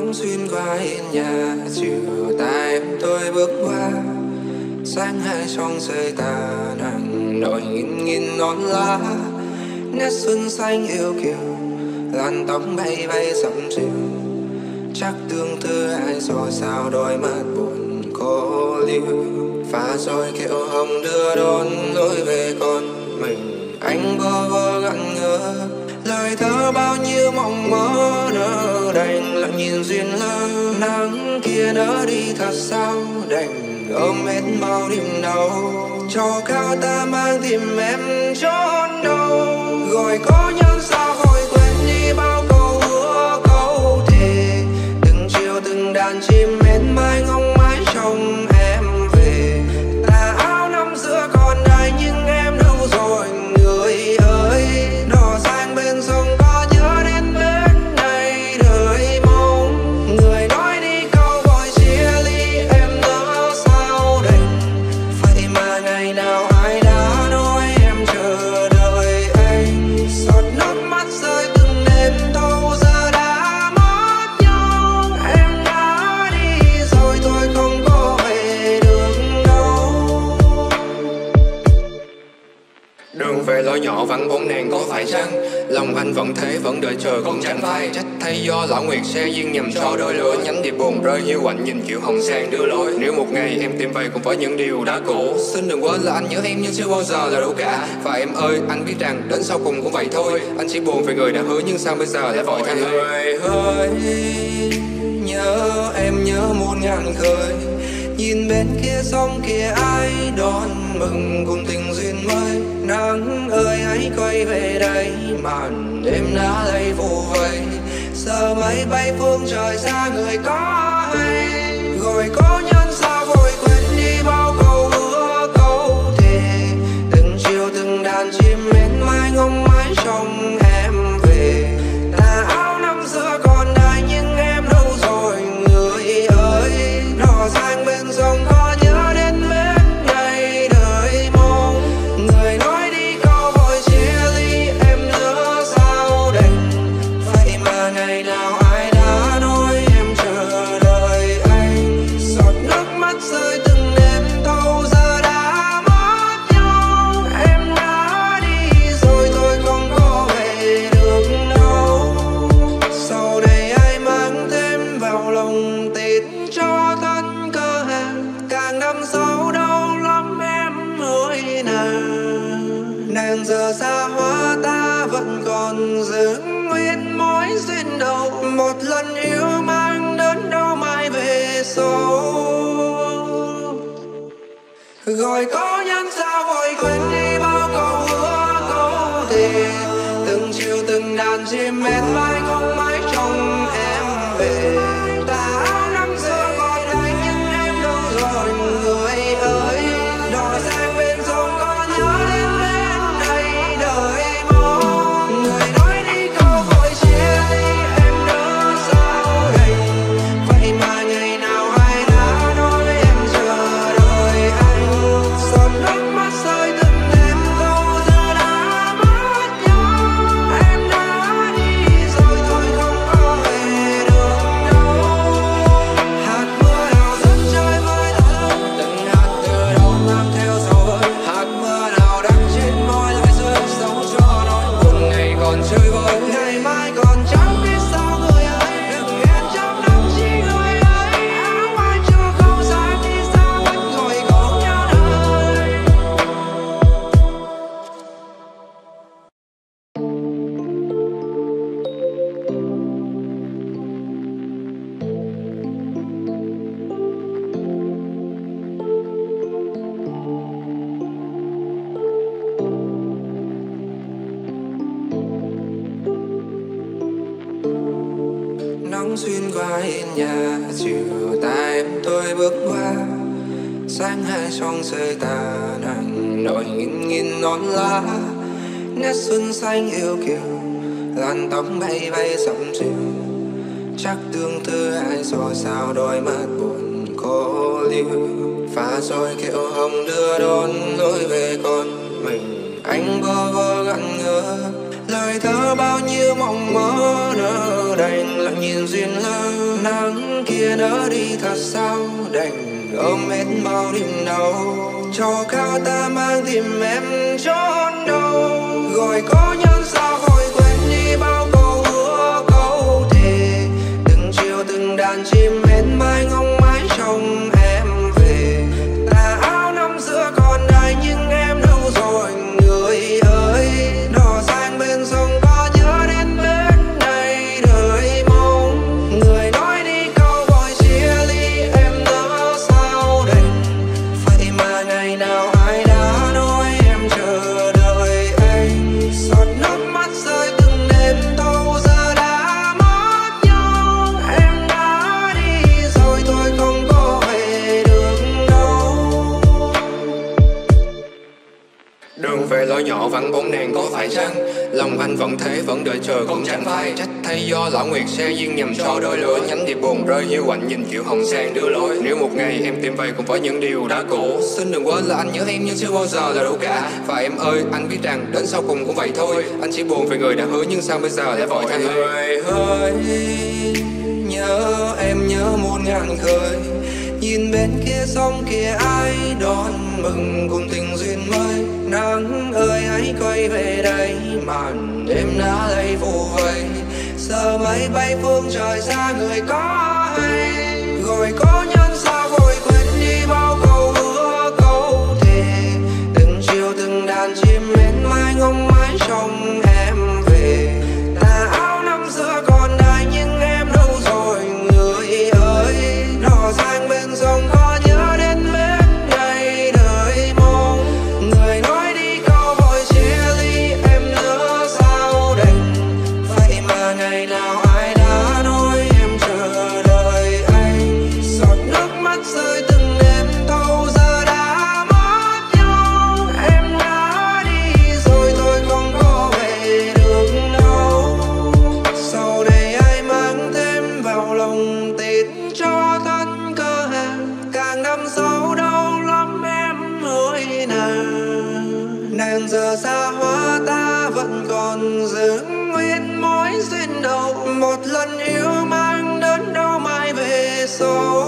Nắng xuyên qua hiên nhà, chiều ta em tôi bước qua. Sáng hai trong rơi tà nắng nổi nghìn nghìn non lá. Nét xuân xanh yêu kiều, làn tóc bay bay dầm dịu. Chắc tương tư ai rồi sao đôi mắt buồn cô liêu. Pha rồi kiệu hồng đưa đón lối về con mình. Anh bơ vơ ngẩn ngơ, lời thơ bao nhiêu mộng mơ nỡ đành lặng nhìn duyên lơ. Nắng kia nỡ đi thật sao đành ôm hết bao niềm đau. Cho cao ta mang tìm em trốn đâu. Gọi có nhân sao vội quên đi bao câu hứa câu thề. Từng chiều từng đàn chim mến mai ngóng mãi trông em về. Tà áo năm xưa còn đây nhưng em đâu rồi người ơi. Đò sang bên sông có nhớ đến bên này đời mong. Người nói đi câu vội chia ly em nỡ sao đành. Vậy mà ngày nào ai đã nói em chờ đợi anh. Giọt nước mắt rơi từng đêm thâu giờ đã mất nhau. Em đã đi rồi thôi không có về được đâu. Đường về lối nhỏ vắng bóng nàng có phải chăng? Lòng anh vẫn thế vẫn đợi chờ cũng chẳng phai. Trách thay do lão nguyệt xe duyên nhầm cho đôi lứa. Nhánh điệp buồn rơi hiu quạnh nhìn kiệu hồng sang đưa lối. Nếu một ngày em tìm về cùng với những điều đã cũ, xin đừng quên là anh nhớ em nhưng chưa bao giờ là đủ cả. Và em ơi anh biết rằng đến sau cùng cũng vậy thôi. Anh chỉ buồn về người đã hứa nhưng sao bây giờ lại vội thay người ơi. Nhớ em nhớ muôn ngàn khơi. Nhìn bên kia sông kia ai đón mừng cùng tình duyên mới. Nắng ơi hãy quay về đây, màn đêm đã lay phủ vây. Giờ mây bay phương trời xa người có hay. Gọi có nhân sao vội quên đi bao câu hứa câu thề. Từng chiều từng đàn chim mến mai ngóng mãi trông em về. Tà áo năm xưa còn đây nhưng em đâu rồi người ơi. Đò sang bên sông có nhớ đến bên này đời mong. Người nói đi câu vội chia ly em nỡ sao đành. Vậy mà ngày nào ai đã nói em chờ đợi anh. Giọt nước mắt rơi từng đêm thâu giờ đã mất nhau. Em đã đi rồi thôi không có về được đâu. Sau đây ai mang thêm vào lòng tin cho thân cơ hàng. Càng năm sau đau lắm em ơi nàng. Nàng giờ xa hóa ta vẫn còn giữ nguyên mối duyên đầu. Một lần yêu mang đến đâu mai về sau. Gọi có nhân sao vội quên đi bao câu hứa câu thề. Từng chiều từng đàn chim mến mai không mãi trông em về. Tà áo năm xưa còn đây nhưng em đâu rồi người ơi. Đò sang bên sông có nhớ đến bên này đời mong. Người nói đi câu vội chia ly em nỡ sao đành. Vậy mà ngày nào ai đã nói em chờ đợi anh. Giọt nước mắt rơi từng đêm thâu giờ đã mất nhau. Em đã đi rồi thôi không có về được đâu. Hạt mưa nào dẫn chơi với thơ. Từng hạt từ đâu mang theo dấu vơi. Hạt mưa nào đang trên môi lại rơi sâu cho nỗi buồn. Ngày còn chơi vơi, ngày mai còn chẳng biết sao người ơi. Đừng hẹn trong năm chi người ơi. Áo ai chưa không sáng đi xa vẫn ngồi cùng nhau đời. Nắng xuyên qua hiên nhà, chiều ta em tôi bước qua. Sáng hai trong rơi tà nắng nổi nghìn nghìn non lá. Nét xuân xanh yêu kiều, làn tóc bay bay dầm dịu. Chắc tương tư ai rồi sao đôi mắt buồn cô liêu. Pha rồi kiệu hồng đưa đón lối về con mình. Anh bơ vơ ngẩn ngơ, lời thơ bao nhiêu mộng mơ nỡ đành lặng nhìn duyên lỡ. Nắng kia nỡ đi thật sao, đành ôm hết bao niềm đau. Cho cao ta mang tìm em trốn đâu. Gọi có nhân sao vội quên đi bao câu hứa câu thề. Từng chiều từng đàn chim bên mai ngóng mãi trông em về. Tà áo năm xưa còn đây nhưng em đâu rồi người ơi. Đò sang bên sông có nhớ đến bên đây đời mong. Người nói đi câu vội chia ly em nỡ sao đành. Vậy mà ngày nào ai đã nói em chờ đợi anh. Giọt nước mắt rơi từng đêm thâu giờ đã mất nhau. Em đã đi rồi tôi không có về được đâu. Đường về lối nhỏ vắng bóng đèn có phải chăng? Lòng anh vẫn thế vẫn đợi chờ cũng chẳng phải. Trách thay do lão nguyệt sẽ duyên nhầm cho đôi lứa. Nhánh điệp buồn rơi hiu quạnh nhìn chiều hồng sang đưa lối. Nếu một ngày em tìm về cùng với những điều đã cũ, xin đừng quên là anh nhớ em nhưng chưa bao giờ là đủ cả. Và em ơi anh biết rằng đến sau cùng cũng vậy thôi. Anh chỉ buồn về người đã hứa nhưng sao bây giờ lại vội thay người ơi. Nhớ em nhớ muôn ngàn khơi. Nhìn bên kia sông kia ai đón mừng cùng tình duyên mới. Nắng ơi hãy quay về đây, màn đêm đã lây phủ vây. Giờ máy bay phương trời xa người có hay. Gọi có nhân sao vội quên đi bao câu hứa câu thề. Từng chiều từng đàn chim bên mai ngóng mãi trông em về. Tà áo năm xưa còn đây nhưng em đâu rồi người ơi. Đò sang bên sông có nhớ đến bên đây đời mong. Người nói đi câu vội chia ly em nỡ sao đành. Vậy mà ngày nào ai đã nói em chờ đợi anh. Giọt nước mắt rơi từng đêm thâu giờ đã mất nhau. Em đã đi rồi tôi không có về được đâu. Sau đây ai mang thêm vào lòng tin cho thân cơ hàng. Càng năm sau đau lắm em ơi nào. Nàng giờ xa hoa ta vẫn còn giữ nguyên mối duyên đầu. Một lần yêu mang đến đâu mai về sau.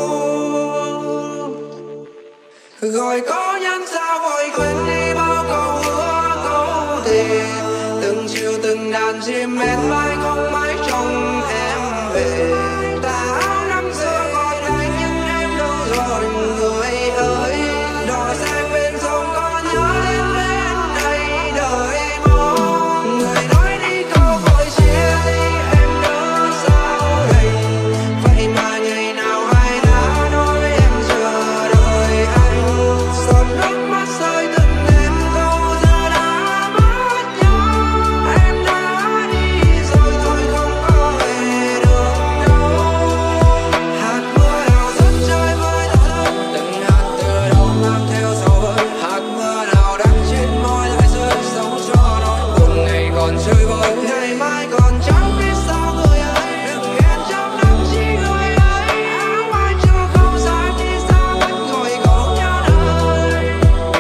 Gọi có nhân sao vội quên đi bao câu hứa câu thề. Từng chiều từng đàn chim bên mai không mãi trông em về. Tà áo năm xưa còn đây nhưng em đâu rồi người ơi. Đò sang bên sông có nhớ đến bên đây đời mong. Người nói đi câu vội chia ly em nỡ sao đành. Vậy mà ngày nào ai đã nói em chờ đợi anh. Giọt nước mắt rơi từng đêm thâu giờ đã mất nhau. Em đã đi rồi tôi không có về được đâu. Hạt mưa nào rớt rơi với thân. Từng hạt từ đâu mang theo dấu ơi. Hạt mưa nào đang trên môi lại rơi sâu cho nỗi buồn này còn chơi vơi. Ngày mai còn chẳng biết sao người ơi. Đừng hẹn trong năm chi người ơi. Áo ai chưa không dài đi xa vẫn ngồi cùng nhau đời.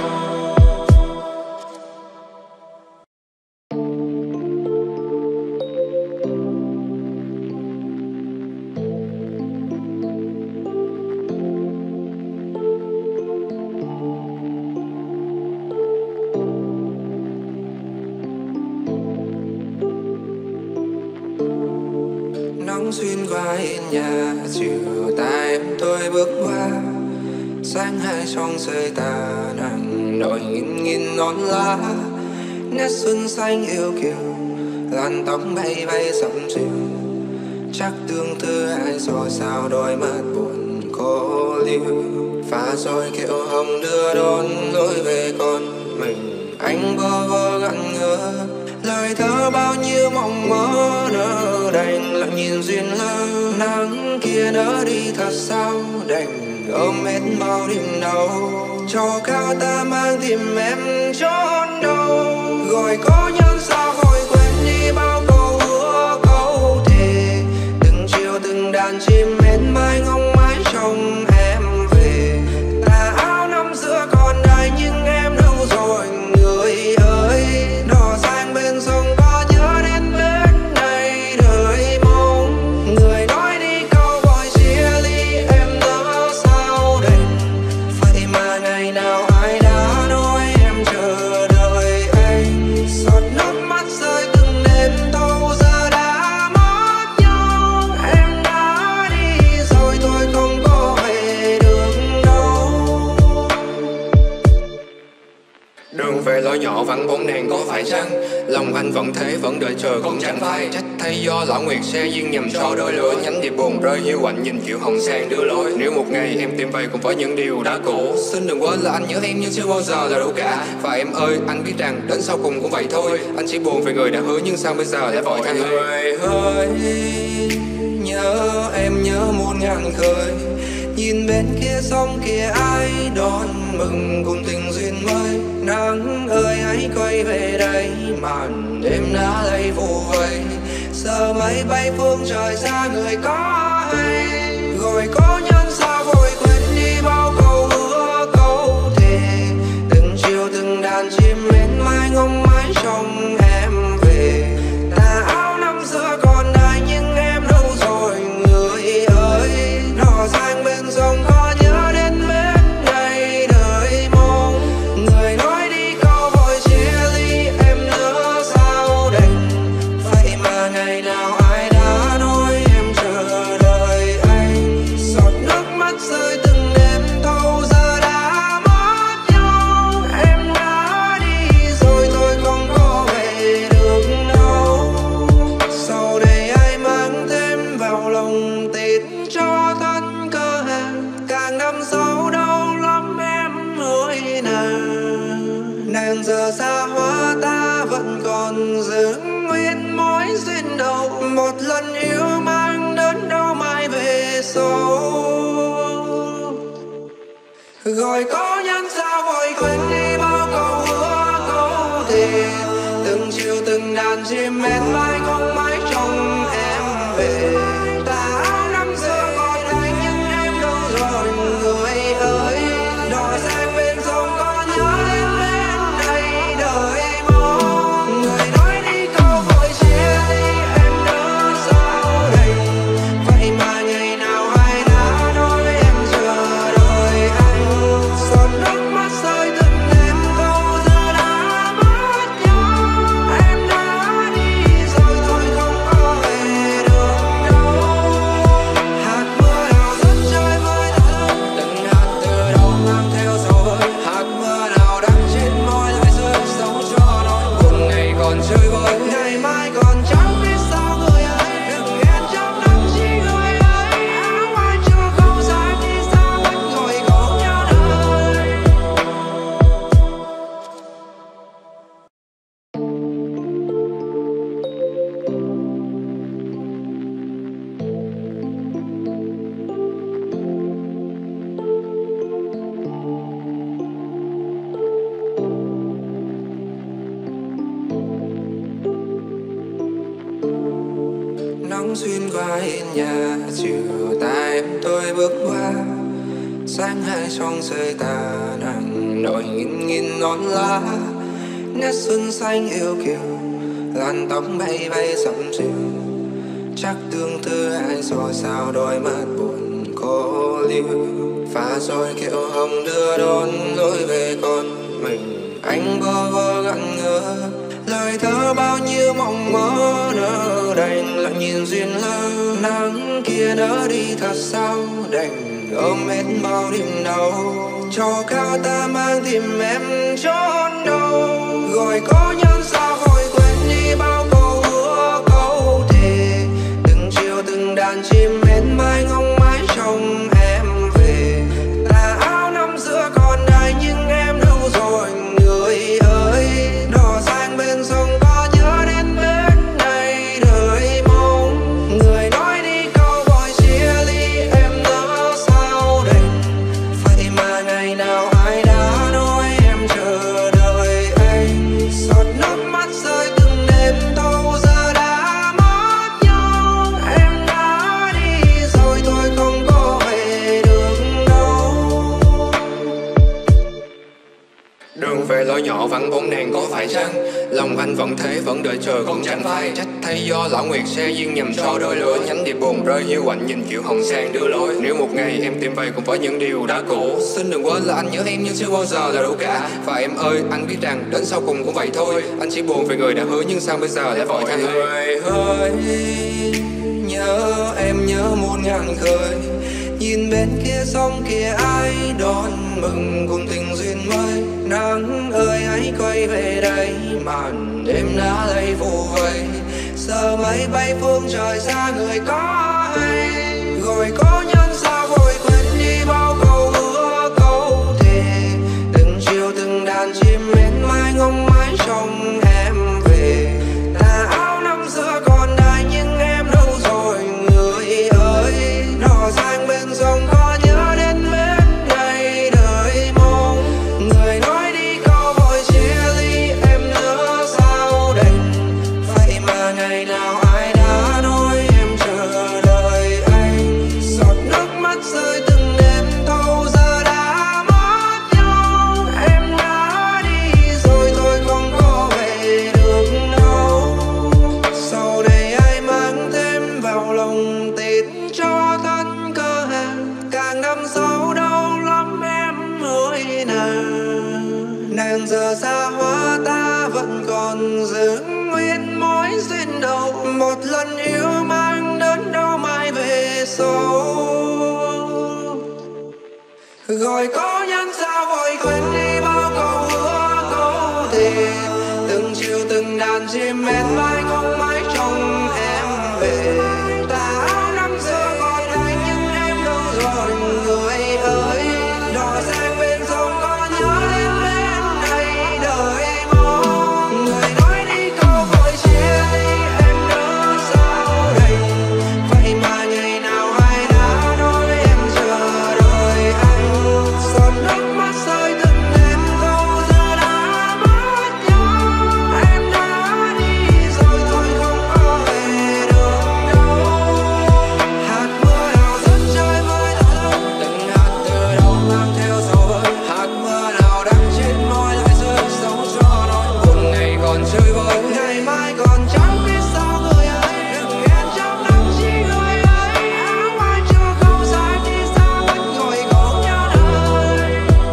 Nắng xuyên qua hiên nhà, chiều ta em tôi bước qua. Sáng hai trong rơi tà nắng nổi nghìn nghìn non lá. Nét xuân xanh yêu kiều, làn tóc bay bay dặm chiều. Chắc tương tư ai rồi sao đôi mắt buồn cô liêu. Pha rồi kiệu hồng đưa đón lối về con mình. Anh bơ vơ ngẩn ngơ, lời thơ bao nhiêu mộng mơ nỡ đành lặng nhìn duyên lỡ. Nắng kia nỡ đi thật sao, đành ôm hết bao niềm đau. Cho cao ta mang tìm em trốn đâu. Gọi có nhân sao vội quên đi bao câu hứa câu thề. Từng chiều từng đàn chim bên mai ngóng mãi trông em về. Tà áo năm xưa còn đây nhưng em đâu rồi người ơi. Đò sang bên sông có nhớ đến bên đây đời mong. nhỏ vắng bóng nàng có phải chăng? Lòng anh vẫn thế vẫn đợi chờ cũng chẳng phai. Trách thay do lão nguyệt sẽ duyên nhầm cho đôi lứa. Nhánh điệp buồn rơi hiu quạnh nhìn chiều hồng sang đưa lối. Nếu một ngày em tìm về cùng với những điều đã cũ, xin đừng quên là anh nhớ em nhưng chưa bao giờ là đủ cả. Và em ơi, anh biết rằng đến sau cùng cũng vậy thôi. Anh chỉ buồn về người đã hứa nhưng sao bây giờ lại vội thay. Người ơi, nhớ em nhớ muôn ngàn khơi. Nhìn bên kia sông kia ai đón mừng cùng tình duyên mới. Nắng ơi hãy quay về đây, màn đêm đã lay phủ vây. Giờ mây bay phương trời xa người có hay. Rồi có nhân sao vội quên đi bao câu hứa câu thề. Từng chiều từng đàn chim mến mai ngóng mãi trong em về. Tà áo năm xưa còn đây nhưng em đâu rồi người ơi. Đò sang bên sông có nhớ đến bên đây đợi mong. Người nói đi câu vội chia ly em nhớ sao đành. Vậy mà ngày nào ai đã nói em chờ đợi anh. Giọt nước mắt rơi từng đêm thâu giờ đã mất nhau. Em đã đi rồi tôi không có về được đâu. Sau này ai mang thêm vào lòng tin cho thân cơ hàng. Càng năm sau đau lắm em ơi nàng. Nàng giờ xa hoa ta vẫn còn giữ nguyên mối duyên đầu. Một lần yêu mang đến đâu mai về sau. Rồi có nhân sao vội quên đi bao câu hứa câu thề. Từng chiều từng đàn chim mến mai không mãi trong em về. Tà áo năm xưa còn đây nhưng em đâu rồi người ơi. Đò sang bên sông có nhớ đến bên đây đợi mong. Người nói đi câu vội chia ly em nhớ sao đành. Vậy mà ngày nào ai đã nói em chờ đợi anh. Giọt nước mắt rơi từng đêm câu giờ đã mất nhau. Em đã đi rồi tôi không có về được đâu. Hạt mưa nào rớt trời với thật. Từng hạt từ đâu mang theo sầu hơi. Hạt mưa nào đang trên môi lại rơi sâu cho nỗi buồn này còn chơi vơi. Ngày mai còn chẳng biết sao người ấy. Đừng hẹn trong năm chỉ người ấy. Áo ai chưa không dám đi xa vẫn ngồi khóc nhớ đời. Nắng xuyên qua hiên nhà, chiều ta em tôi bước qua. Sáng hai trong rơi tà nắng nổi nghìn nghìn non lá. Nét xuân xanh yêu kiều, làn tóc bay bay sẫm chiều. Chắc tương tư ai rồi sao đôi mắt buồn cô liêu. Và rồi kiệu hồng đưa đón lối về con mình. Anh bơ vơ gặn ngơ, lời thơ bao nhiêu mộng mơ nỡ đành lặng nhìn duyên lơ. Nắng kia nỡ đi thật sao đành ôm hết bao niềm đau. Cho cao ta mang tìm em trốn đâu. Rồi có nhân sao vội quên đi bao câu hứa câu thề. Từng chiều từng đàn chim mến mai ngóng mãi trong em về. Tà áo năm xưa còn đây nhưng em đâu rồi người ơi. Đò sang bên sông có nhớ đến bên đây đợi mong. Người nói đi câu vội chia ly em nhớ sao đành. Vậy mà ngày nào ai đã nói em chờ đợi anh. Giọt nước mắt rơi từng đêm thâu giờ đã mất nhau. Em đã đi rồi tôi không có về được đâu. Đường về lối nhỏ vắng bóng nàng có phải chăng? Lòng anh vẫn thế vẫn đợi chờ cũng chẳng phai. Trách thay do lão nguyệt sẽ duyên nhầm cho đôi lứa. Nhánh điệp buồn rơi hiu quạnh nhìn chiều hồng sang đưa lối. Nếu một ngày em tìm về cùng với những điều đã cũ, xin đừng quên là anh nhớ em nhưng chưa bao giờ là đủ cả. Và em ơi, anh biết rằng đến sau cùng cũng vậy thôi. Anh chỉ buồn về người đã hứa nhưng sao bây giờ lại vội thay. Người ơi, nhớ em nhớ muôn ngàn khơi. Nhìn bên kia sông kia ai đón mừng cùng tình duyên mới. Nắng ơi hãy quay về đây, màn đêm đã lấy phủ vây. Giờ máy bay phương trời xa người có hay, gọi có nhân sao vội quên đi bao câu hứa câu thề. Từng chiều từng đàn chim mến mai ngóng mãi trong em về. Tà áo năm xưa còn đây nhưng em đâu rồi người ơi. Đò sang bên sông có nhớ đến bên đây đời mong. Người nói đi câu vội chia ly em nhớ sao đành. Vậy mà ngày nào ai đã nói em chờ đợi anh. Giọt nước mắt rơi từng đêm thâu giờ đã mất nhau. Em đã đi rồi tôi không có về được đâu. Sau đây ai mang thêm vào lòng tin cho thân cơ hàng. Càng đâm sâu đau lắm em ơi nàng. Nàng giờ xa hóa ta vẫn còn giữ nguyên mối duyên đầu. Một lần yêu mang đến đâu mai về sau. Gọi có nhân sao vội quên đi bao câu hứa câu thề. Từng chiều từng đàn chim mến mai ngóng mãi trong em về. Tà áo năm xưa còn đây nhưng em đâu rồi người ơi. Đò sang bên sông có nhớ đến bên đây đời mong. Người nói đi câu vội chia ly em nhớ sao đành. Vậy mà ngày nào ai đã nói em chờ đợi anh. Giọt nước mắt rơi từng đêm thâu giờ đã mất nhau. Em đã đi rồi tôi không có về được đâu. Hạt mưa nào rớt rơi với ta, từng hạt từ đâu mang theo dấu ơi. Hạt mưa nào đang trên môi lại rơi sâu cho nỗi buồn ngày còn chơi vơi. Ngày mai còn chẳng biết sao người ơi. Đừng hẹn trong năm chi người ơi. Áo ai chưa không dài đi xa vẫn ngồi cùng nhau đời.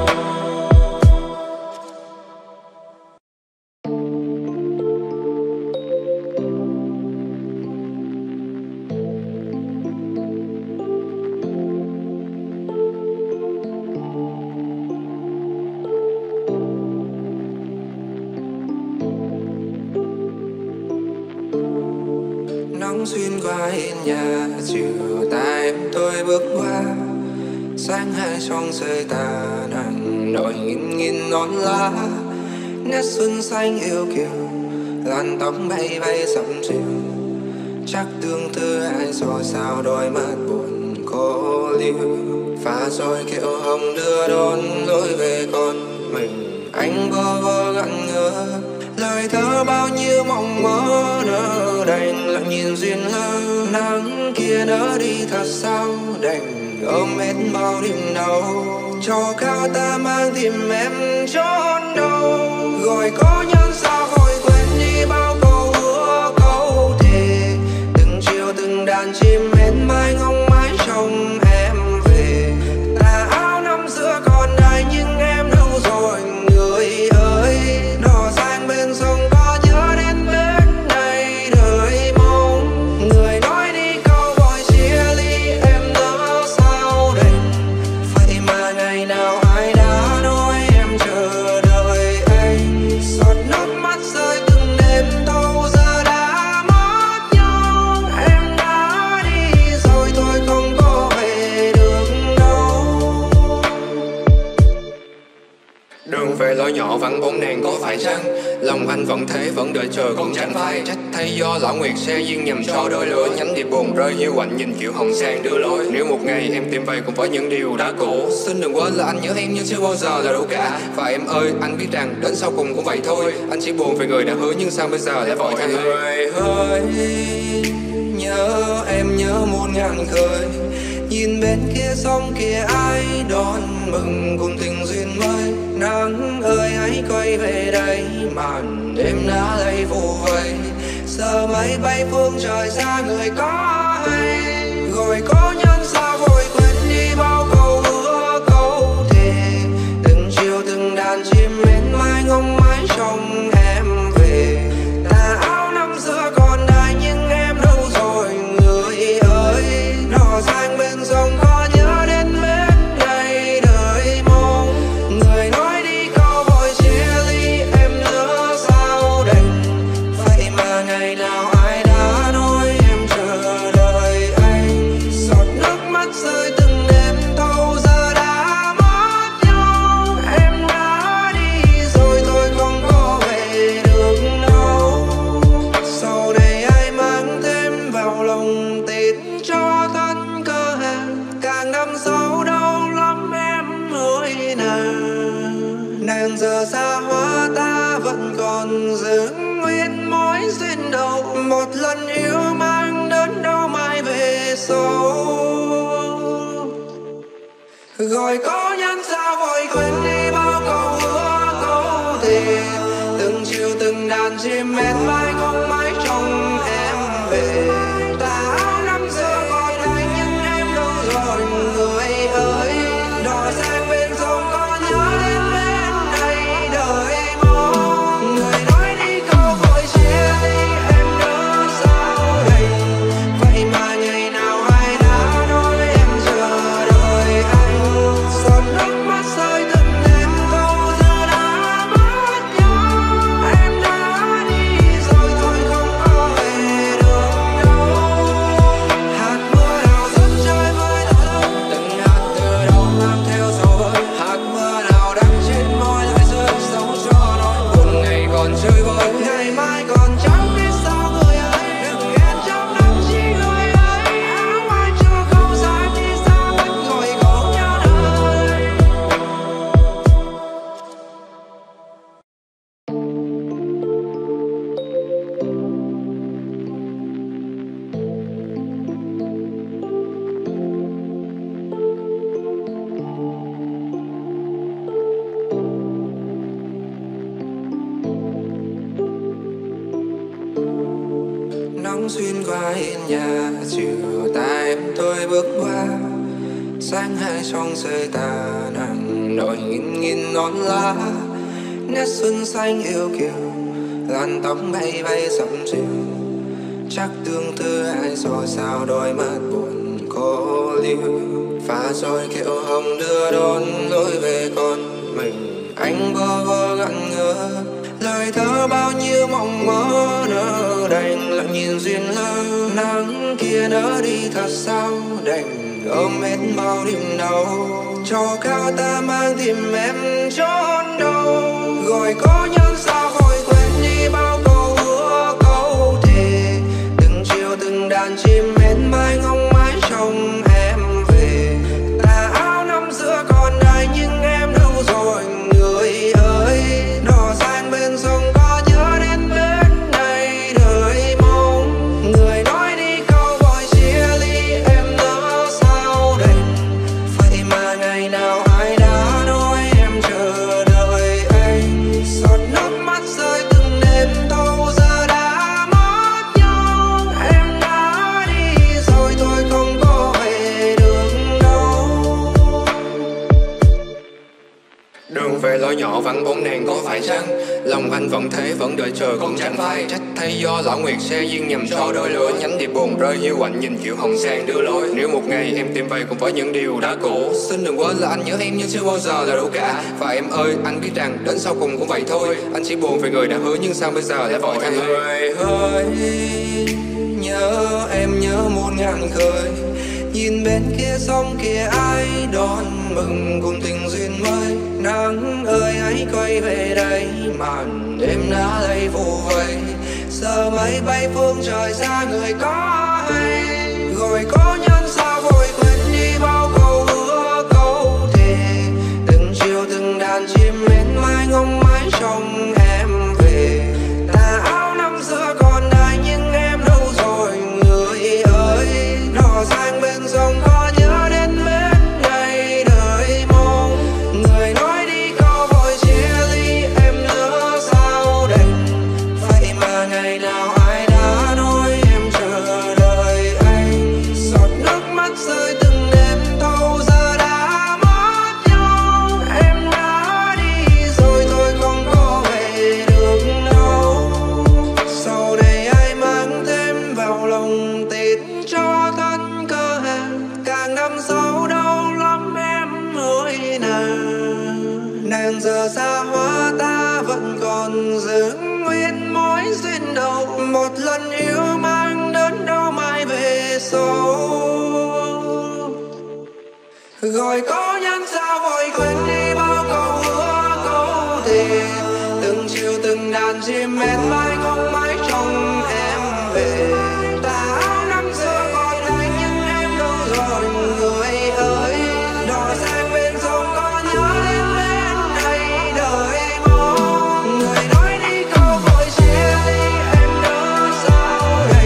Nắng xuyên qua hiên nhà, chiều ta em tôi bước qua. Sáng hai trong rơi tà nắng nổi nghìn nghìn non lá. Nét xuân xanh yêu kiều, làn tóc bay bay sẫm chiều. Chắc tương tư ai rồi sao đôi mắt buồn cô liêu. Pha rồi kiệu hồng đưa đón lối về con mình. Anh bơ vơ ngẩn ngơ, lời thơ bao nhiêu mộng mơ nỡ đành lặng nhìn duyên lơ. Nắng kia nỡ đi thật sao đành ôm hết bao niềm đau. Cho cao ta mang tìm em trốn đâu. Gọi có nhân sao vội quên đi bao câu hứa câu thề. Từng chiều từng đàn chim mến mai ngóng mãi trong em về. Tà áo năm xưa còn đây nhưng em đâu rồi người ơi. Đò sang bên sông có nhớ đến bên đây đời mong. Người nói đi câu vội chia ly em nhớ sao đành. Vậy mà ngày nào ai đã nói em chờ đợi anh. Giọt nước mắt rơi từng đêm thâu giờ đã mất nhau. Em đã đi rồi tôi không có về được đâu. Đường về lối nhỏ vắng bóng đèn có phải chăng? Lòng anh vẫn thế vẫn đợi chờ cũng chẳng phai. Trách thay do lão nguyệt xe duyên nhầm cho đôi lứa. Nhánh điệp buồn rơi hiu quạnh nhìn kiểu hồng sang đưa lối. Nếu một ngày em tìm về cùng với những điều đã cũ, xin đừng quên là anh nhớ em nhưng chưa bao giờ là đủ cả. Và em ơi anh biết rằng đến sau cùng cũng vậy thôi. Anh chỉ buồn về người đã hứa nhưng sao bây giờ lại vội thay. Người ơi nhớ em nhớ muôn ngàn khơi. Nhìn bên kia sông kia ai đón mừng cùng tình duyên mới. Nắng ơi hãy quay về đây, màn đêm đã lấy phủ vây. Giờ máy bay phương trời xa người có hay, gọi có nhân sao vội quên đi bao câu hứa câu thề. Từng chiều từng đàn chim mến mai ngóng mãi trong em về. Tà áo năm xưa còn đây nhưng em đâu rồi người ơi. Đò sang bên sông có nhớ một lần yêu mang đến đâu mai về sau. Gọi có nhân sao vội quên đi bao câu hứa câu thề, từng chiều từng đàn chim mến mai không mãi trông em về. Tà áo năm xưa còn đây nhưng em đâu rồi người ơi, đò sang bên sông có nhớ đến bên đây đời mong. Người nói đi câu vội chia ly em nhớ sao đây, vậy mà ngày nào ai đã nói em chờ đợi anh. Giọt nước mắt rơi từng đêm thâu giờ đã mất nhau, em đã đi rồi thôi không có về được đâu. Hạt mưa nào dẫn chơi với thơ, từng hạt từ đâu mang theo dấu vơi. Hạt mưa nào đang trên môi lại rơi sâu cho nỗi buồn ngày còn chơi vơi. Ngày mai còn chẳng biết sao người ơi, đừng ghen trong lòng chi người ơi. Áo ai cho không dám đi xa mất ngồi có nhau đời. Nắng xuyên qua hiên nhà, chiều ta em tôi bước qua. Sáng hai trong rơi tà nắng nổi nghìn nghìn non lá. Nét xuân xanh yêu kiều, làn tóc bay bay dặm chiều. Chắc tương tư ai rồi sao đôi mắt buồn cô liêu. Pha rồi kiệu hồng đưa đón lối về con mình. Anh bơ vơ ngẩn ngơ, lời thơ bao nhiêu mộng mơ nỡ đành lặng nhìn duyên lơ. Nắng kia nỡ đi thật sao đành ôm hết bao niềm đau. Cho cao ta mang tìm em trốn đâu. Gọi có nhân sao vội quên đi bao câu hứa câu thề, từng chiều từng đàn chim mến mai ngóng mãi trông em về. Tà áo năm xưa còn đây nhưng em đâu rồi người ơi, đò sang bên sông có nhớ đến bên đây đời mong. Người nói đi câu vội chia ly em nỡ sao đành, vậy mà ngày nào ai đã nói em chờ đợi anh. Giọt nước mắt rơi từng đêm thâu giờ đã mất nhau, em đã đi rồi thôi không có về được đâu. Đường về lối nhỏ vắng bóng đèn có phải chăng? Lòng anh vẫn thế vẫn đợi chờ cũng chẳng phải. Trách thay do lão nguyệt xe duyên nhầm cho đôi lứa. Nhánh điệp buồn rơi hiu quạnh nhìn chiều hồng sang đưa lối. Nếu một ngày em tìm về cùng với những điều đã cũ, xin đừng quên là anh nhớ em nhưng chưa bao giờ là đủ cả. Và em ơi anh biết rằng đến sau cùng cũng vậy thôi. Anh chỉ buồn về người đã hứa nhưng sao bây giờ lại vội thay. Người ơi nhớ em nhớ muôn ngàn khơi, nhìn bên kia sông kia ai đón mừng cùng tình duyên mới. Nắng ơi hãy quay về đây, màn đêm đã lây phủ vây. Giờ mây bay phương trời xa người có hay, gọi có nhân sao vội quên đi bao câu hứa câu thề, từng chiều từng đàn chim mến mai ngóng mãi trông em về. Tà áo năm xưa còn đây nhưng em đâu rồi người ơi, đò sang bên sông có nhớ đến bên đây đời mong. Người nói đi câu vội chia ly em nỡ sao đành, vậy mà ngày nào ai đã nói em chờ đợi anh. Giọt nước mắt rơi từng đêm thâu giờ đã mất nhau, em đã đi rồi thôi không có về được đâu. Sau này ai mang thêm vào lòng tin cho thân cơ hàng, càng năm sau đau lắm em ơi nàng. Nàng giờ xa hoa ta vẫn còn giữ nguyên mối duyên đầu, một lần yêu mang đến đâu mai về sau. Gọi có nhân sao vội quên đi bao câu hứa câu thề, từng chiều từng đàn chim mến mai không mãi trông em về. Tà áo năm xưa còn đây nhưng em đâu rồi người ơi, đò sang bên sông có nhớ đến bên đây đời mong. Người nói đi câu vội chia ly em nỡ sao đành,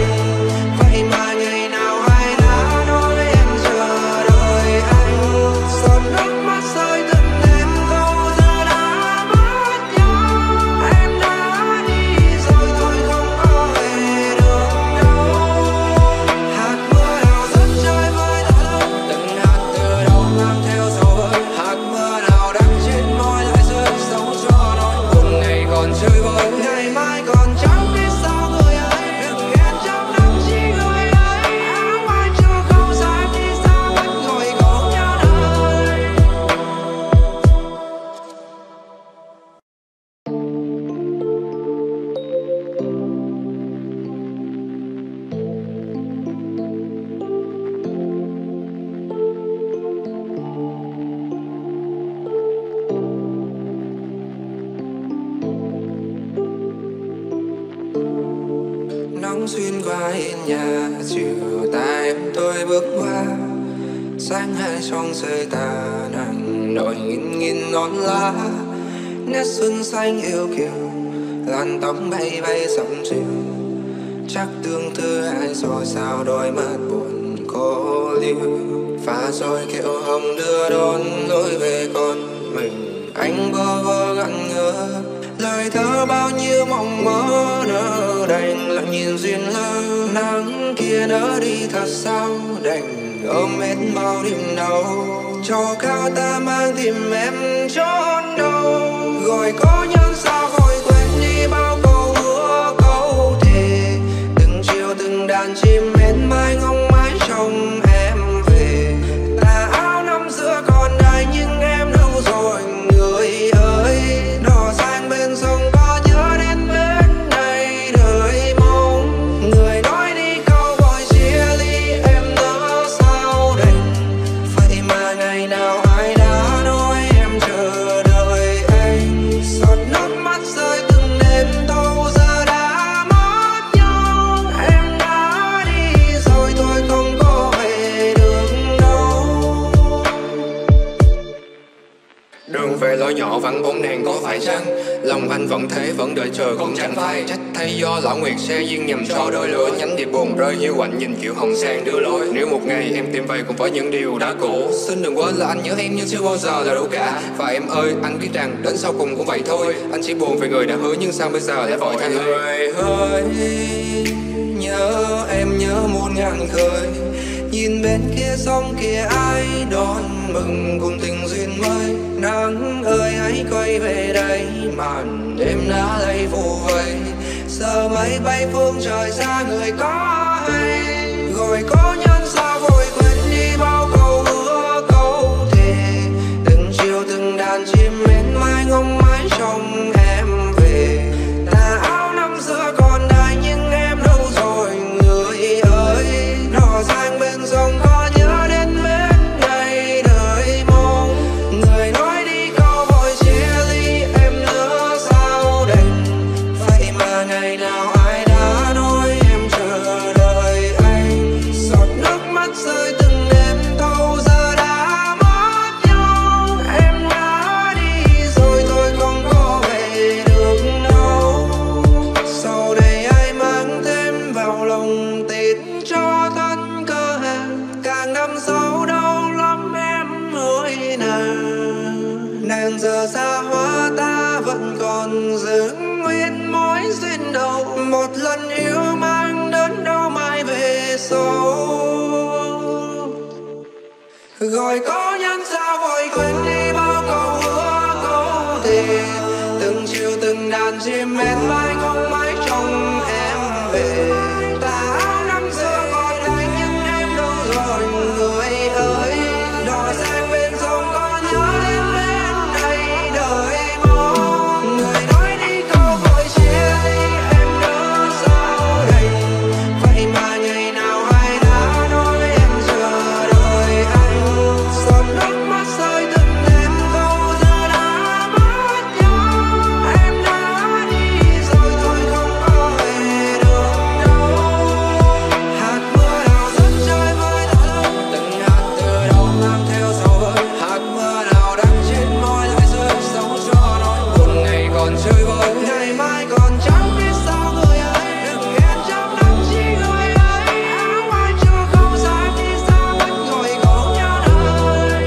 xuyên qua hiên nhà, chiều ta em tôi bước qua. Sáng hai trong rơi tà nắng nổi nghìn nghìn non lá. Nét xuân xanh yêu kiều, làn tóc bay bay dặm chiều. Chắc tương tư ai rồi sao đôi mắt buồn cô liêu. Pha rồi kiệu hồng đưa đón lối về con mình. Anh bơ vơ ngẩn ngơ, lời thơ bao nhiêu mộng mơ nỡ đành lặng nhìn duyên lơ. Nắng kia nỡ đi thật sao đành ôm hết bao niềm đau. Cho cao ta mang tìm em trốn đâu. Gọi có nhân sao vội quên đi bao câu hứa câu thề. Từng chiều từng đàn chim bên mai ngóng mãi trông em về. Tà áo năm xưa còn đây nhưng em đâu rồi người ơi. Đò sang bên sông có nhớ đến bên này đời mong. Người nói đi câu gọi chia ly em nỡ sao đành. Vậy mà ngày nào ai đã nói em chờ đợi anh. Giọt nước mắt rơi từng đêm thâu giờ đã mất nhau. Em đã đi rồi tôi không có về được đâu. Đường về lối nhỏ vắng bóng đèn có phải chăng? Lòng anh vẫn thế vẫn đợi chờ cũng chẳng phai. Trách thay do lão nguyệt xe duyên nhầm cho đôi lứa. Nhánh điệp buồn rơi hiu quạnh nhìn kiểu hồng sang đưa lối. Nếu một ngày em tìm về cùng với những điều đã cũ, xin đừng quên là anh nhớ em nhưng chưa bao giờ là đủ cả. Và em ơi anh biết rằng đến sau cùng cũng vậy thôi. Anh chỉ buồn về người đã hứa nhưng sao bây giờ lại vội thay người ơi. Nhớ em nhớ muôn ngàn khơi. Nhìn bên kia sông kia ai đón mừng cùng tình duyên mới. Nắng ơi hãy quay về đây, màn đêm đã lay phủ vây. Giờ mây bay phương trời xa người có hay. Gọi có nhân sao vội quên đi bao câu hứa câu thề. Từng chiều từng đàn chim bên mai ngóng mãi trông em về. Tà áo năm xưa còn đây nhưng em đâu rồi người ơi. Đò sang bên sông có nhớ đến bên này đời mong. Người nói đi câu vội chia ly em nỡ sao đành. Vậy mà ngày nào ai đã nói em chờ đợi anh. Giọt nước mắt rơi từng đêm thâu giờ đã mất nhau. Em đã đi rồi tôi không có về được đâu. Sau đây ai mang thêm vào lòng tịt cho thân cơ hàng. Càng đâm sâu đau lắm em ơi nàng. Nàng giờ xa hoa ta vẫn còn giữ nguyên mối duyên đầu. Một lần yêu mang đến đâu mai về sau. Gọi có nhân sao vội quên đi bao câu hứa câu thề. Từng chiều từng đàn chim bên vai không mãi trông em về. Tà áo năm xưa còn đây nhưng em đâu rồi người ơi. Đò sang bên sông có nhớ đến bên này đời mong. Người nói đi câu vội chia ly em nỡ sao đành. Vậy mà ngày nào ai đã nói em chờ đợi anh. Giọt nước mắt rơi từng đêm thâu giờ đã mất nhau. Em đã đi rồi tôi không có về được đâu. Hạt mưa nào rớt rơi với ta đâu. Từng hạt từ đâu mang theo sầu hơi. Hạt mưa nào đang trên môi lại rơi sâu cho nỗi buồn ngày còn chơi vơi. Ngày mai còn chẳng biết sao người ơi. Đừng hẹn trong năm chi người ơi. Áo ai chưa không dám đi xa vẫn ngồi cùng nhau đời.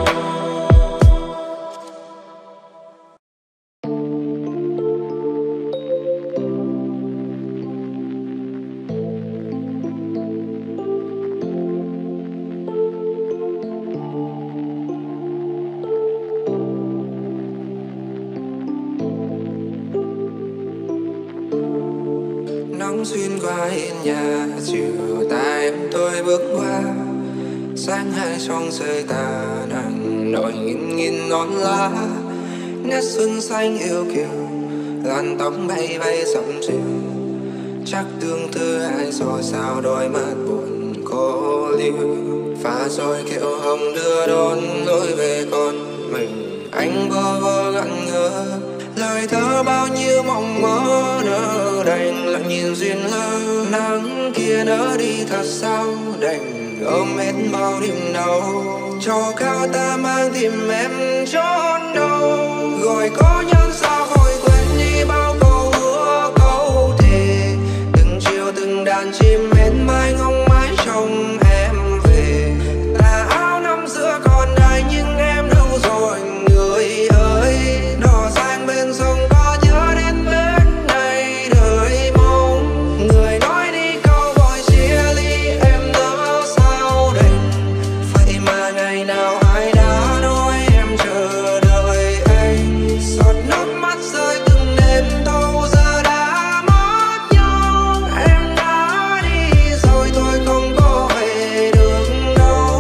Nắng xuyên qua hiên nhà, chiều ta em tôi bước qua. Sáng hai trong rơi tà nắng nổi nghìn nghìn non lá. Nét xuân xanh yêu kiều, làn tóc bay bay dặm chiều. Chắc tương tư ai rồi sao đôi mắt buồn cô liêu. Pha rồi kiệu hồng đưa đón lối về con mình. Anh bơ vơ ngẩn ngơ, lời thơ bao nhiêu mộng mơ nỡ đành lặng nhìn duyên lơ. Nắng kia nỡ đi thật sao đành ôm hết bao niềm đau, cho cao ta mang tìm em trốn đâu. Gọi có nhân sao vội quên đi bao câu hứa câu thề, từng chiều từng đàn chim bên mai ngóng mãi trông em về. Tà áo năm xưa còn đây nhưng em đâu rồi người ơi. Đò sang bên sông có nhớ đến bên đây đời mong. Người nói đi câu vội chia ly em nỡ sao đành. Vậy mà ngày nào ai đã nói em chờ đợi anh. Giọt nước mắt rơi từng đêm thâu giờ đã mất nhau. Em đã đi rồi tôi không có về được đâu.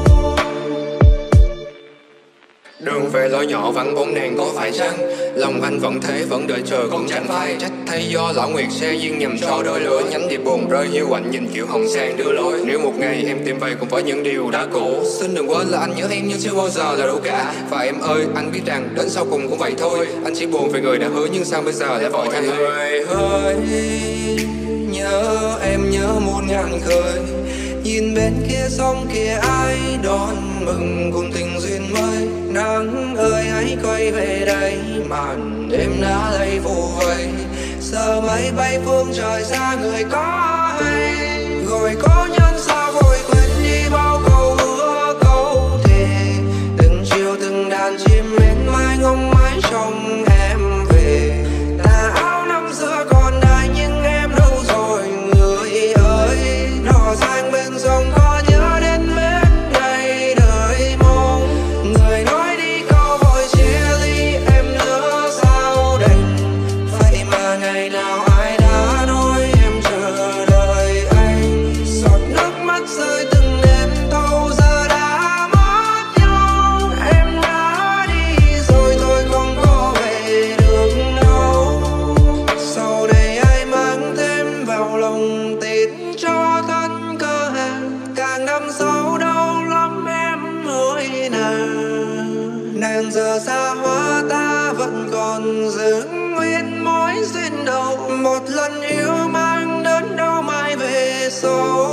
Đường về lối nhỏ vắng bóng đèn có phải chăng? Lòng anh vẫn thế vẫn đợi chờ cũng chẳng phai. Trách thay do lão nguyệt xe duyên nhầm cho đôi lứa. Nhánh điệp buồn rơi hiu quạnh nhìn kiểu hồng sang đưa lối. Nếu một ngày em tìm về cùng với những điều đã cũ, xin đừng quên là anh nhớ em nhưng chưa bao giờ là đủ cả. Và em ơi anh biết rằng đến sau cùng cũng vậy thôi. Anh chỉ buồn về người đã hứa nhưng sao bây giờ lại vội thay Người ơi nhớ em nhớ muôn ngàn khơi. Nhìn bên kia sông kia ai đón mừng cùng tình duyên mới. Nắng ơi hãy quay về đây màn đêm đã lấy phù vây. Giờ máy bay phương trời xa người có hay. Gọi có nhân sao vội quên đi bao câu hứa câu thề, từng chiều từng đàn chim bên mai ngóng mãi trông em về. Tà áo năm xưa còn đây nhưng em đâu rồi người ơi. Đò sang bên sông có nhớ đến bên đây đời mong. Người nói đi câu vội chia ly em nỡ sao đành. Vậy mà ngày nào ai đã nói em chờ đợi anh. Giọt nước mắt rơi từng đêm thâu giờ đã mất nhau. Em đã đi rồi tôi không có về được đâu. Sau đây ai mang thêm vào lòng tin cho thân cơ hàng. Càng năm sau đau lắm em ơi nàng. Nàng giờ xa hoa ta vẫn còn giữ nguyên mối duyên đầu. Một lần yêu mang đến đâu mai về sau.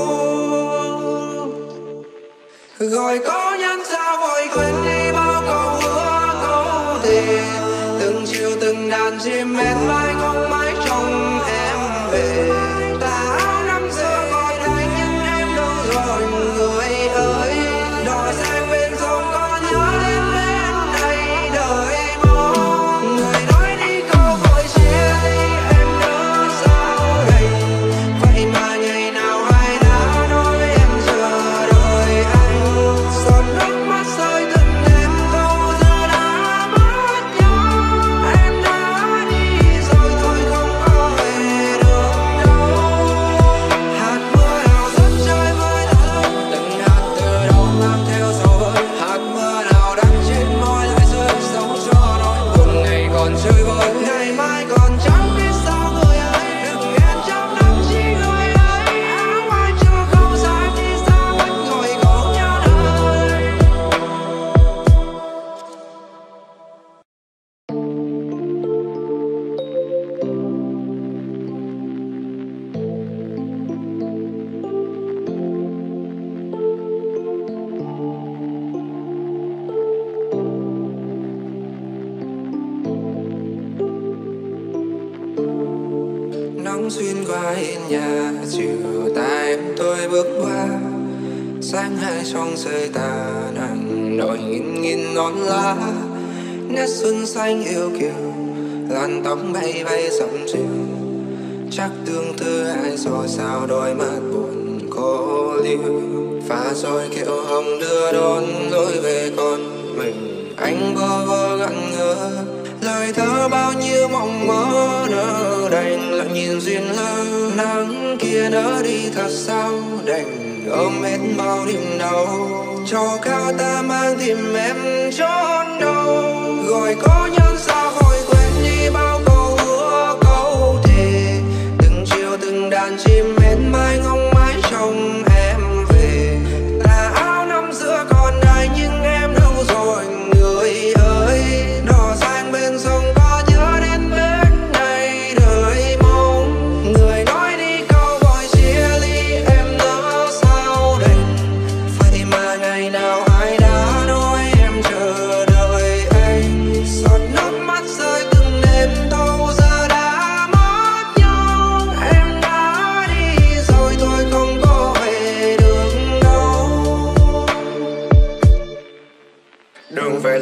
Gọi có nhân sao vội quên đi bao câu hứa câu thề, từng chiều từng đàn chim bên vai ngóng mãi trông em về. Tà áo năm xưa còn đây nhưng em đâu rồi người ơi. Đò sang bên sông có nhớ đến bên đây đời mong. Người nói đi câu vội chia ly em nỡ sao đành. Vậy mà ngày nào ai đã nói em chờ đợi anh. Giọt nước mắt rơi từng đêm thâu giờ đã mất nhau. Em đã đi rồi tôi không có về được đâu. Hạt mưa nào rớt rơi với thơ, từng hạt từ đâu mang theo dấu vơi. Hạt mưa nào đang trên môi lại rơi sâu cho nỗi buồn ngày còn chơi vơi. Ngày mai còn chẳng biết sao người ơi. Đừng hẹn trong năm chi người ơi. Áo ai chưa không dài đi xa vẫn ngồi cùng nhau đời. Nắng xuyên qua hiên nhà chiều ta em tôi bước qua. Sáng hai trong rơi tà nắng nổi nghìn nghìn non lá. Nét xuân xanh yêu kiều làn tóc bay bay dặm chiều. Chắc tương tư ai rồi sao đôi mắt buồn cô liêu. Pha rồi kiệu hồng đưa đón lối về con mình. Anh bơ vơ ngẩn ngơ lời thơ bao nhiêu mộng mơ nỡ đành lặng nhìn duyên lơ. Nắng kia nỡ đi thật sao đành ôm hết bao niềm đau, cho cao ta mang tìm em trốn đâu. Gọi có nhân sao vội quên đi bao câu hứa câu thề, từng chiều từng đàn chim bên mai ngóng mãi trông em về. Tà áo năm xưa còn đây nhưng em đâu rồi người ơi. Đò sang bên sông có nhớ đến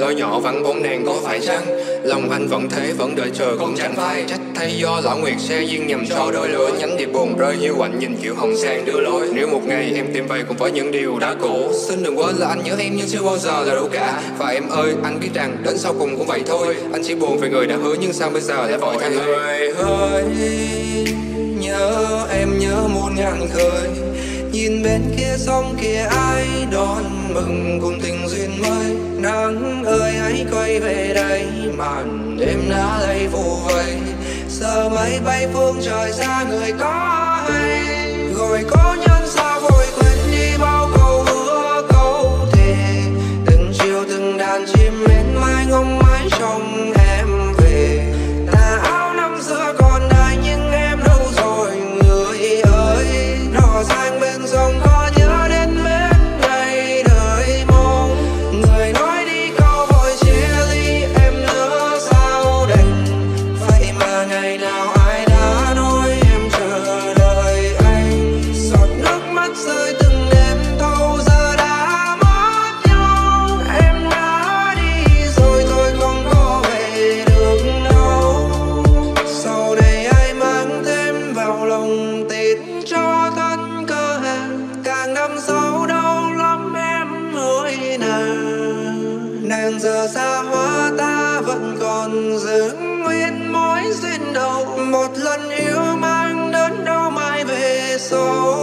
lối nhỏ vắng bóng nàng có phải chăng? Lòng anh vẫn thế vẫn đợi chờ cũng chẳng phai. Trách thay do lão nguyệt xe duyên nhầm cho đôi lứa. Nhánh điệp buồn rơi hiu quạnh nhìn chiều hồng sang đưa lối. Nếu một ngày em tìm về cùng với những điều đã cũ, xin đừng quên là anh nhớ em nhưng chưa bao giờ là đủ cả. Và em ơi anh biết rằng đến sau cùng cũng vậy thôi. Anh chỉ buồn về người đã hứa nhưng sao bây giờ lại vội thay người ơi, nhớ em nhớ muôn ngàn khơi. Nhìn bên kia sông kia ai đón mừng cùng tình duyên mới. Nắng ơi hãy quay về đây, màn đêm đã lay phủ vây. Giờ mây bay phương trời xa người có hay. Gọi có nhân sao vội quên đi bao câu hứa câu thề. Từng chiều từng đàn chim mến mai ngóng mãi trong em về. Tà áo năm xưa còn đây nhưng em đâu rồi người ơi. Đò sang bên sông có nhớ đến bên đây đợi mong. Người nói đi câu vội chia ly em nhớ sao đành. Vậy mà ngày nào ai đã nói em chờ đợi anh. Giọt nước mắt rơi từng đêm thâu giờ đã mất nhau. Em đã đi rồi tôi không có về được đâu. Sau này ai mang thêm vào lòng tin cho thân cơ hàng. Càng năm sau đau lắm em hỡi nàng. Nàng giờ xa hoa ta vẫn còn giữ nguyên mối duyên đầu. Một lần yêu mang đến đâu mai về sau.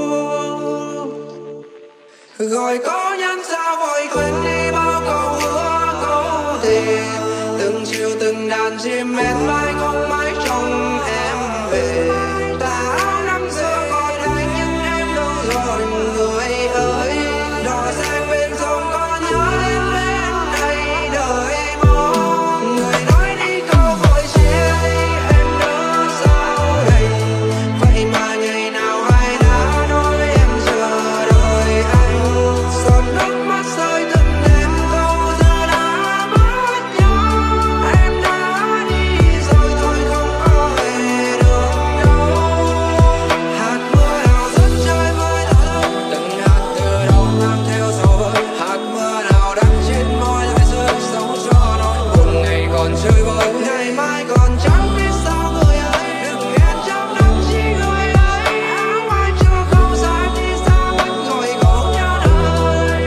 Gọi có nhân sao vội quên đi bao câu hứa câu thề. Từng chiều từng đàn chim mến mai không mãi trong em về. Tà áo năm xưa còn đây nhưng em đâu rồi người ơi. Đò sang bên sông có nhớ đến bên đây đợi mong. Người nói đi câu vội chia ly em nhớ sao đành. Vậy mà ngày nào ai đã nói em chờ đợi anh. Giọt nước mắt rơi từng đêm thâu giờ đã mất nhau. Em đã đi rồi tôi không có về được đâu. Hạt mưa nào rớt trời với ta. Từng hạt từ đâu mang theo dấu vơi. Hạt mưa nào đang trên môi lại rơi sâu cho nỗi buồn ngày còn chơi vơi. Ngày mai còn chẳng biết sao người ơi. Đừng hẹn trong năm chi người ơi. Áo ai chưa không xa đi xa vẫn ngồi khổ nhớ đời.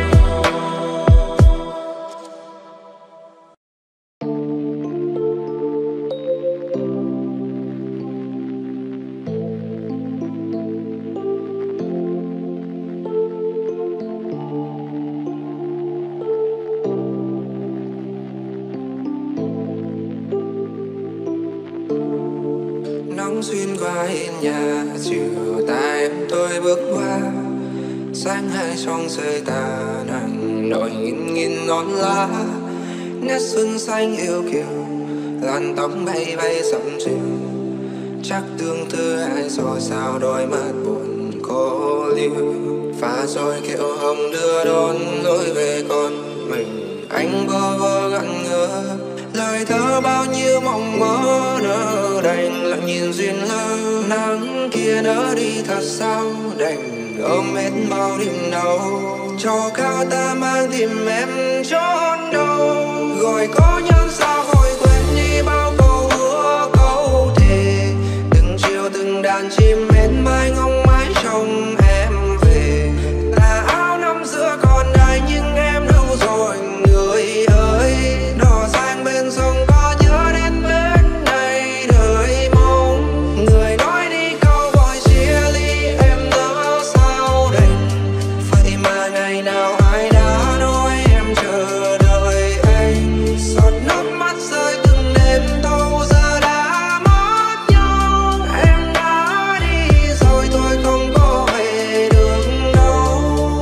Nắng xuyên qua hiên nhà, chiều ta em tôi bước qua. Sáng hai trong rơi tà nắng nổi nghìn nghìn non lá. Nét xuân xanh yêu kiều, làn tóc bay bay dặm chiều. Chắc tương tư ai rồi sao đôi mắt buồn cô liêu. Và rồi kiệu hồng đưa đón lối về con mình. Anh bơ vơ gặn ngơ lời thơ bao nhiêu mộng mơ nỡ đành lặng nhìn duyên lơ. Nắng kia nỡ đi thật sao đành ôm hết bao niềm đau. Cho cao ta mang tìm em trốn đâu. Gọi có nhân sao vội quên đi bao câu hứa câu thề. Từng chiều từng đàn chim mến mai ngóng mãi trong em về. Tà áo năm xưa còn đây nhưng em đâu rồi người ơi. Đò sang bên sông có nhớ đến bên đây đợi mong. Người nói đi câu vội chia ly em nhớ sao đành. Vậy mà ngày nào ai đã nói em chờ đợi anh. Giọt nước mắt rơi từng đêm thâu giờ đã mất nhau. Em đã đi rồi tôi không có về được đâu.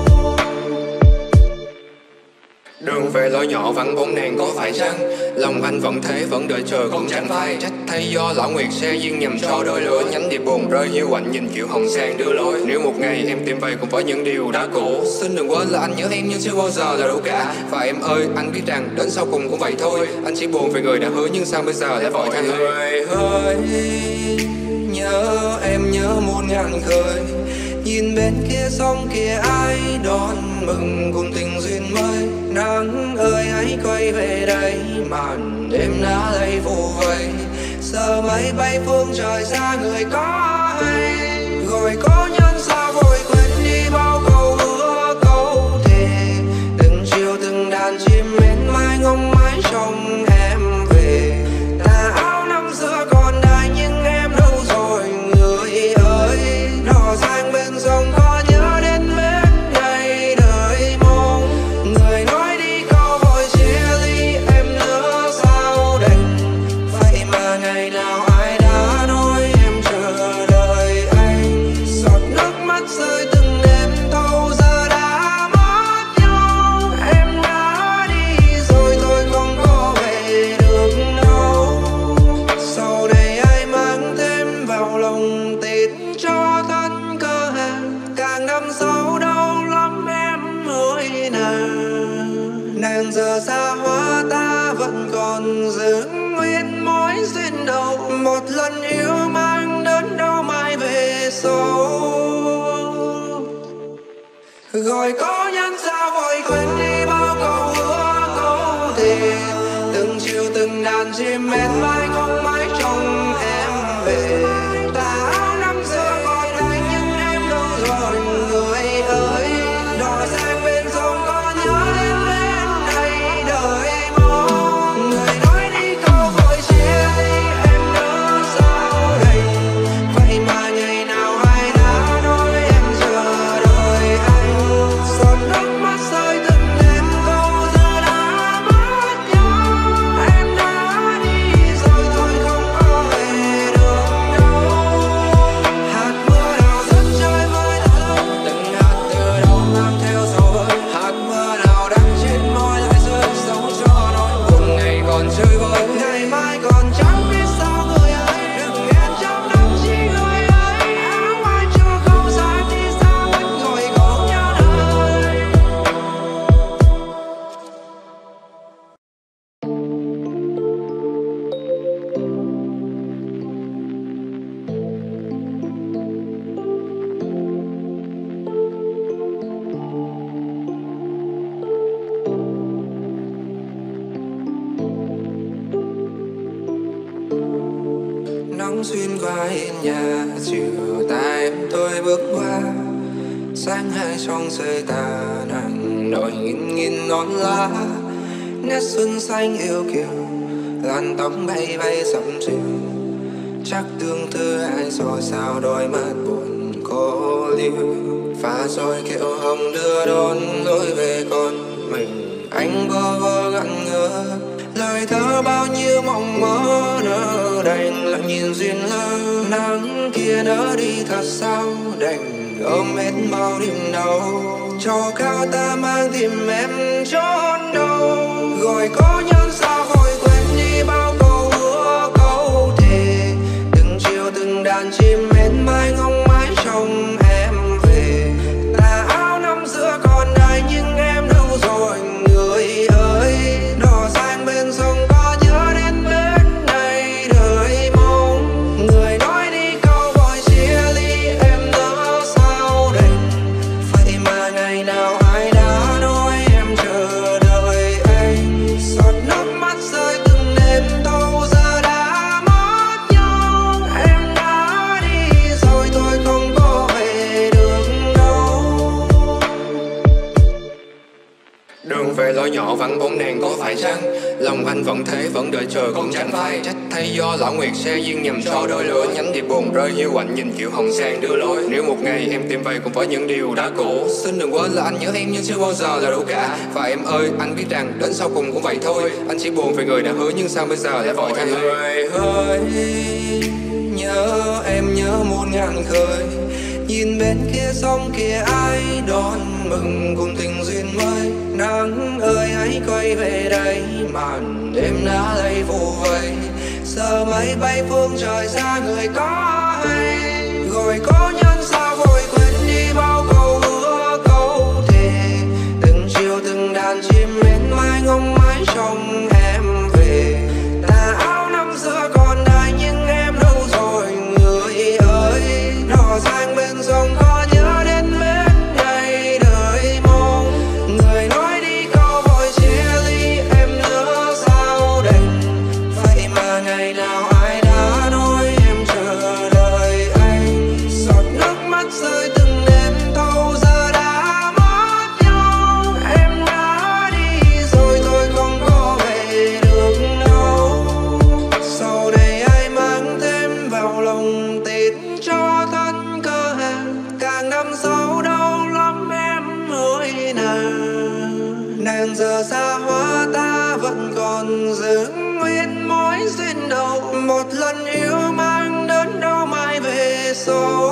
Đường về lối nhỏ vắng bóng nàng có phải chăng? Lòng anh vẫn thế vẫn đợi chờ cũng chẳng phai. Trách thay do lão nguyệt xe duyên nhầm cho đôi lứa. Nhánh điệp buồn rơi hiu quạnh nhìn chiều hồng sang đưa lối. Nếu một ngày em tìm về cùng với những điều đã cũ, xin đừng quên là anh nhớ em nhưng chưa bao giờ là đủ cả. Và em ơi anh biết rằng đến sau cùng cũng vậy thôi. Anh chỉ buồn về người đã hứa nhưng sao bây giờ lại vội thay Người ơi, nhớ em nhớ muôn ngàn khơi. Nhìn bên kia sông kia ai đón mừng cùng tình duyên mới. Nắng ơi hãy quay về đây, màn đêm đã lây phủ vây. Giờ máy bay phương trời xa người có hay, gọi có nhân sao vội quên đi bao câu hứa câu thề. Từng chiều từng đàn chim mến mai ngóng mãi trong em về. Tà áo năm xưa còn đây nhưng em đâu rồi người ơi. Đò sang bên sông có nhớ đến bên đây đời mong. Người nói đi câu vội chia ly em nhớ sao đành. Vậy mà ngày nào ai đã nói em chờ đợi anh. Giọt nước mắt rơi từng đêm thâu giờ đã mất nhau. Em đã đi rồi tôi không có về được đâu. Sau đây ai mang thêm vào lòng tin cho thân cơ hàng. Càng đâm sâu đau lắm em ơi nàng. Nàng giờ xa hóa ta vẫn còn giữ nguyên mối duyên đầu. Một lần yêu mang đớn đau mãi về sau. Gọi có nhân sao vội quên đi bao câu hứa câu thề. Từng chiều từng đàn chim mến mai không mãi trong em về. Tà áo năm xưa còn đây nhưng em đâu rồi người ơi. Đò sang bên sông có nhớ đến bên đây đời mong. Người nói đi câu vội chia ly em nhớ sao đành. Vậy mà ngày nào ai đã nói em chờ đợi anh. Giọt nước mắt rơi từng đêm câu giờ đã mất nhau. Em đã đi rồi tôi không có về được đâu. Hạt mưa nào rất chơi với thơ, từng hạt từ đâu mang theo dấu vơi. Hạt mưa nào đang trên môi lại rơi sâu cho nỗi buồn ngày còn chơi vơi. Ngày mai còn chẳng biết sao người ơi. Đừng em trong tâm trí người ơi. Áo ai chưa không sáng thì sao vẫn ngồi không nhớ đời. Nắng xuyên qua hiên nhà, chiều ta em tôi bước qua. Sáng hai trong rơi tà nắng nổi nghìn nghìn non lá. Nét xuân xanh yêu kiều, làn tóc bay bay sẫm chiều. Chắc tương tư ai rồi sao đôi mắt buồn cô liêu. Pha rồi kiệu hồng đưa đón lối về con mình. Anh bơ vơ ngẩn ngơ, lời thơ bao nhiêu mộng mơ nỡ đành lặng nhìn duyên lơ. Nắng kia nỡ đi thật sao đành ôm hết bao niềm đau. Cho cao ta mang tìm em trốn đâu. Gọi có nhân sao vội quên đi bao câu hứa câu thề. Từng chiều từng đàn chim mến mai ngóng mãi trong em về. Tà áo năm xưa còn đây nhưng em đâu rồi người ơi. Đò sang bên sông có nhớ đến bên đây đời mong. Người nói đi câu vội chia ly em nhớ sao đành. Vậy mà ngày nào ai đã nói em chờ đợi anh. Giọt nước mắt rơi từng đêm thâu giờ đã mất nhau. Em đã đi rồi tôi không có về được đâu. Đường về lối nhỏ vắng bóng đèn có phải chăng? Lòng anh vẫn thế vẫn đợi chờ cũng chẳng phai. Trách thay do lão nguyệt xe duyên nhầm cho đôi lứa. Nhánh điệp buồn rơi hiu quạnh nhìn kiểu hồng sang đưa lối. Nếu một ngày em tìm về cùng với những điều đã cũ, xin đừng quên là anh nhớ em nhưng chưa bao giờ là đủ cả. Và em ơi anh biết rằng đến sau cùng cũng vậy thôi. Anh chỉ buồn về người đã hứa nhưng sao bây giờ lại vội thay người ơi. Nhớ em nhớ muôn ngàn khơi. Nhìn bên kia sông kia ai đón mừng cùng tình duyên mới. Nắng ơi hãy quay về đây, màn đêm đã lây phủ vây. Giờ máy bay phương trời xa người có hay, gọi có nhân sao vội quên đi bao câu hứa câu thề. Từng chiều từng đàn chim mến mai ngóng mãi trong em về. Tà áo năm xưa còn đây nhưng em đâu rồi người ơi. Đò sang bên sông có nhớ nàng giờ xa hoa ta vẫn còn giữ nguyên mối duyên đầu. Một lần yêu mang đến đâu mai về sau.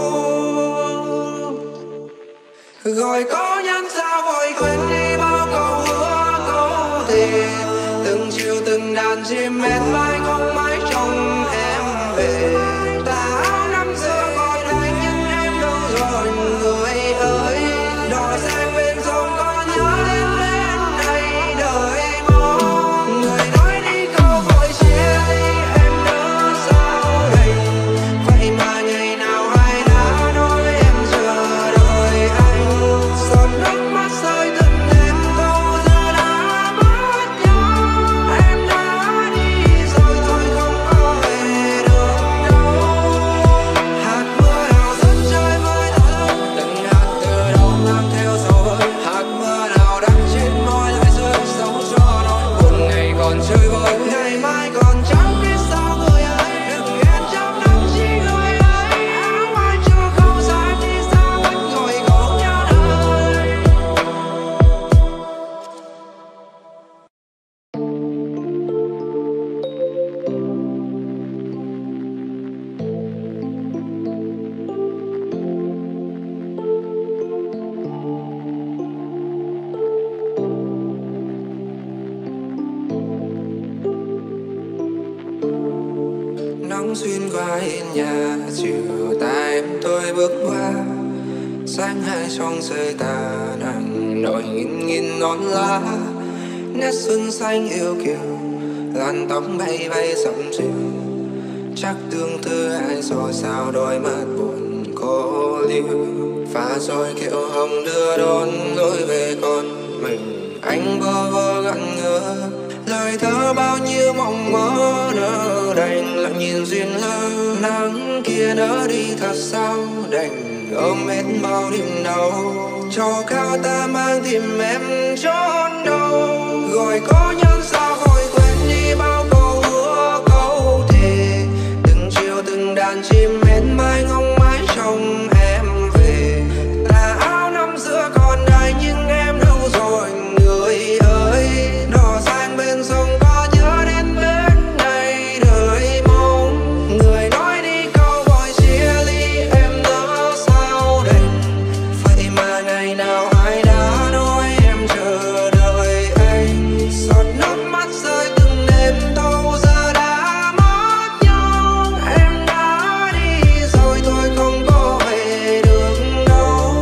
Gọi có nhân sao vội quên đi bao câu hứa câu thề. Từng chiều từng đàn chim én vai không mãi trông em về. Tà áo năm xưa còn đây nhưng em đâu rồi người ơi. Đò sang bên sông có nhớ đến bên này đời mong. Người nói đi câu vội chia ly em đỡ sao đây. Vậy mà ngày nào ai đã nói em chờ đợi anh. Giọt nước mắt rơi từng đêm câu giờ đã mất nhau. Em đã đi rồi thôi không có về được đâu. Hạt mưa nào dẫn chơi với thơ. Từng hạt từ đâu mang theo dấu ơi. Hạt mưa nào đang trên môi lại rơi sâu cho nỗi buồn ngày còn chơi vơi. Ngày mai còn chẳng biết sao người ơi. Đừng ghen trong lòng chỉ người ơi. Áo ai chưa không dài đi xa vẫn ngồi cùng nhau đời. Nắng xuyên qua hiên nhà chiều ta em tôi bước qua. Sáng hai trong rơi tà nắng nổi nghìn nghìn non lá. Nét xuân xanh yêu kiều làn tóc bay bay dặm chiều. Chắc tương tư ai rồi sao đôi mắt buồn cô liêu. Pha rồi kiệu hồng đưa đón lối về con mình. Anh bơ vơ gặn ngơ lời thơ bao nhiêu mộng mơ nỡ đành lặng nhìn duyên lơ. Nắng kia nỡ đi thật sao đành ôm hết bao niềm đau. Cho cao ta mang tìm em trốn đâu. Gọi có nhân sao vội quên đi bao câu hứa câu thề. Từng chiều từng đàn chim én vai ngóng mãi trông em về. Tà áo năm xưa còn đây nhưng em đâu rồi người ơi. Đò sang bên sông có nhớ đến bên này đời mong. Người nói đi câu vội chia ly em nỡ sao đành. Vậy mà ngày nào ai đã nói em chờ đợi anh. Giọt nước mắt rơi từng đêm thâu giờ đã mất nhau. Em đã đi rồi thôi không có về được đâu.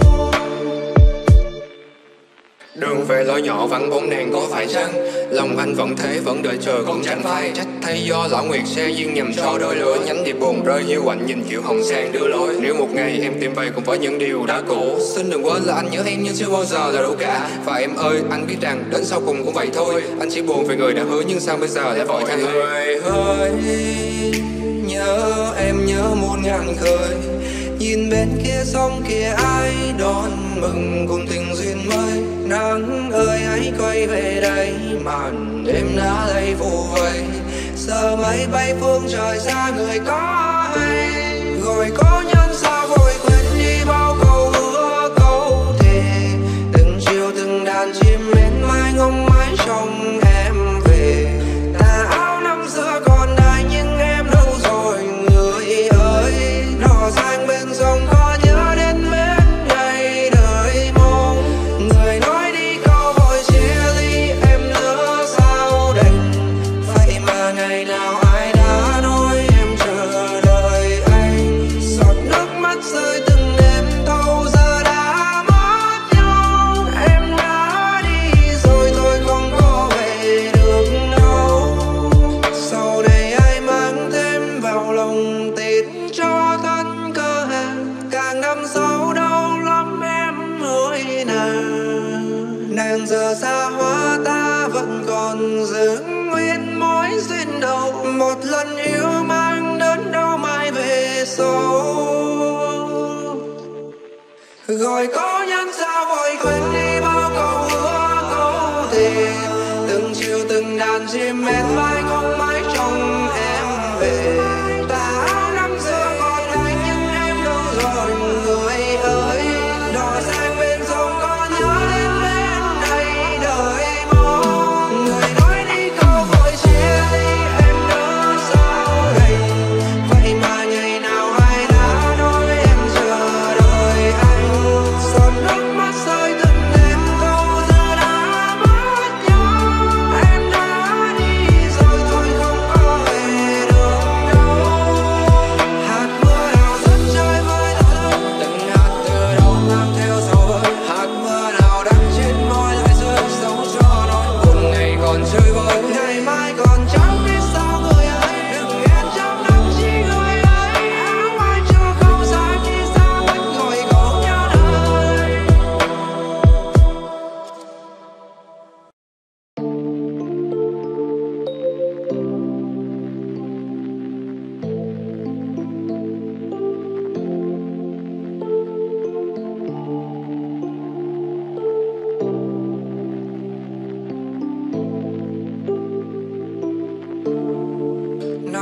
Đường về lối nhỏ vắng bóng đèn có phải chăng. Lòng anh vẫn thế vẫn đợi chờ cũng chẳng phai. Trách thay do lão nguyệt xe duyên nhầm cho đôi lứa. Nhánh điệp buồn rơi hiu quạnh nhìn chiều hồng sang đưa lối. Nếu một ngày em tìm về cùng với những điều đã cũ. Xin đừng quên là anh nhớ em nhưng chưa bao giờ là đủ cả. Và em ơi anh biết rằng đến sau cùng cũng vậy thôi. Anh chỉ buồn về người đã hứa nhưng sao bây giờ lại vội thay người. Người ơi nhớ em nhớ muôn ngàn khơi. Nhìn bên kia sông kia ai đón mừng cùng tình duyên mới. Nắng ơi hãy quay về đây màn đêm đã lay phủ vây. Giờ máy bay phương trời xa người có hay. Gọi có nhân sao vội quên đi bao câu hứa câu thề. Từng chiều từng đàn chim én vai ngóng mãi trông em về. Tà áo năm xưa còn đây nhưng em đâu rồi người ơi. Đò sang bên sông có nhớ đến bên này đời mong. Người nói đi câu vội chia ly em nỡ sao đành. Vậy mà ngày nào ai đã nói em chờ đợi anh. Giọt nước mắt rơi từng đêm thâu giờ đã mất nhau. Em đã đi rồi thôi không có về được đâu. Sau này ai mang thêm vào lòng tin cho thân cơ hàng. Càng năm sau đau lắm em ơi nàng. Nàng giờ xa hoa ta vẫn còn giữ nguyên mối duyên đầu. Một lần yêu mang đến đâu mai về sau. Gọi có nhân sao vội quên đi bao câu hứa câu thề. Từng chiều từng đàn chim én vai không mãi trông em về. Tà áo năm xưa còn đây nhưng em đâu rồi người ơi. Đò sang bên sông có nhớ đến bên này đời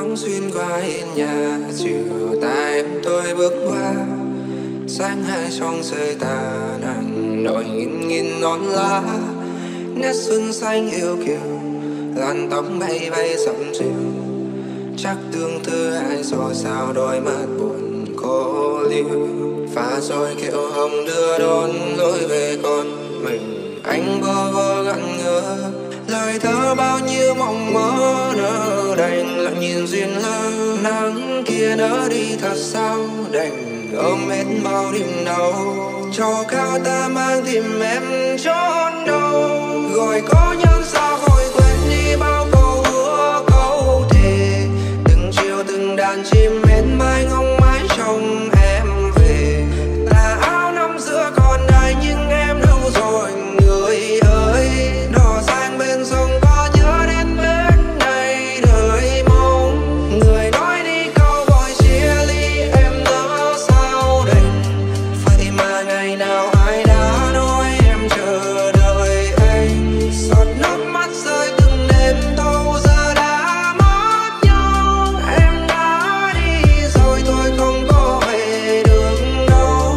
Nắng xuyên qua hiên nhà, chiều ta em tôi bước qua. Sáng hai trong rơi tà nắng nổi nghìn nghìn non lá. Nét xuân xanh yêu kiều, làn tóc bay bay dặm dịu. Chắc tương tư ai rồi sao đôi mắt buồn cô liêu. Pha rồi kiệu hồng đưa đón lối về con mình. Anh bơ vơ gặn ngơ, lời thơ bao nhiêu mộng mơ nỡ đành lặng nhìn duyên lơ. Nắng kia nỡ đi thật sao đành ôm hết bao niềm đau. Cho cao ta mang tìm em trốn đâu. Gọi có nhân sao vội quên đi bao câu hứa câu thề. Từng chiều từng đàn chim bên mai ngóng mãi trông em về. Tà áo năm xưa còn đây nhưng em đâu rồi người ơi. Đò sang bên sông có nhớ đến bên này đời mong. Người nói đi câu vội chia ly em nỡ sao đành. Vậy mà ngày nào ai đã nói em chờ đợi anh. Giọt nước mắt rơi từng đêm thâu giờ đã mất nhau. Em đã đi rồi tôi không có về được đâu.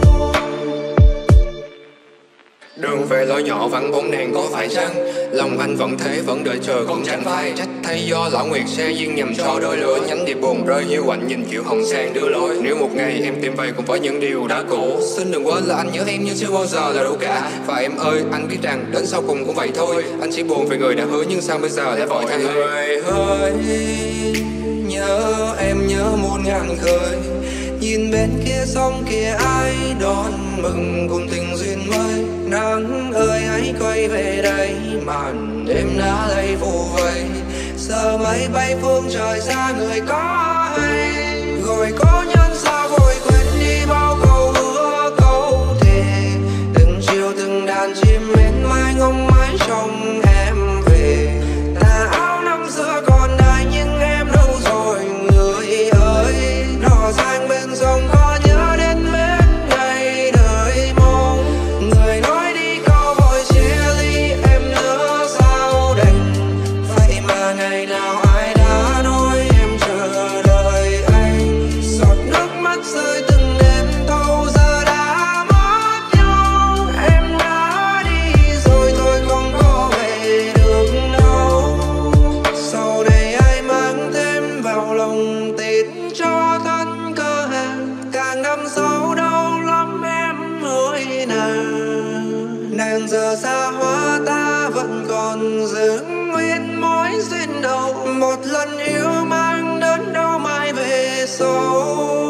Đường về lối nhỏ vắng bóng đèn có phải chăng? Lòng anh vẫn thế vẫn đợi chờ cũng chẳng phai. Trách thay do lão nguyệt xe duyên nhầm cho đôi lứa. Nhánh điệp buồn rơi hiu quạnh nhìn chiều hồng sang đưa lối. Nếu một ngày em tìm về cùng với những điều đã cũ, xin đừng quên là anh nhớ em nhưng chưa bao giờ là đủ cả. Và em ơi anh biết rằng đến sau cùng cũng vậy thôi. Anh chỉ buồn về người đã hứa nhưng sao bây giờ lại vội thay người ơi. Nhớ em nhớ muôn ngàn khơi. Nhìn bên kia sông kia ai đón mừng cùng tình duyên mới. Nắng ơi hãy quay về đây, màn đêm đã lay phủ vây. Giờ mây bay phương trời xa người có hay. Gọi có nhân sao vội quên đi bao câu hứa câu thề. Từng chiều từng đàn chim bên mai ngóng mãi trông em về. Tà áo năm xưa còn đây nhưng em đâu rồi người ơi. Đò sang bên sông có nhớ đến bên ngày đời mong. Người nói đi câu vội chia ly em nỡ sao đành. Vậy mà ngày nào ai đã nói em chờ đợi anh. Giọt nước mắt rơi từng đêm thâu giờ đã mất nhau. Em đã đi rồi tôi không có về được đâu. Sau đây ai mang thêm vào lòng tin cho thân cơ hàng. Càng đâm sâu đau lắm em ơi nàng. Nàng giờ xa hóa ta vẫn còn giữ nguyên mối duyên đầu. Một lần yêu mang đến đâu mai về sau.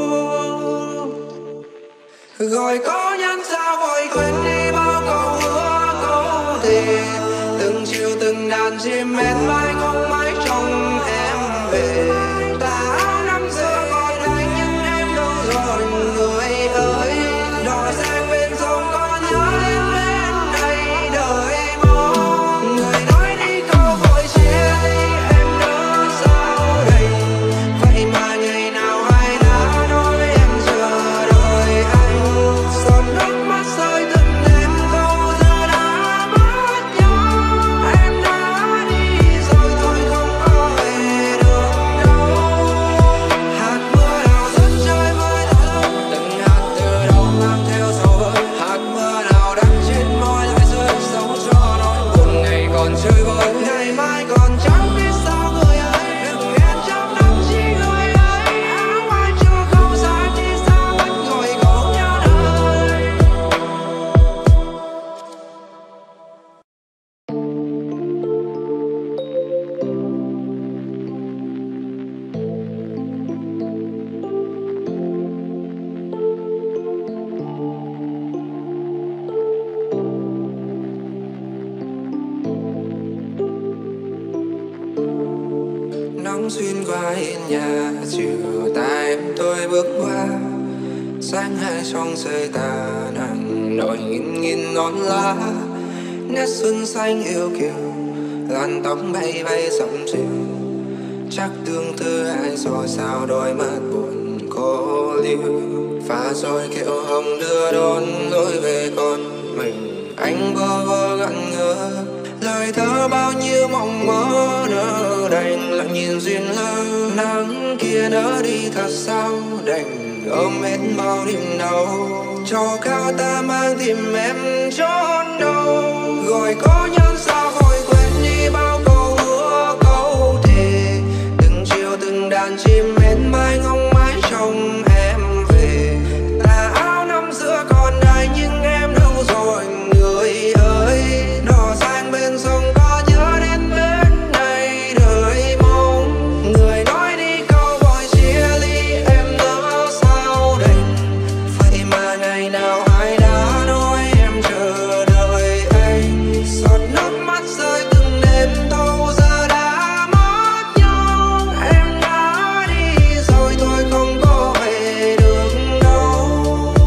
Gọi có nhân sao vội quên đi bao câu hứa câu thề. Từng chiều từng đàn chim bên mai ngóng mãi trông em về. Tà áo năm xưa còn đây nhưng em đâu rồi người ơi. Đò sang bên sông có nhớ đến bên này đời mong. Người nói đi câu vội chia ly em nỡ sao đành. Vậy mà ngày nào ai đã nói em chờ đợi anh. Giọt nước mắt rơi từng đêm thâu giờ đã mất nhau. Em đã đi rồi tôi không có về được đâu. Hạt mưa nào rớt rơi với thơ. Từng hạt từ đâu mang theo sầu vơi. Hạt mưa nào đang trên môi lại rơi sâu cho nỗi buồn ngày còn chơi vơi. Ngày mai còn chẳng biết sao người ơi. Đừng hẹn trong năm chi người ơi. Áo ai chưa không xa đi xa vẫn gọi cậu nhớ đời. Nắng xuyên qua hiên nhà, chiều ta em tôi bước qua. Sáng hai trong rơi tà nắng nổi nghìn nghìn non lá. Nét xuân xanh yêu kiều, làn tóc bay bay dặm dịu. Chắc tương tư ai rồi sao đôi mắt buồn cô liêu. Pha rồi kiệu hồng đưa đón lối về con mình. Anh bơ vơ gặn ngơ, lời thơ bao nhiêu mộng mơ nỡ đành lặng nhìn duyên lơ. Nắng kia nỡ đi thật sao đành ôm hết bao niềm đau, cho cao ta mang tìm em trốn đâu. Gọi có nhân sao vội quên đi bao câu hứa câu thề, từng chiều từng đàn chim bên mai ngóng mãi trông em về. Tà áo năm xưa còn đây nhưng em đâu rồi người ơi. Đò sang bên sông có nhớ đến bên đây đời mong. Người nói đi câu vội chia ly em nỡ sao đành. Vậy mà ngày nào ai đã nói em chờ đợi anh. Giọt nước mắt rơi từng đêm thâu giờ đã mất nhau. Em đã đi rồi tôi không có về được đâu.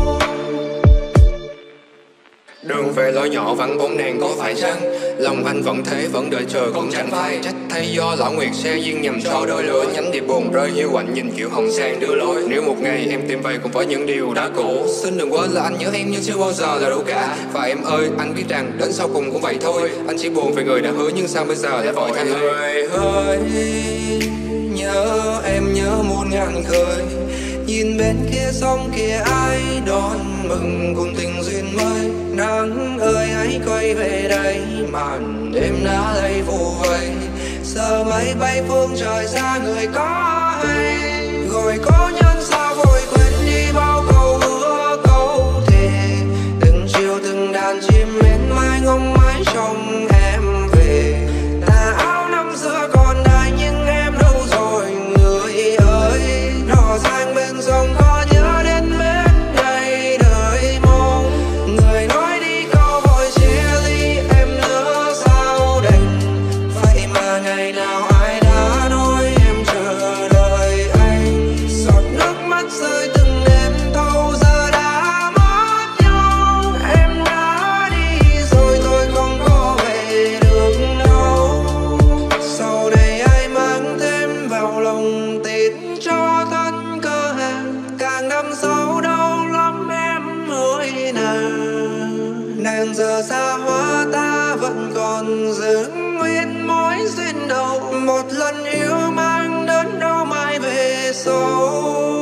Đường về lối nhỏ vắng bóng đèn có phải chăng? Lòng anh vẫn thế vẫn đợi chờ cũng chẳng phai. Trách thay do lão nguyệt xe duyên nhầm cho đôi lứa. Nhánh điệp buồn rơi hiu quạnh nhìn kiểu hồng sang đưa lối. Nếu một ngày em tìm về cùng với những điều đã cũ, xin đừng quên là anh nhớ em nhưng chưa bao giờ là đủ cả. Và em ơi anh biết rằng đến sau cùng cũng vậy thôi. Anh chỉ buồn về người đã hứa nhưng sao bây giờ lại vội thay Người ơi nhớ em nhớ muôn ngàn khơi. Nhìn bên kia sông kia ai đón mừng cùng tình duyên mới. Nắng ơi hãy quay về đây màn đêm đã lây phủ vây. Giờ máy bay phương trời xa người có hay. Gọi có nhân sao vội quên đi bao câu hứa câu thề, từng chiều từng đàn chim bên mai ngóng mãi trông em về. Tà áo năm xưa còn đây nhưng em đâu rồi người ơi. Đò sang bên sông có nhớ đến bên đây đời mong. Người nói đi câu vội chia ly em nỡ sao đành. Vậy mà ngày nào ai đã nói em chờ đợi anh. Giọt nước mắt rơi từng đêm thâu giờ đã mất nhau. Em đã đi rồi tôi không có về được đâu. Sau đây ai mang thêm vào lòng tin cho thân cơ hàng. Càng đâm sâu đau lắm em ơi nào. Nàng giờ xa hoa ta vẫn còn giữ nguyên mối duyên đầu. Một lần yêu mang đến đâu mai về sau.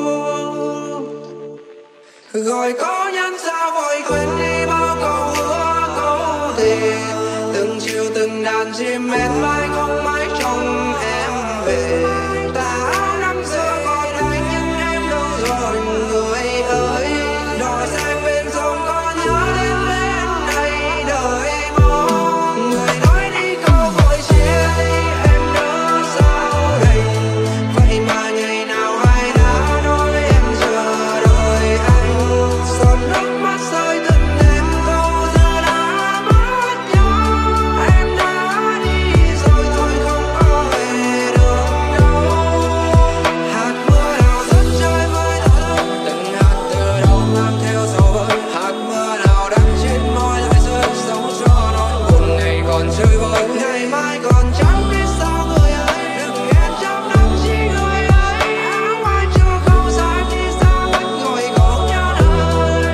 Gọi có nhân sao vội quên đi bao câu hứa câu thề, từng chiều từng đàn chim bên mai không mãi trông em về. Tà áo năm xưa còn đây nhưng em đâu rồi người ơi. Đò sang bên sông có nhớ đến bên đây đời mong. Người nói đi câu vội chia ly em nỡ sao đành. Vậy mà ngày nào ai đã nói em chờ đợi anh. Giọt nước mắt rơi từng đêm thâu giờ đã mất nhau. Em đã đi rồi tôi không có về được đâu. Hạt mưa nào rớt rơi với thơ, từng hạt từ đâu mang theo dấu ơi. Hạt mưa nào đang trên môi lại rơi sâu cho nỗi buồn này còn chơi vơi. Ngày mai còn chẳng biết sao người ơi. Đừng hẹn trong năm chi người ơi. Áo ngoài chưa câu dài thì sao vẫn ngồi cùng nhau đời.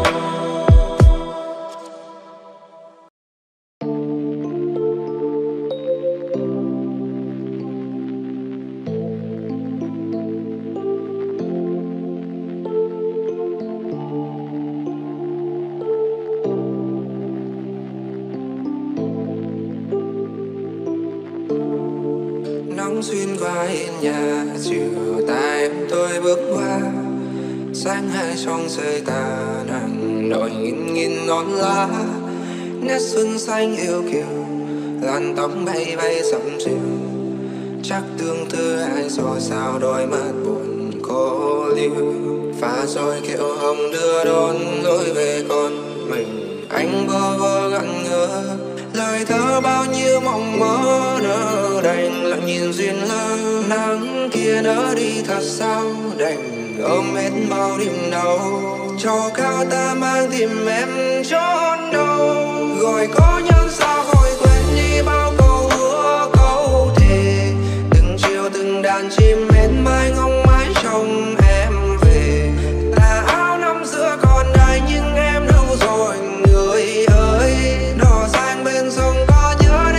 Nắng xuyên qua hiên nhà chiều ta em tôi bước qua. Sáng hai trong rơi tà nắng nổi nghìn nghìn non lá. Nét xuân xanh yêu kiều làn tóc bay bay dặm chiều. Chắc tương tư ai rồi sao đôi mắt buồn cô liêu. Pha rồi kiệu hồng đưa đón lối về con mình. Anh bơ vơ ngẩn ngơ lời thơ bao nhiêu mộng mơ nỡ đành lặng nhìn duyên lơ. Nắng kia nỡ đi thật sao đành ôm hết bao niềm đau, cho cao ta mang tìm em trốn đâu. Gọi có nhân sao vội quên đi bao câu hứa câu thề, từng chiều từng đàn chim bên mai ngóng mãi trông em về. Tà áo năm xưa còn đây nhưng em đâu rồi người ơi. Đò sang bên sông có nhớ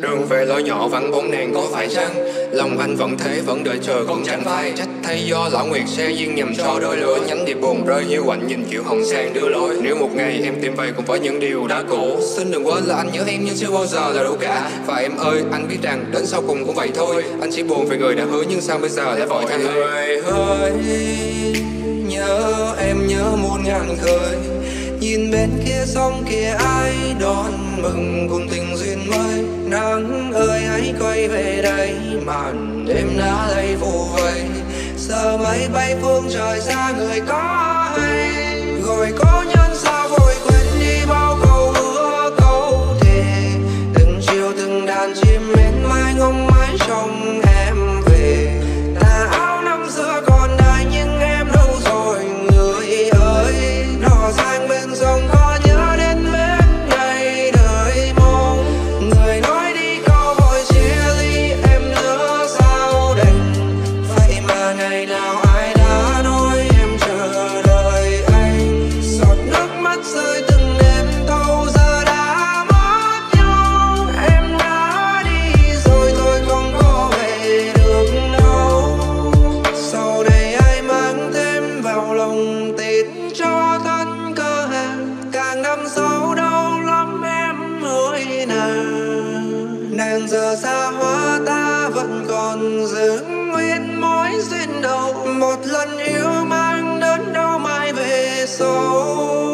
Đường về lối nhỏ vắng bóng nàng có phải chăng? Lòng anh vẫn thế vẫn đợi chờ cũng chẳng phải trách thay do lão nguyệt sẽ duyên nhầm cho đôi lứa nhánh điệp buồn rơi hiu quạnh nhìn kiểu hồng sang đưa lối. Nếu một ngày em tìm về cùng với những điều đã cũ, xin đừng quên là anh nhớ em nhưng chưa bao giờ là đủ cả. Và em ơi anh biết rằng đến sau cùng cũng vậy thôi, anh chỉ buồn về người đã hứa nhưng sao bây giờ lại vội thay người ơi, nhớ em nhớ muôn ngàn khơi. Nhìn bên kia sông kia ai đón mừng cùng tình duyên mới. Nắng ơi hãy quay về đây, màn đêm đã lay phủ vây. Giờ máy bay phương trời xa người có hay, gọi có nhân sao vội quên đi bao câu hứa câu thề. Từng chiều từng đàn chim mến mai ngóng mãi trong em về. Tà áo năm xưa còn đây nhưng em đâu rồi người ơi. Đò sang bên sông có nhớ đến bên ngày đời mong. Người nói đi câu vội chia ly em nhớ sao đành. Vậy mà ngày nào ai đã nói em chờ đợi anh. Giọt nước mắt rơi từng đêm thâu giờ đã mất nhau. Em đã đi rồi tôi không có về được đâu. Sau này ai mang thêm vào lòng tin cho thân cơ hàng. Càng năm sau đau lắm em ơi nàng. Nàng giờ xa hóa ta vẫn còn giữ nguyên mối duyên đầu. Một lần yêu mang đến đâu mai về sau.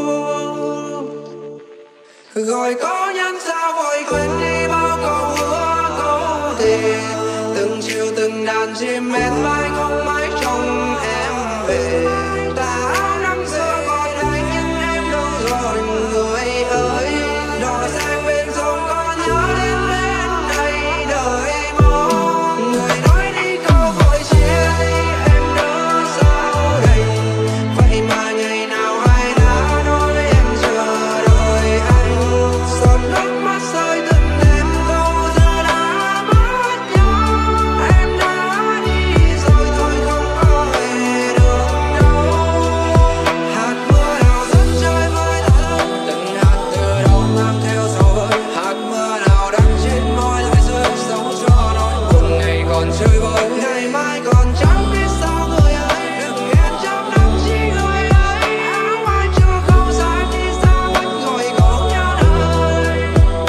Gọi có nhân sao vội quên đi bao câu hứa câu thề. Từng chiều từng đàn chim mến mai không mãi trong em về. Tà áo năm xưa còn đây nhưng em đâu rồi người ơi. Đò sang bên sông có nhớ đến bên đây đời mong. Người nói đi câu vội chia ly em nhớ sao đành. Vậy mà ngày nào ai đã nói em chờ đợi anh. Giọt nước mắt rơi từng đêm thâu giờ đã mất nhau. Em đã đi rồi tôi không có về được đâu. Hạt mưa nào rớt trời mới thơm, từng hạt từ đâu mang theo sầu hơi. Hạt mưa nào đang trên môi lại rơi sâu cho nỗi buồn ngày còn chơi vơi. Ngày mai còn chẳng biết sao người ơi. Đừng hẹn trong năm chi người ơi. Áo ai chưa không xa đi xa vẫn ngồi có nhau đời.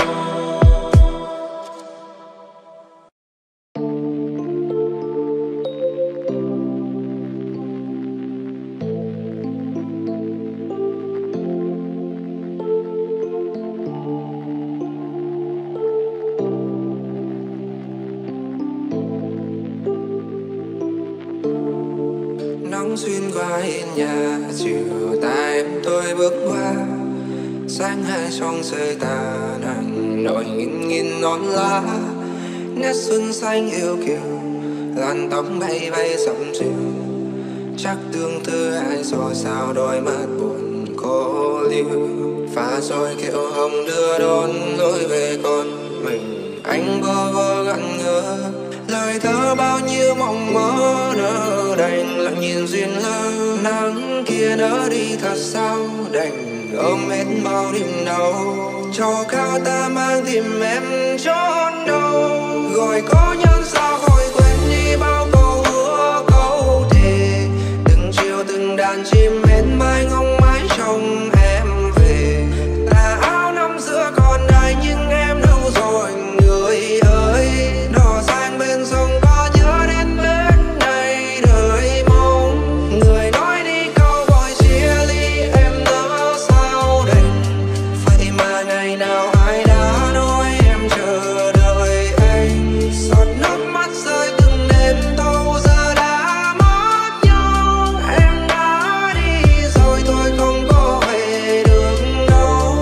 Nắng xuyên qua hiên nhà, chiều ta em tôi bước qua. Sáng hai trong rơi tà nắng nổi nghìn nghìn non lá. Nét xuân xanh yêu kiều, làn tóc bay bay dặm chiều. Chắc tương tư ai rồi sao đôi mắt buồn cô liêu. Pha rồi kiệu hồng đưa đón lối về con mình. Anh bơ vơ gặn ngơ, lời thơ bao nhiêu mộng mơ nỡ đành lặng nhìn duyên lơ. Nắng kia nỡ đi thật sao đành ôm hết bao niềm đau. Cho cao ta mang tìm em trốn đâu. Gọi có nhân sao vội quên đi bao câu hứa câu thề. Từng chiều từng đàn chim mến mai ngóng mãi trong em về. Tà áo năm xưa còn đây nhưng em đâu rồi người ơi. Đò sang bên sông có nhớ đến bên đây đời mong. Người nói đi câu vội chia ly em nhớ sao đành. Vậy mà ngày nào ai đã nói em chờ đợi anh. Giọt nước mắt rơi từng đêm thâu giờ đã mất nhau. Em đã đi rồi tôi không có về được đâu.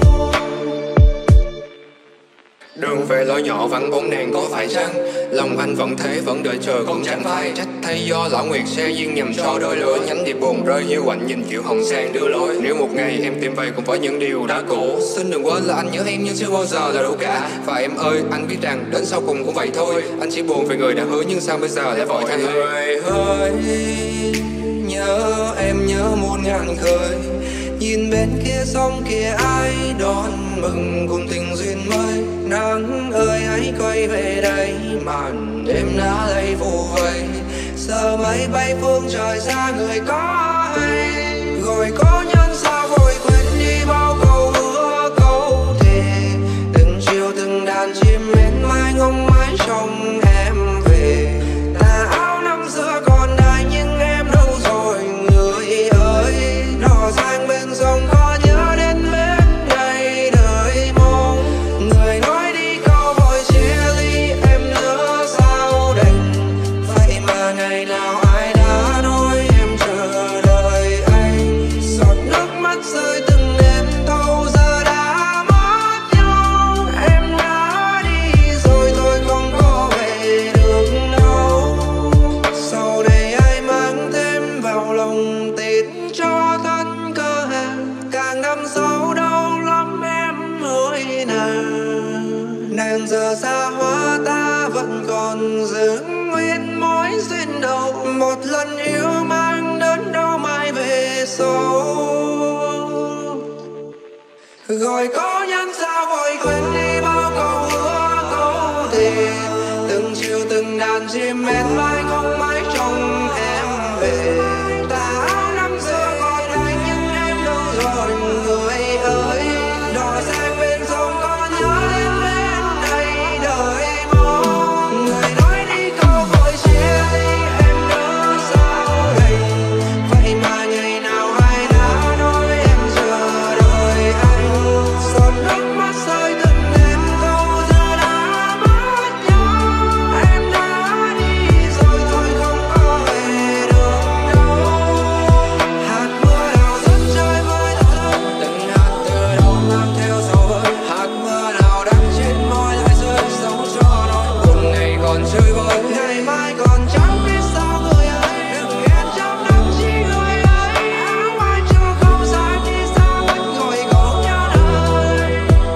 Đường về lối nhỏ vắng bóng nàng có phải chăng? Lòng anh vẫn thế vẫn đợi chờ cũng chẳng phải trách thay do lão nguyệt sẽ duyên nhầm cho đôi lứa nhánh điệp buồn rơi hiu quạnh nhìn kiểu hồng sang đưa lối. Nếu một ngày em tìm về cùng với những điều đã cũ, xin đừng quên là anh nhớ em nhưng chưa bao giờ là đủ cả. Và em ơi anh biết rằng đến sau cùng cũng vậy thôi, anh chỉ buồn về người đã hứa nhưng sao bây giờ lại vội thay Người ơi, nhớ em nhớ muôn ngàn khơi. Nhìn bên kia sông kia ai đón mừng cùng tình duyên mới. Nắng ơi hãy quay về đây, màn đêm đã lây phủ vây. Giờ máy bay phương trời xa người có hay, gọi có nhân sao vội quên đi bao câu hứa câu thề. Từng chiều từng đàn chim bên mai ngóng mãi trong em về. Tà áo năm xưa còn đây nhưng em đâu rồi người ơi. Đò sang bên sông có nhớ đến bên đây đời mong. Người nói đi câu vội chia ly em nhớ sao đành. Vậy mà ngày nào ai đã nói em chờ đợi anh. Giọt nước mắt rơi từng đêm thâu giờ đã mất nhau. Em đã đi rồi tôi không có về được đâu. Sau đây ai mang thêm vào lòng tin cho thân cơ hàng. Càng năm sau đau lắm em ơi nàng. Nàng giờ xa hóa ta vẫn còn giữ nguyên mối duyên đầu. Một lần yêu mang đến đâu mai về sau. Gọi có nhân sao vội quên đi bao câu hứa câu thề. Từng chiều từng đàn chim bên vai không mãi trông em về. Tà áo năm xưa còn đây nhưng em đâu rồi người ơi. Đò sang bên sông có nhớ đến bên đây đời mong. Người nói đi câu vội chia ly em nhớ sao đành. Vậy mà ngày nào ai đã nói em chờ đợi anh. Giọt nước mắt rơi từng đêm thâu giờ đã mất nhau. Em đã đi rồi tôi không có về được đâu. Hạt mưa nào rớt rơi với thở. Từng hạt từ đâu mang theo sầu hơi. Hạt mưa nào đang trên môi lại rơi sâu cho nỗi buồn ngày còn chơi vơi. Ngày mai còn chẳng biết sao người ơi. Đừng ghen trong tâm trí người ơi. Áo ai chưa không sáng đi sao vẫn ngồi cùng nhau đời.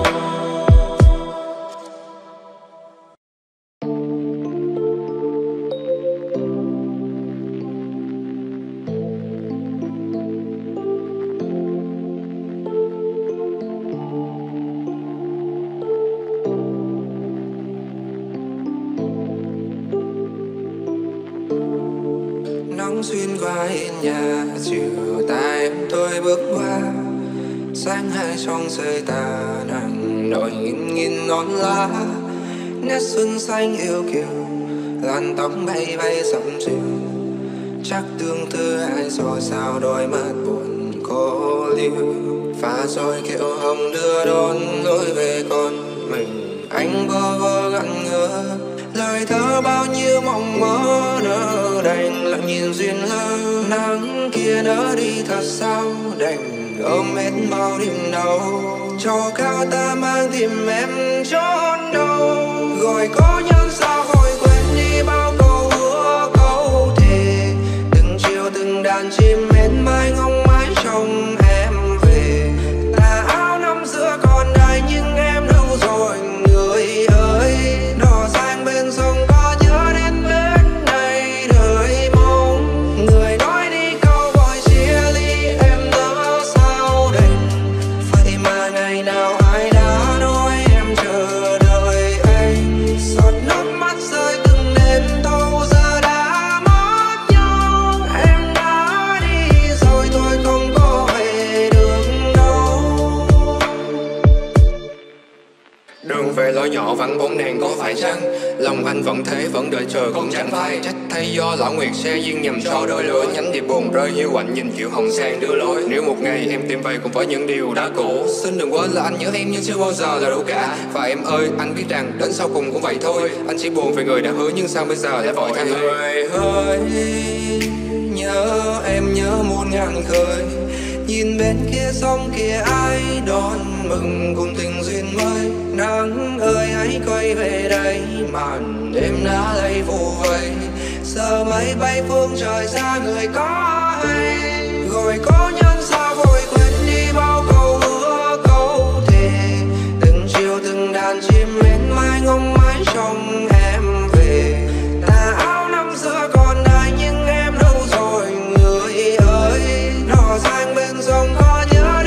Nắng xuyên qua hiên nhà, chiều ta em tôi bước qua. Sáng hai trong rơi tà nắng nổi nghìn nghìn non lá. Nét xuân xanh yêu kiều, làn tóc bay bay sầm chiều. Chắc tương tư ai rồi sao đôi mắt buồn cô liêu. Pha rồi kiệu hồng đưa đón lối về con mình. Anh bơ vơ gặn ngơ, lời thơ bao nhiêu mộng mơ nỡ đành lặng nhìn duyên lơ. Nắng kia nỡ đi thật sao đành ôm hết bao đêm đau. Cho cao ta mang tìm em trốn đâu. Gọi có nhân sao vội quên đi bao câu hứa câu thề. Từng chiều từng đàn chim bên mai ngóng mãi trông em về. Tà áo năm xưa còn đây nhưng em đâu rồi người ơi. Đò sang bên sông có nhớ đến bên đây đời mong. Người nói đi câu vội chia ly em nhớ sao đành. Vậy mà ngày nào ai đã nói em chờ đợi anh. Giọt nước mắt rơi từng đêm thâu giờ đã mất nhau. Em đã đi rồi tôi không có về được đâu. Đường về lối nhỏ vắng bóng đèn có phải chăng? Lòng anh vẫn thế vẫn đợi chờ cũng chẳng phai. Trách thay do lão nguyệt xe duyên nhầm cho đôi lứa. Nhánh điệp buồn rơi hiu quạnh nhìn chiều hồng sang đưa lối. Nếu một ngày em tìm về cùng với những điều đã cũ, xin đừng quên là anh nhớ em nhưng chưa bao giờ là đủ cả. Và em ơi anh biết rằng đến sau cùng cũng vậy thôi. Anh chỉ buồn về người đã hứa nhưng sao bây giờ lại vội thay người ơi. Nhớ em nhớ muôn ngàn khơi. Nhìn bên kia sông kia ai đón mừng cùng tình duyên mới. Nắng ơi hãy quay về đây, màn đêm đã lây phủ vây. Giờ máy bay phương trời xa người có hay, gọi có nhân sao vội quên đi bao câu hứa câu thề. Từng chiều từng đàn chim bên mai ngóng mãi trông em về. Tà áo năm xưa còn đây nhưng em đâu rồi người ơi. Đò sang bên sông có nhớ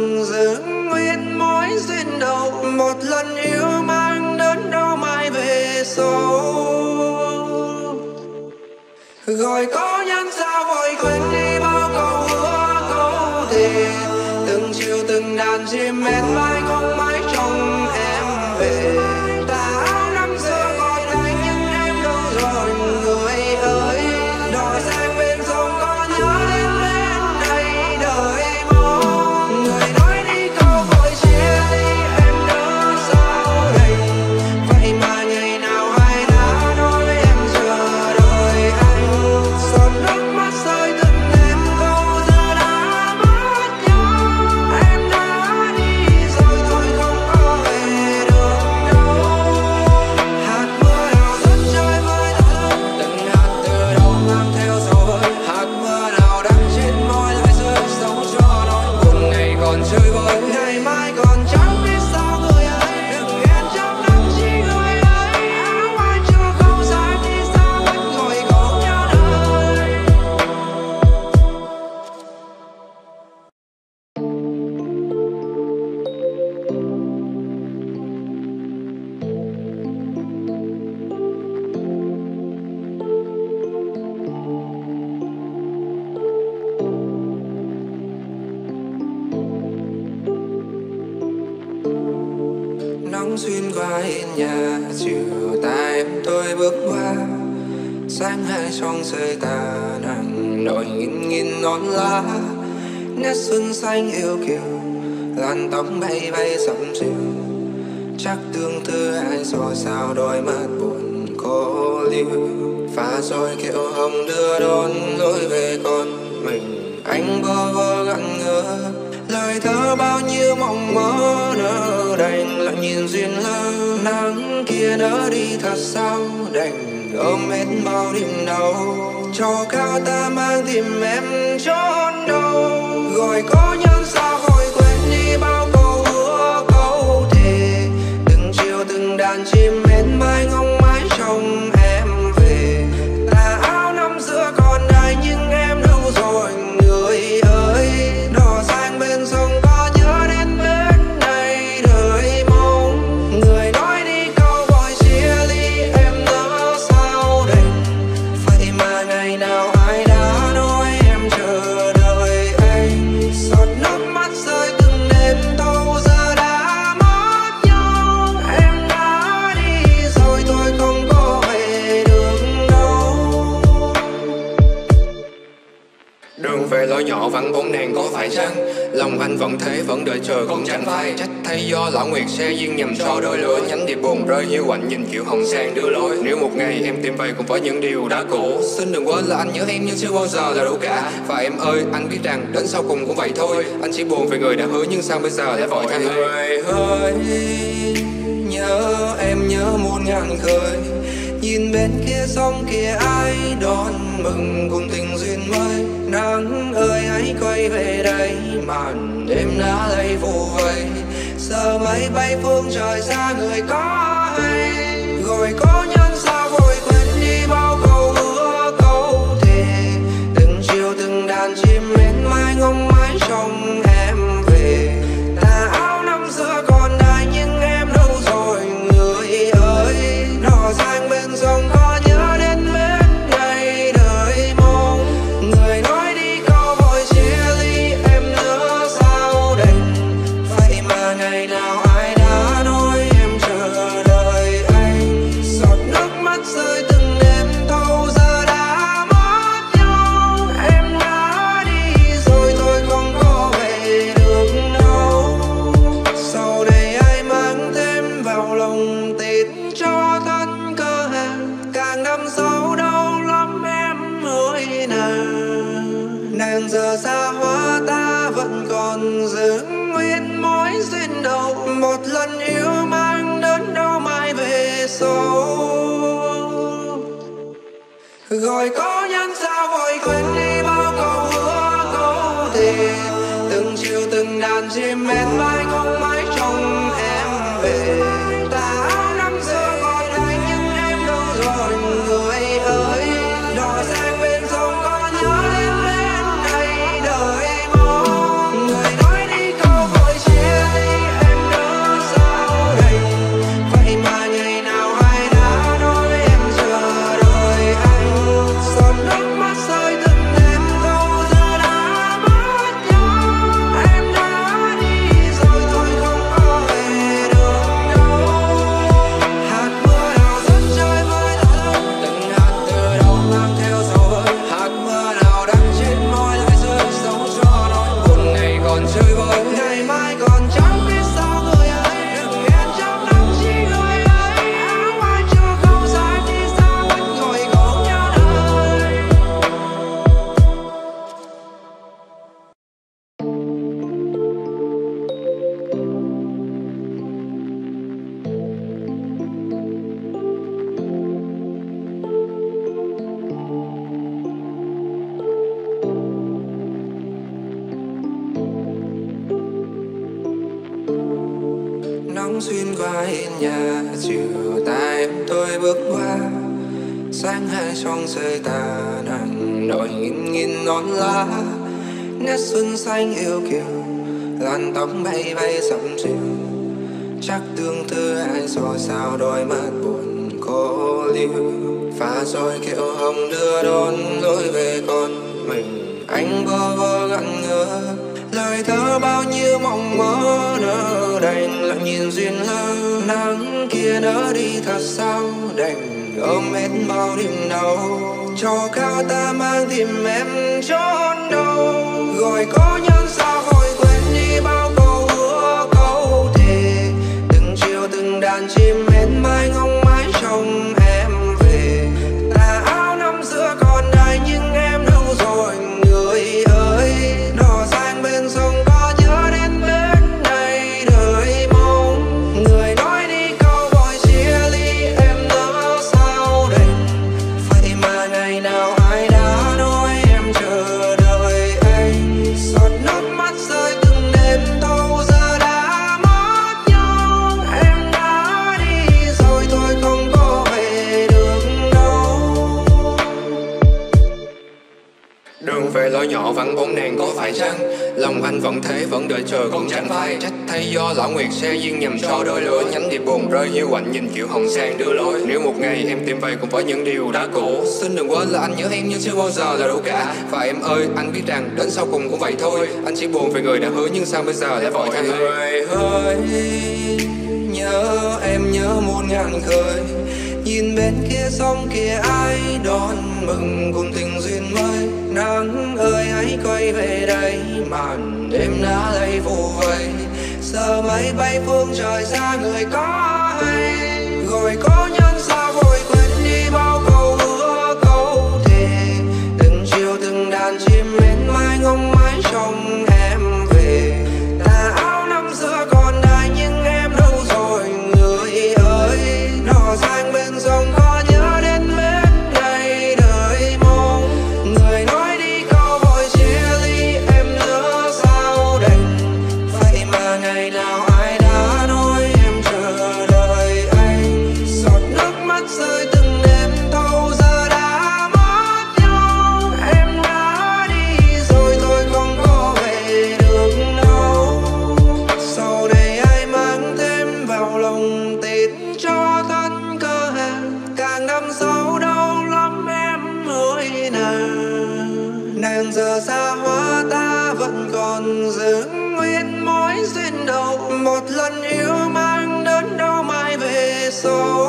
còn giữ nguyên mối duyên đầu. Một lần yêu mang đến đâu mai về sau. Gọi có nhân sao vội quên đi bao câu hứa câu thề. Từng chiều từng đàn chim mến mai không mãi trông em về. Tà áo năm xưa còn đây nhưng em đâu rồi người ơi. Đò sang bên sông có nhớ đến bên này đợi mong. Người nói đi câu vội chia ly em nhớ sao đây. Vậy mà ngày nào ai đã nói em chờ đợi anh. Giọt nước mắt rơi từng đêm câu giờ đã mất nhau. Em đã đi rồi thôi không có về được đâu. Hạt mưa nào rớt rơi với ta, từng hạt từ đâu mang theo dấu vơi. Hạt mưa nào đang trên môi lại rơi sâu cho nỗi buồn này còn chơi vơi. Ngày mai còn chẳng biết sao người ơi, đừng yên trong lòng chỉ người ơi. Áo ai chưa câu dài thì sao vẫn ngồi cố nhớ đời. Nắng xuyên qua hiên nhà, chiều ta em tôi bước qua. Sáng hai trong rơi tà nắng nổi nghìn nghìn non lá. Nét xuân xanh yêu kiều, làn tóc bay bay dặm dịu. Chắc tương tư ai rồi sao đôi mắt buồn cô liêu. Pha rồi kiệu hồng đưa đón lối về con mình. Anh bơ vơ ngẩn ngơ, lời thơ bao nhiêu mộng mơ nỡ đành lại nhìn duyên lơ. Nắng kia nỡ đi thật sao đành ôm hết bao đêm đau. Cho cao ta mang tìm em trốn đâu. Gọi có nhân sao vội quên đi bao câu hứa câu thề. Từng chiều từng đàn chim mến mai ngóng mãi trông em về. Tà áo năm xưa còn đây nhưng em đâu rồi người ơi. Đò sang bên sông có nhớ đến bên này đợi mong. Người nói đi câu vội chia ly em nhớ sao đành. Vậy mà ngày nào ai đã nói em chờ đợi anh. Giọt nước mắt rơi từng đêm thâu giờ đã mất nhau. Em đã đi rồi thôi không có về được đâu. Đường về lối nhỏ vắng bóng đèn có phải chăng? Lòng anh vẫn thế vẫn đợi chờ cũng chẳng phải. Trách thay do lão nguyệt xe duyên nhầm cho đôi lứa. Nhánh điệp buồn rơi hiu quạnh nhìn chiều hồng sang đưa lối. Nếu một ngày em tìm về cùng với những điều đã cũ, xin đừng quên là anh nhớ em nhưng chưa bao giờ là đủ cả. Và em ơi anh biết rằng đến sau cùng cũng vậy thôi. Anh chỉ buồn về người đã hứa nhưng sao bây giờ lại vội thay. Người ơi nhớ em nhớ muôn ngàn khơi. Nhìn bên kia sông kia ai đón mừng cùng tình duyên mới. Nắng ơi hãy quay về đây, màn đêm đã lây vụ vây. Giờ máy bay phương trời xa người có hay. Gọi có nhân sao vội quên đi bao câu hứa câu thề. Từng chiều từng đàn chim mến mai ngóng mãi trông em về. Tà áo năm xưa còn đây nhưng em đâu rồi người ơi. Đò sang bên sông có nhớ đến bên này đợi mong. Người nói đi câu vội chia ly em nhớ sao đành. Vậy mà ngày nào ai đã nói em chờ đợi anh. Giọt nước mắt rơi từng đêm thâu giờ đã mất nhau. Em đã đi rồi thôi không có về được đâu. Sau đây ai mang thêm vào lòng tin cho thân cơ hàng. Càng năm sau đau lắm em ơi nàng. Nàng giờ xa hoa ta vẫn còn giữ nguyên mối duyên đầu. Một lần yêu mang đến đâu mai về sau. Gọi có nhân sao vội quên đi bao câu hứa câu thề. Từng chiều từng đàn chim mến mai không mãi trông em về. Tà áo năm xưa còn đây nhưng em đâu rồi người ơi. Đò sang bên sông có nhớ đến bên này đợi mong. Người nói đi câu Nắng xuyên qua hiên nhà, chiều ta em tôi bước qua. Sáng hai trong rơi tà nắng nổi nghìn nghìn non lá. Nét xuân xanh yêu kiều, làn tóc bay bay sậm chiều. Chắc tương tư ai rồi sao đôi mắt buồn cô liêu. Pha rồi kiệu hồng đưa đón lối về con mình. Anh bơ vơ ngẩn ngơ, lời thơ bao nhiêu mộng mơ nỡ đành lặng nhìn duyên lơ. Nắng kia nỡ đi thật sao đành ôm hết bao niềm đau. Cho cao ta mang tìm em trốn đâu. Gọi có nhân sao vội quên đi bao câu hứa câu thề. Từng chiều từng đàn chim bên mai ngóng mãi trông em về. Tà áo năm xưa còn đây nhưng em đâu rồi người ơi. Đò sang bên sông có nhớ đến bên đây đời mong. Người nói đi câu vội chia ly em nỡ sao đành. Vậy mà ngày nào ai đã nói em chờ đợi anh. Giọt nước mắt rơi từng đêm thâu giờ đã mất nhau. Em đã đi rồi thôi không có về được đâu. Đường về lối nhỏ vắng bóng nàng có phải chăng? Lòng anh vẫn thế vẫn đợi chờ cũng chẳng phai. Trách thay do lão nguyệt xe duyên nhầm cho đôi lứa. Nhánh điệp buồn rơi hiu quạnh nhìn kiểu hồng sang đưa lối. Nếu một ngày em tìm về cùng với những điều đã cũ, xin đừng quên là anh nhớ em nhưng chưa bao giờ là đủ cả. Và em ơi anh biết rằng đến sau cùng cũng vậy thôi. Anh chỉ buồn về người đã hứa nhưng sao bây giờ lại vội thay người ơi, nhớ em nhớ muôn ngàn khơi. Nhìn bên kia sông kia ai đón mừng cùng tình duyên mới. Nắng ơi hãy quay về đây, màn đêm đã lay phủ vây. Giờ mây bay phương trời xa người có hay. Gọi có nhân sao vội quên đi bao câu hứa câu thề. Từng chiều từng đàn chim bên mai ngóng mãi trông em về. Tà áo năm xưa còn đây nhưng em đâu rồi người ơi. Đò sang bên sông có nhớ đến bên đây đời mong. Người nói đi câu vội chia ly em nỡ sao đành. Vậy mà ngày nào ai đã nói em chờ đợi anh. Giọt nước mắt rơi từng đêm thâu giờ đã mất nhau. Em đã đi rồi thôi không có về được đâu. Sau đây ai mang thêm vào lòng tin cho thân cơ hàng. Càng đâm sâu đau lắm em ơi nàng. Nàng giờ xa hóa ta vẫn còn giữ nguyên mối duyên đầu. Một lần yêu mang đến đâu mai về sau.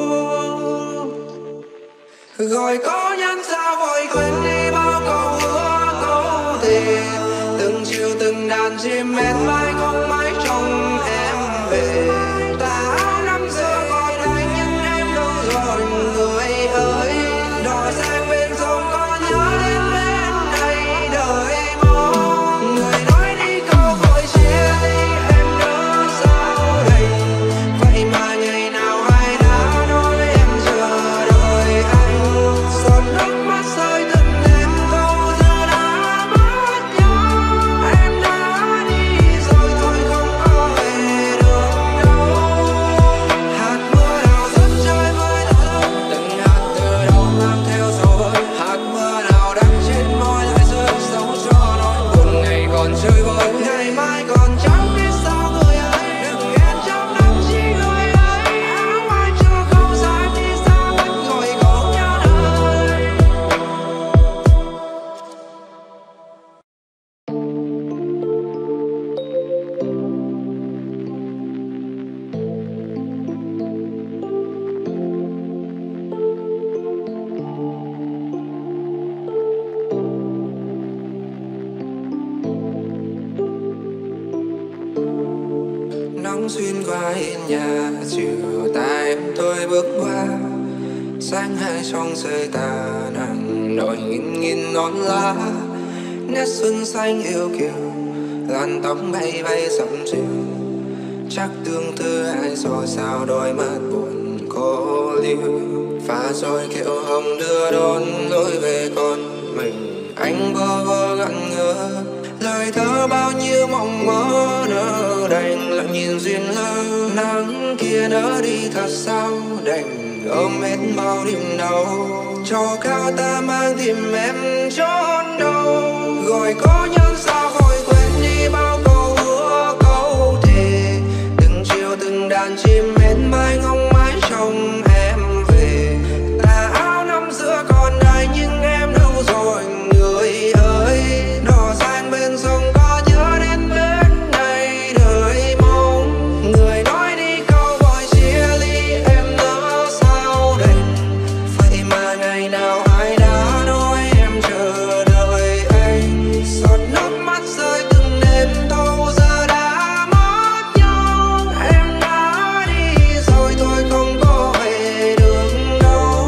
Gọi có nhân sao vội quên đi bao câu hứa câu thề. Từng chiều từng đàn chim bên mai không mãi trông em về. Tà áo năm xưa còn đây nhưng em đâu rồi người ơi. Đò sang bên sông có nhớ đến bên đây đời mong. Người nói đi câu vội chia ly em nỡ sao đành. Vậy mà ngày nào ai đã nói em chờ đợi anh. Giọt nước mắt rơi từng đêm thâu giờ đã mất nhau. Em đã đi rồi thôi không có về được đâu. Hạt mưa nào rớt rơi với đâu. Từng hạt từ đâu mang theo rồi. Hạt mưa nào đang trên môi lại rơi sâu cho nỗi buồn ngày còn chơi vơi. Ngày mai còn chẳng biết sao người ơi. Đừng ghen trong lòng chỉ người ơi. Áo ai chưa không dám đi xa vẫn ngồi cùng nhau đời. Nắng xuyên qua hiên nhà, chiều ta em tôi bước qua. Sáng hai trong rơi tà nắng nổi nghìn nghìn non lá. Nét xuân xanh yêu kiều, làn tóc bay bay sậm chiều. Chắc tương tư ai rồi sao đôi mắt buồn cô liêu. Pha rồi kiệu hồng đưa đón lối về con mình. Anh bơ vơ ngẩn ngơ, lời thơ bao nhiêu mộng mơ nỡ đành lặng nhìn duyên lỡ. Nắng kia nỡ đi thật sao, đành ôm hết bao niềm đau. Cho cao ta mang tìm em trốn đâu. Gọi có nhân sao vội quên đi bao câu hứa câu thề. Từng chiều từng đàn chim bên bay ngóng mãi trông em về. Tà áo năm xưa còn đây nhưng em đâu rồi người ơi. Đò sang bên sông có nhớ đến bên này đời mong. Người nói đi câu vội chia ly em nỡ sao đành. Vậy mà ngày nào ai đã nói em chờ đợi anh. Giọt nước mắt rơi từng đêm thâu giờ đã mất nhau. Em đã đi rồi thôi không có về được đâu.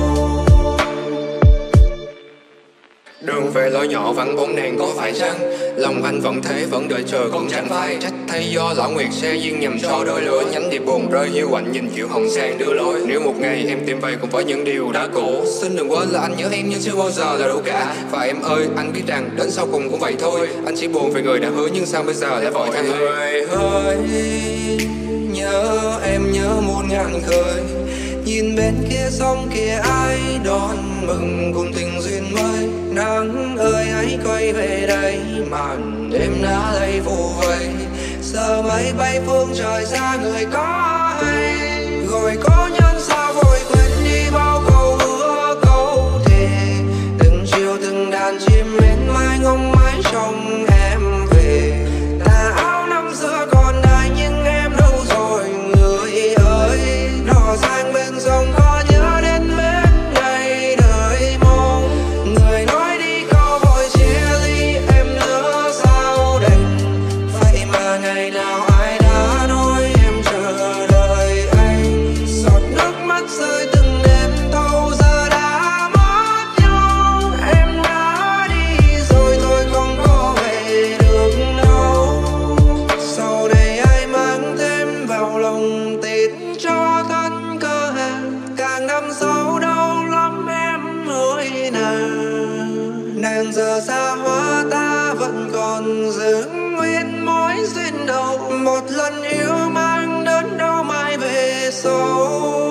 Đường về lối nhỏ vắng bóng đèn có phải chăng? Lòng anh vẫn thế vẫn đợi chờ cũng chẳng phải. Trách thay do lão nguyệt xe duyên nhầm cho đôi lứa. Nhánh điệp buồn rơi hiu quạnh nhìn chiều hồng sang đưa lối. Nếu một ngày em tìm về cùng với những điều đã cũ, xin đừng quên là anh nhớ em nhưng chưa bao giờ là đủ cả. Và em ơi anh biết rằng đến sau cùng cũng vậy thôi. Anh chỉ buồn về người đã hứa nhưng sao bây giờ lại vội thay Người ơi nhớ em nhớ muôn ngàn khơi. Nhìn bên kia sông kia ai đón mừng cùng tình duyên mới. Nắng ơi hãy quay về đây màn đêm đã lây phủ vây. Giờ máy bay phương trời xa người có hay. Gọi có nhân sao vội quên đi bao câu hứa câu thề. Từng chiều từng đàn chim bên mai ngóng mãi trông em về. Tà áo năm xưa còn đây nhưng em đâu rồi người ơi. Đò sang bên sông có nhớ đến bên này đời mong. Người nói đi câu vội chia ly em nỡ sao đành. Vậy mà ngày nào ai đã nói em chờ đợi anh. Giọt nước mắt rơi từng đêm thâu giờ đã mất nhau. Em đã đi rồi thôi không có về được đâu. Sau đây ai mang thêm vào lòng tin cho thân cơ hàng. Càng năm sau đau lắm em ơi nàng. Nàng giờ xa hoa ta vẫn còn giữ nguyên mối duyên đầu. Một lần yêu mang đến đâu mai về sau.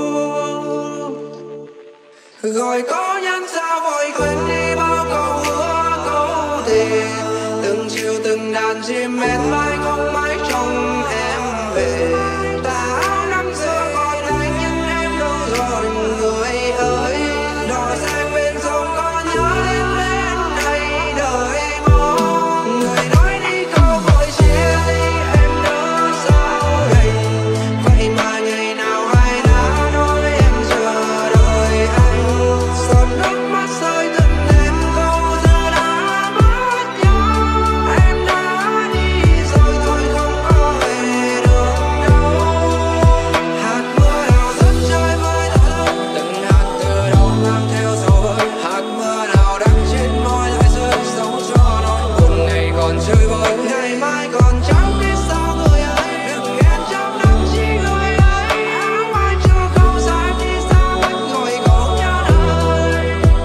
Gọi có nhân sao vội quên đi bao câu hứa câu thề. Từng chiều từng đàn chim bên mai ngóng mãi trông em về. Tà áo năm xưa còn đây nhưng em đâu rồi người ơi. Đò sang bên sông có nhớ đến bên này đời mong. Người nói đi câu vội chia ly em nỡ sao đành. Vậy mà ngày nào ai đã nói em chờ đợi anh. Giọt nước mắt rơi từng đêm câu giờ đã mất nhau. Em đã đi rồi thôi không có về được đâu. Hạt mưa nào rớt rơi với thơ. Từng hạt từ đâu mang theo dấu vơi. Hạt mưa nào đang trên môi lại rơi sâu cho nỗi buồn này còn chơi vơi. Ngày mai còn chẳng biết sao người ơi. Đừng nghe trong lòng chỉ người ấy. Áo ai chưa câu dài đi xa vẫn ngồi cố nhớ đời.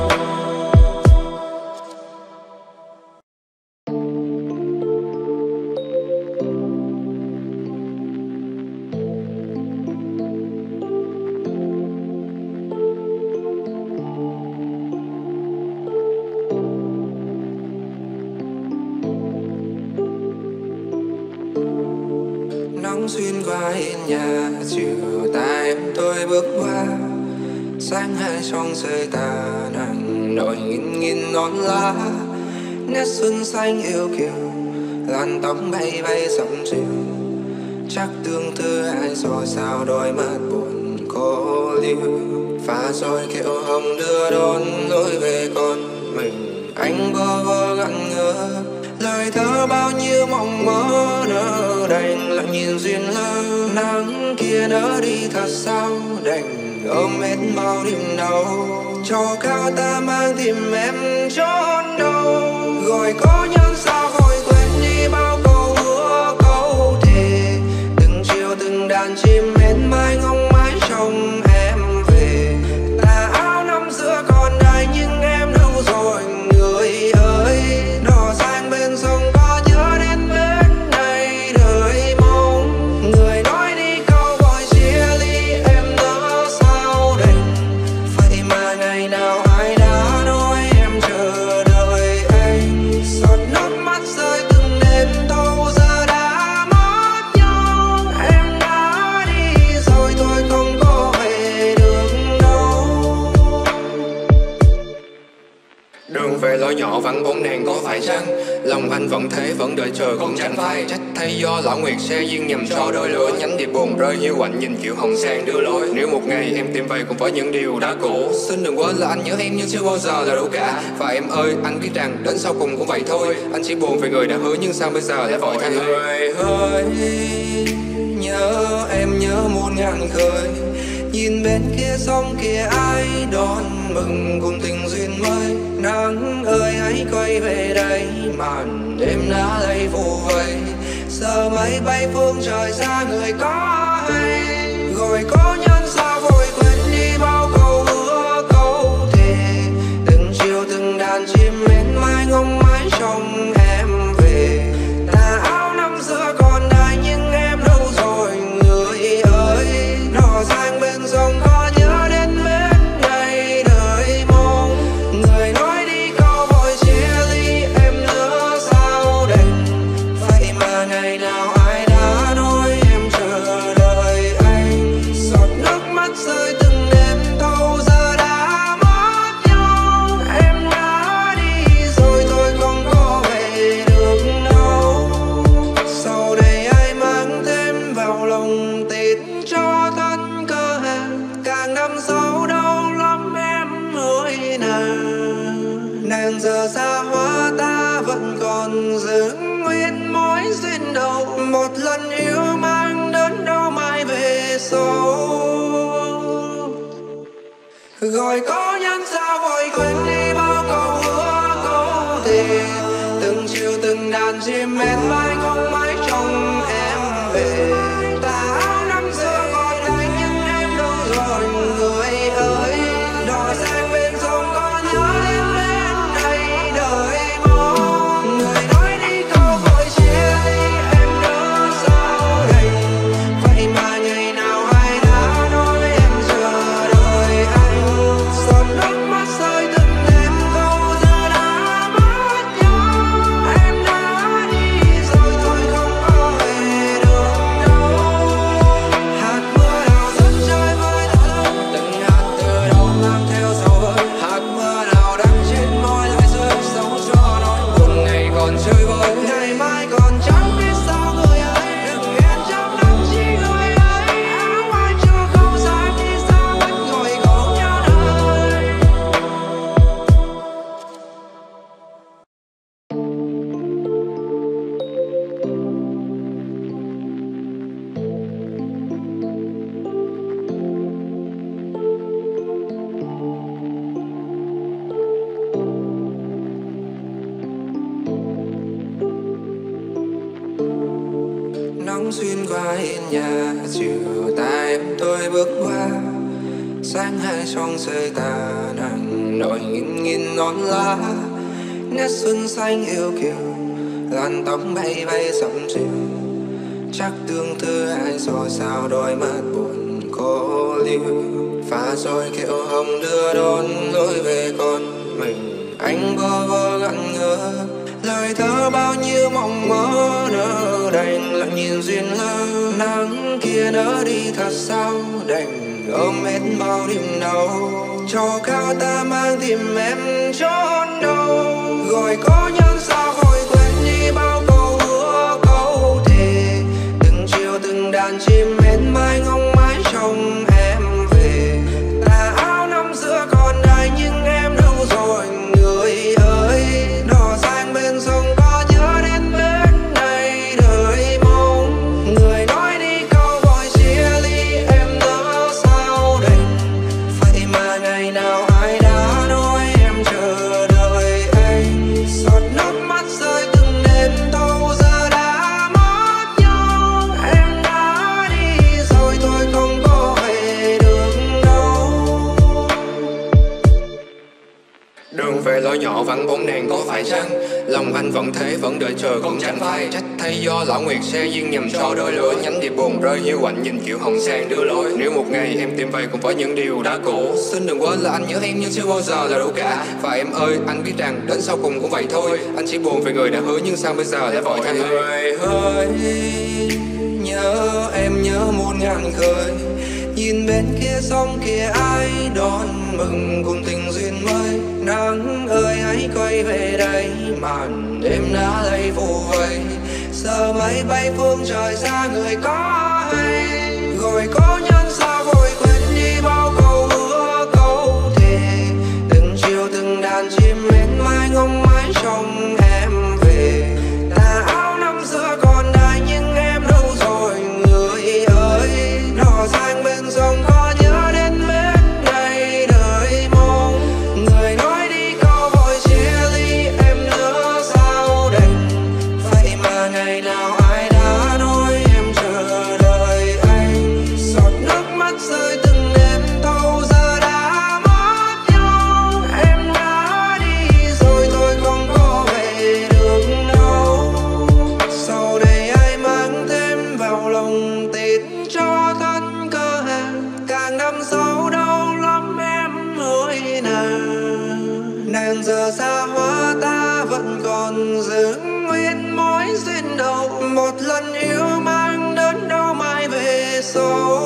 Nắng xuyên qua hiên nhà chiều ta em tôi bước qua. Sáng hai trong rơi tà nắng nổi nghìn nghìn non lá. Nét xuân xanh yêu kiều làn tóc bay bay dòng chiều. Chắc tương tư ai rồi sao đôi mắt buồn cô liêu. Pha rồi kiệu hồng đưa đón lối về con mình. Anh bơ vơ ngẩn ngơ lời thơ bao nhiêu mộng mơ nỡ đành lặng nhìn duyên lỡ. Nắng kia nỡ đi thật sao đành ôm hết bao niềm đau. Cho cao ta mang tìm em trốn đâu. Gọi có nhân sao vội quên đi bao câu hứa câu thề. Từng chiều từng đàn chim bên mai ngóng mãi trông em về. Tà áo năm xưa còn đây nhưng em đâu rồi người ơi. Đò sang bên sông có nhớ đến bên này đời mong. nhỏ vắng bóng nàng có phải chăng? Lòng anh vẫn thế vẫn đợi chờ cũng chẳng phai. Trách thay do lão nguyệt sẽ duyên nhầm cho đôi lứa. Nhánh điệp buồn rơi hiu quạnh nhìn kiểu hồng sang đưa lối. Nếu một ngày em tìm về cùng với những điều đã cũ, xin đừng quên là anh nhớ em nhưng chưa bao giờ là đủ cả. Và em ơi anh biết rằng đến sau cùng cũng vậy thôi. Anh chỉ buồn về người đã hứa nhưng sao bây giờ lại vội thay người ơi. Nhớ em nhớ muôn ngàn khơi. Nhìn bên kia sông kia ai đón mừng cùng tình duyên mới. Nắng ơi hãy quay về đây, màn đêm đã lây phủ vây. Giờ máy bay phương trời xa người có hay. Gọi có nhân sao vội quên đi bao câu hứa câu thề. Từng chiều từng đàn chim mến mai ngóng mãi trong em về. Tà áo năm xưa còn đây nhưng em đâu rồi người ơi. Đò giang bên sông có nhớ đến bên đây đời mong. Người nói đi câu vội chia ly em nhớ sao đành. Vậy mà ngày nào ai đã nói em chờ đợi anh. Giọt nước mắt rơi từng đêm thâu giờ đã mất nhau. Em đã đi rồi tôi không có về được đâu. Sau đây ai mang thêm vào lòng tin cho thân cơ hàng. Càng năm sau đau lắm em ơi nàng. Nàng giờ xa hoa ta vẫn còn giữ nguyên mối duyên đầu. Một lần yêu mang đến đâu mai về sau. Gọi có nhân sao vội quên đi bao câu hứa câu thề. Từng chiều từng đàn chim mến mai không mãi trong em về. Tà áo năm xưa còn đây nhưng em đâu rồi người ơi. Đò sang bên sông có nhớ đến bên đây đời mong. Người nói đi câu vội chia ly em nhớ sao đành. Vậy mà ngày nào ai đã nói em chờ đợi anh. Giọt nước mắt rơi từng đêm câu giờ đã mất nhau. Em đã đi rồi tôi không có về được đâu. Hạt mưa nào rớt rơi với thơ. Từng hạt từ đâu mang theo sầu hơi. Hạt mưa nào đang trên môi lại rơi sâu cho nỗi buồn này còn chơi vơi. Ngày mai còn chẳng biết sao người ơi. Đừng hẹn trong năm chi người ơi. Áo ai chưa không xa đi xa vẫn ngồi khổ nhớ đời. Nắng xuyên qua hiên nhà, chiều ta em tôi bước qua. Sáng hai trong rơi tà nắng nổi nghìn nghìn non lá. Nét xuân xanh yêu kiều, làn tóc bay bay dặm chiều. Chắc tương tư ai rồi sao đôi mắt buồn cô liêu. Pha rồi kiệu hồng đưa đón lối về con mình. Anh bơ vơ ngẩn ngơ, lời thơ bao nhiêu mộng mơ nỡ đành lặng nhìn duyên lơ. Nắng kia nỡ đi thật sao đành ôm hết bao đêm đau. Cho cao ta mang tìm em trốn đâu. Gọi có nhân sao vội quên đi bao câu hứa câu thề. Từng chiều từng đàn chim mến mai ngóng mãi trong em về. Tà áo năm xưa còn đây nhưng em đâu rồi người ơi. Đò sang bên sông có nhớ đến bên đây đời mong. Người nói đi câu vội chia ly em nhớ sao đành. Vậy mà ngày nào ai đã nói em chờ đợi anh. Giọt nước mắt rơi từng đêm thâu giờ đã mất nhau. Em đã đi rồi tôi không có về được đâu. Đường về lối nhỏ vắng bóng nàng có phải chăng? Lòng anh vẫn thế vẫn đợi chờ cũng chẳng phai. Trách thay do lão nguyệt sẽ duyên nhầm cho đôi lứa. Nhánh điệp buồn rơi hiu quạnh nhìn kiểu hồng sang đưa lối. Nếu một ngày em tìm về cùng với những điều đã cũ, xin đừng quên là anh nhớ em nhưng chưa bao giờ là đủ cả. Và em ơi anh biết rằng đến sau cùng cũng vậy thôi. Anh chỉ buồn về người đã hứa nhưng sao bây giờ lại vội thay. Người ơi, nhớ em nhớ muôn ngàn khơi. Nhìn bên kia sông kia ai đón mừng cùng tình duyên mới. Nắng ơi hãy quay về đây, màn đêm đã lây phủ vây. Giờ máy bay phương trời xa người có hay, gọi có nhân sao vội quên đi bao câu hứa câu thề. Từng chiều từng đàn chim bên mai ngóng mãi trong em về. Tà áo năm xưa còn đây nhưng em đâu rồi người ơi. Đò sang bên sông có nhớ đến bên đây đời mong. Người nói đi câu vội chia ly em nhớ sao đành. Vậy mà ngày nào ai đã nói em chờ đợi anh. Giọt nước mắt rơi từng đêm thâu giờ đã mất nhau. Em đã đi rồi tôi không có về được đâu. Sau đây ai mang thêm vào lòng tin cho thân cơ hàng. Càng năm sau đau lắm em ơi nàng. Nàng giờ xa hóa ta vẫn còn giữ nguyên mối duyên đầu. Một lần yêu mang đến đâu mai về sau.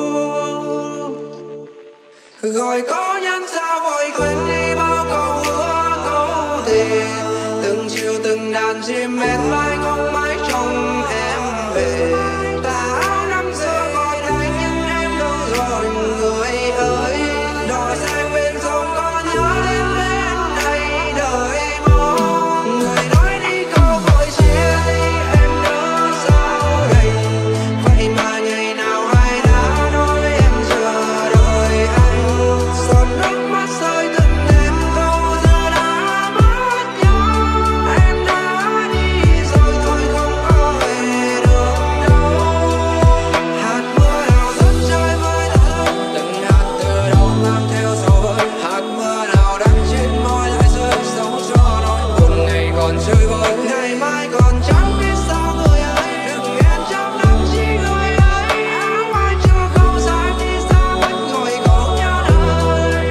Gọi có nhân sao vội quên đi bao câu hứa câu thề. Từng chiều từng đàn chim bên vai ngóng mãi trong em về. Tà áo năm xưa còn đây nhưng em đâu rồi người ơi. Đò sang bên sông có nhớ đến bên đây đời mong. Người nói đi câu vội chia ly em nhớ sao đành. Vậy mà ngày nào ai đã nói em chờ đợi anh. Giọt nước mắt rơi từng đêm thâu giờ đã mất nhau. Em đã đi rồi tôi không có về được đâu. Hạt mưa nào rớt rơi với ta, từng hạt từ đâu mang theo rồi. Hạt mưa nào đang trên môi lại rơi sâu cho nỗi buồn ngày còn chơi vơi. Ngày mai còn chẳng biết sao người ơi. Đừng em trong lòng chỉ người ấy. Áo ai chưa không sáng đi sao vẫn ngồi cùng nhau đời.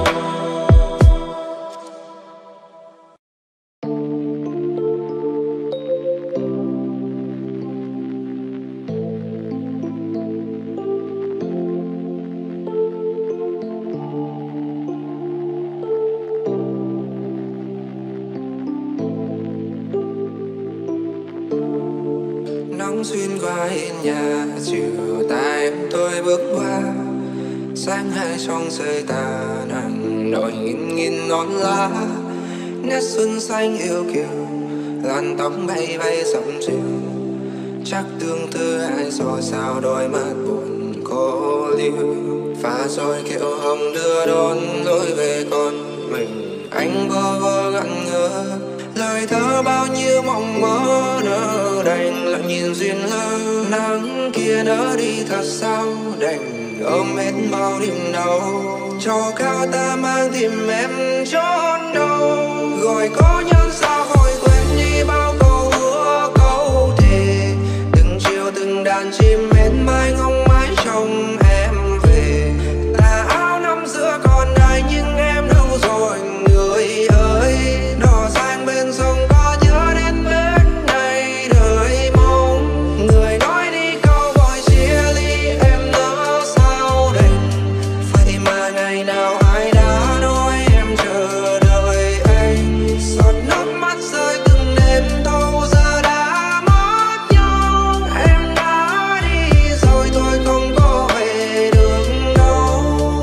Nắng xuyên qua hiên nhà, chiều ta em tôi bước qua. Sáng hai trong rơi tà nắng nổi nghìn nghìn non lá. Nét xuân xanh yêu kiều, làn tóc bay bay dầm chiều. Chắc tương tư ai rồi sao đôi mắt buồn cô liêu. Pha rồi kiệu hồng đưa đón lối về con mình. Anh bơ vơ ngẩn ngơ, lời thơ bao nhiêu mộng mơ nỡ đành lặng nhìn duyên lơ. Nắng kia nỡ đi thật sao đành ôm hết bao niềm đau. Cho cao ta mang tìm em trốn đâu. Gọi có nhân sao vội quên đi bao câu hứa câu thề. Từng chiều từng đàn chim bên mai ngóng mãi trong em về. Tà áo năm xưa còn đây nhưng em đâu rồi người ơi. Đò sang bên sông có nhớ đến bên đây đời mong. Người nói đi câu vội chia ly em nhớ sao đành. Vậy mà ngày nào ai đã nói em chờ đợi anh. Giọt nước mắt rơi từng đêm thâu giờ đã mất nhau. Em đã đi rồi tôi không có về được đâu.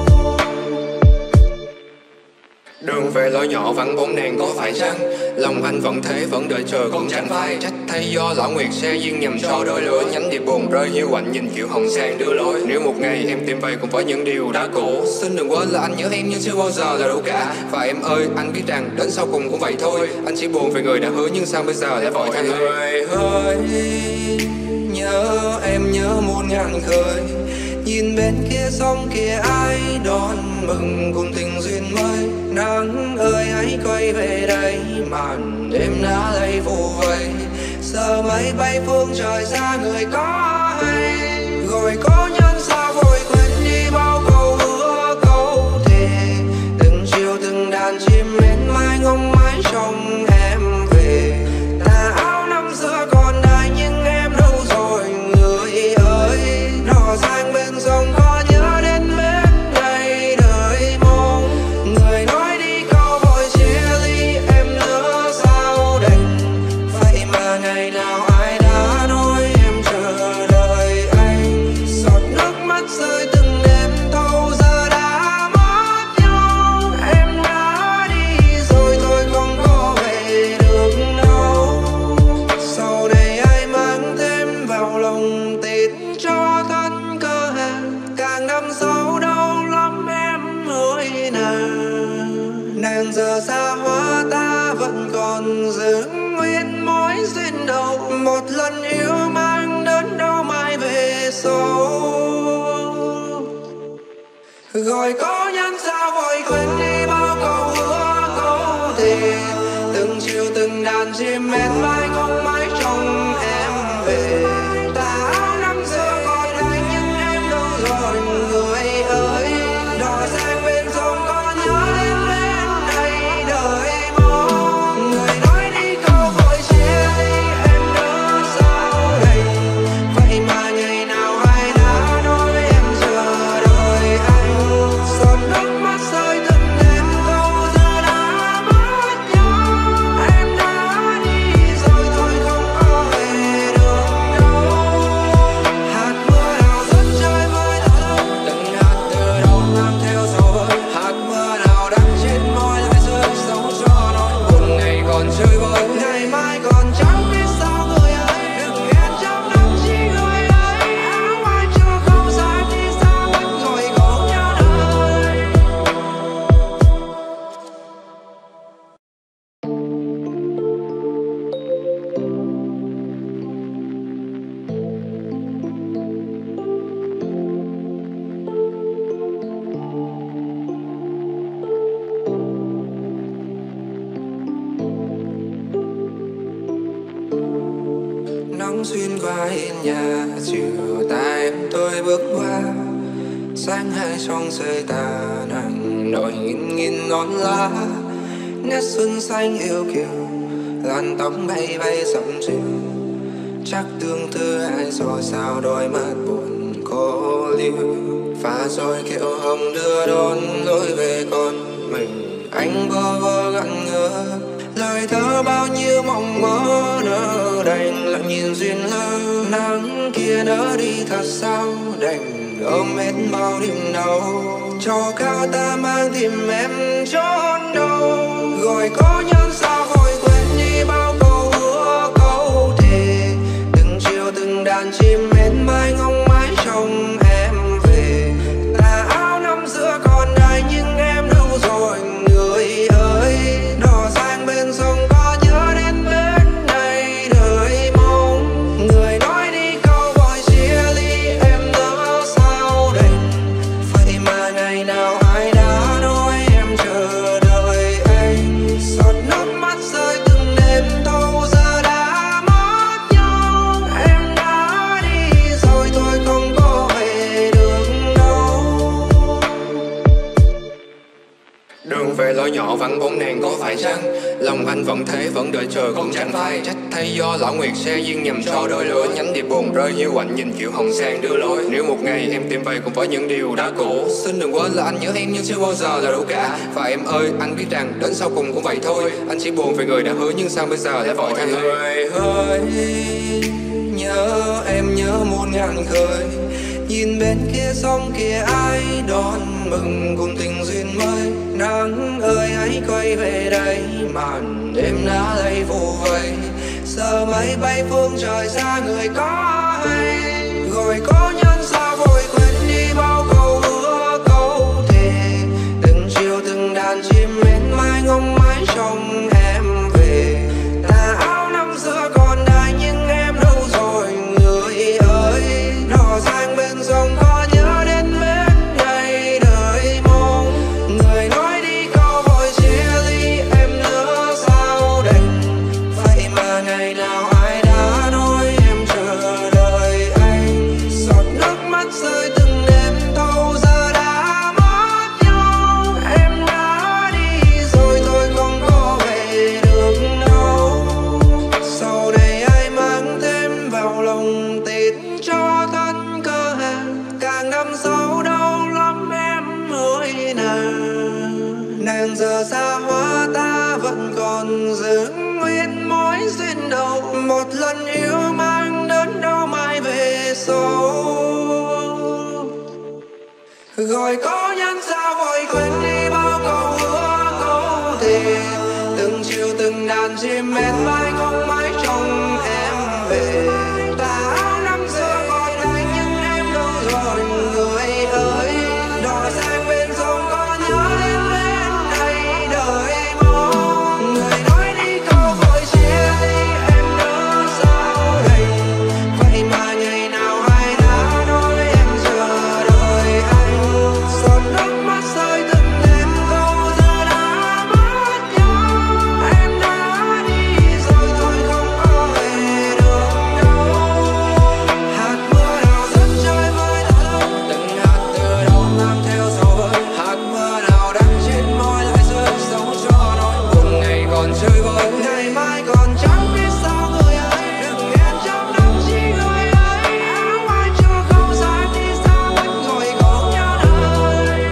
Đường về lối nhỏ vắng bóng đèn có phải chăng? Lòng anh vẫn thế vẫn đợi chờ cũng chẳng phai. Trách thay do lão nguyệt xe duyên nhầm cho đôi lứa. Nhánh điệp buồn rơi hiu quạnh nhìn kiểu hồng sang đưa lối. Nếu một ngày em tìm về cùng với những điều đã cũ, xin đừng quên là anh nhớ em nhưng chưa bao giờ là đủ cả. Và em ơi anh biết rằng đến sau cùng cũng vậy thôi. Anh chỉ buồn về người đã hứa nhưng sao bây giờ lại vội thay người. Người ơi nhớ em nhớ muôn ngàn khơi. Nhìn bên kia sông kia ai đón mừng cùng tình duyên mới. Nắng ơi hãy quay về đây, màn đêm đã lây phủ vây. Giờ máy bay phương trời xa người có hay, gọi có nhân sao vội quên đi bao câu hứa câu thề. Từng chiều từng đàn chim bên mai ngóng mãi trong em về. Tà áo năm xưa còn đây nhưng em đâu rồi người ơi. Đò sang bên sông có nhớ qua hiên nhà chiều ta em tôi bước qua sáng hai trong rơi tà nắng nổi nghìn non lá nét xuân xanh yêu kiều làn tóc bay bay dặm chiều chắc tương tư ai rồi sao đôi mắt buồn cô liêu pha rồi kiệu hồng đưa đón lối về con mình anh bơ vơ gặn ngơ lời thơ bao nhiêu mộng mơ nỡ đành lặng nhìn duyên lơ nắng kia nỡ đi thật sao đành ôm hết bao niềm đau cho cao ta mang tìm em trốn đâu gọi có nhân sao vội quên đi bao câu hứa câu thề từng chiều từng đàn chim bên vai ngóng mãi trông em về tà áo năm xưa còn đây nhưng em đâu rồi người ơi đò sang bên sông có nhớ đến bên này đời mong người nói đi câu vội chia ly em nỡ sao đành vậy mà ngày nào ai đã nói em chờ đợi anh giọt nước mắt rơi từng đêm thâu giờ đã mất nhau em đã đi rồi tôi không có về được đâu Đường về lối nhỏ vắng bóng đèn có phải chăng lòng anh vẫn thế vẫn đợi chờ cũng chẳng phải trách thay do lão nguyệt xe duyên nhầm cho đôi lứa nhánh điệp buồn rơi hiu quạnh nhìn chiều hồng sang đưa lối nếu một ngày em tìm về cùng với những điều đã cũ xin đừng quên là anh nhớ em nhưng chưa bao giờ là đủ cả và em ơi anh biết rằng đến sau cùng cũng vậy thôi anh chỉ buồn về người đã hứa nhưng sao bây giờ lại vội thay người ơi nhớ em nhớ muôn ngàn khơi nhìn bên kia sông kia ai đón mừng cùng tình duyên mới nắng ơi hãy quay về đây màn đêm đã lay phủ vây giờ máy bay phương trời xa người có hay gọi có nhân sao vội quên đi bao câu hứa câu thề từng chiều từng đàn chim bên mai ngóng mãi trông em về tà áo năm xưa còn đây nhưng em đâu rồi người ơi đò sang bên sông có nhớ đến bên ngày đời mong người nói đi câu vội chia ly em nỡ sao đành vậy mà ngày nào ai đã nói em chờ đợi anh giọt nước mắt rơi từng đêm thâu giờ đã mất nhau em đã đi rồi tôi không có về được đâu sau này ai mang thêm vào lòng tin cho thân cơ hàng càng đâm sâu đau lắm em ơi nàng giờ xa hoa ta vẫn còn giữ nguyên mối duyên đầu một lần yêu mang đến đâu mai về sau gọi có nhân sao vội quên đi bao câu hứa câu thề từng chiều từng đàn chim bên vai không mãi trông em về tà áo năm xưa còn đây nhưng em đâu rồi người ơi đò sang bên sông có nhớ đến bên này đời mong người nói đi câu vội chia ly em nỡ sao đành vậy mà ngày nào ai đã nói em chờ đợi anh giọt nước mắt rơi từng đêm câu giờ đã mất nhau em đã đi rồi tôi không có về được đâu hạt mưa nào rớt chơi với thơ từng hạt từ đâu mang theo dấu vơi hạt mưa nào đang trên môi lại rơi sống cho nỗi buồn ngày còn chơi vơi ngày mai còn chẳng biết sao người ơi đừng hẹn trong tâm trí người ơi áo ai chưa không gian đi xa vẫn ngồi không nhớ đời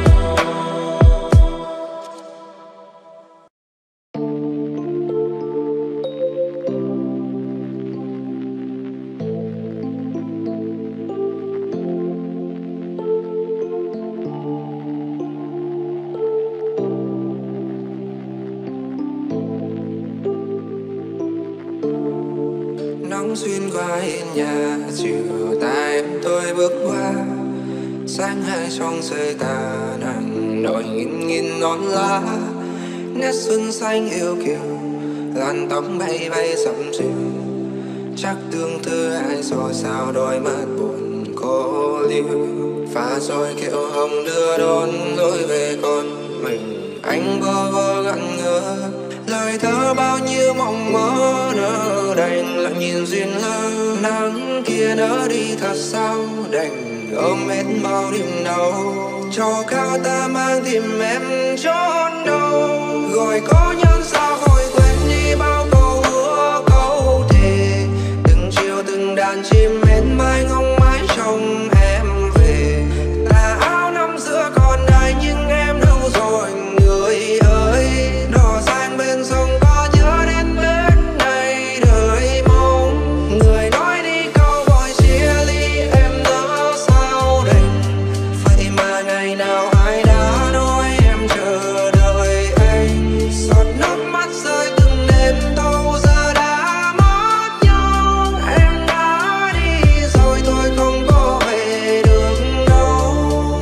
nắng xuyên qua hiên nhà chiều ta em tôi bước qua sáng hai trong rơi tà nắng nổi nghìn non lá nét xuân xanh yêu kiều làn tóc bay bay dặm chiều chắc tương tư ai rồi sao đôi mắt buồn cô liêu pha rồi kiệu hồng đưa đón lối về con mình anh bơ vơ gặn ngơ lời thơ bao nhiêu mộng mơ nỡ đành lặng nhìn duyên lơ. Nắng kia nỡ đi thật sao đành ôm hết bao niềm đau, cho cao ta mang tìm em trốn đâu. Gọi có nhân sao vội quên đi bao câu hứa câu thề, từng chiều từng đàn chim bên mai ngóng mãi trông em về. Tà áo năm xưa còn đây nhưng em đâu rồi người ơi. Đò sang bên sông có nhớ đến bên này đời mong. Người nói đi câu vội chia ly em nỡ sao đành. Vậy mà ngày nào ai đã nói em chờ đợi anh. Giọt nước mắt rơi từng đêm thâu giờ đã mất nhau. Em đã đi rồi tôi không có về được đâu.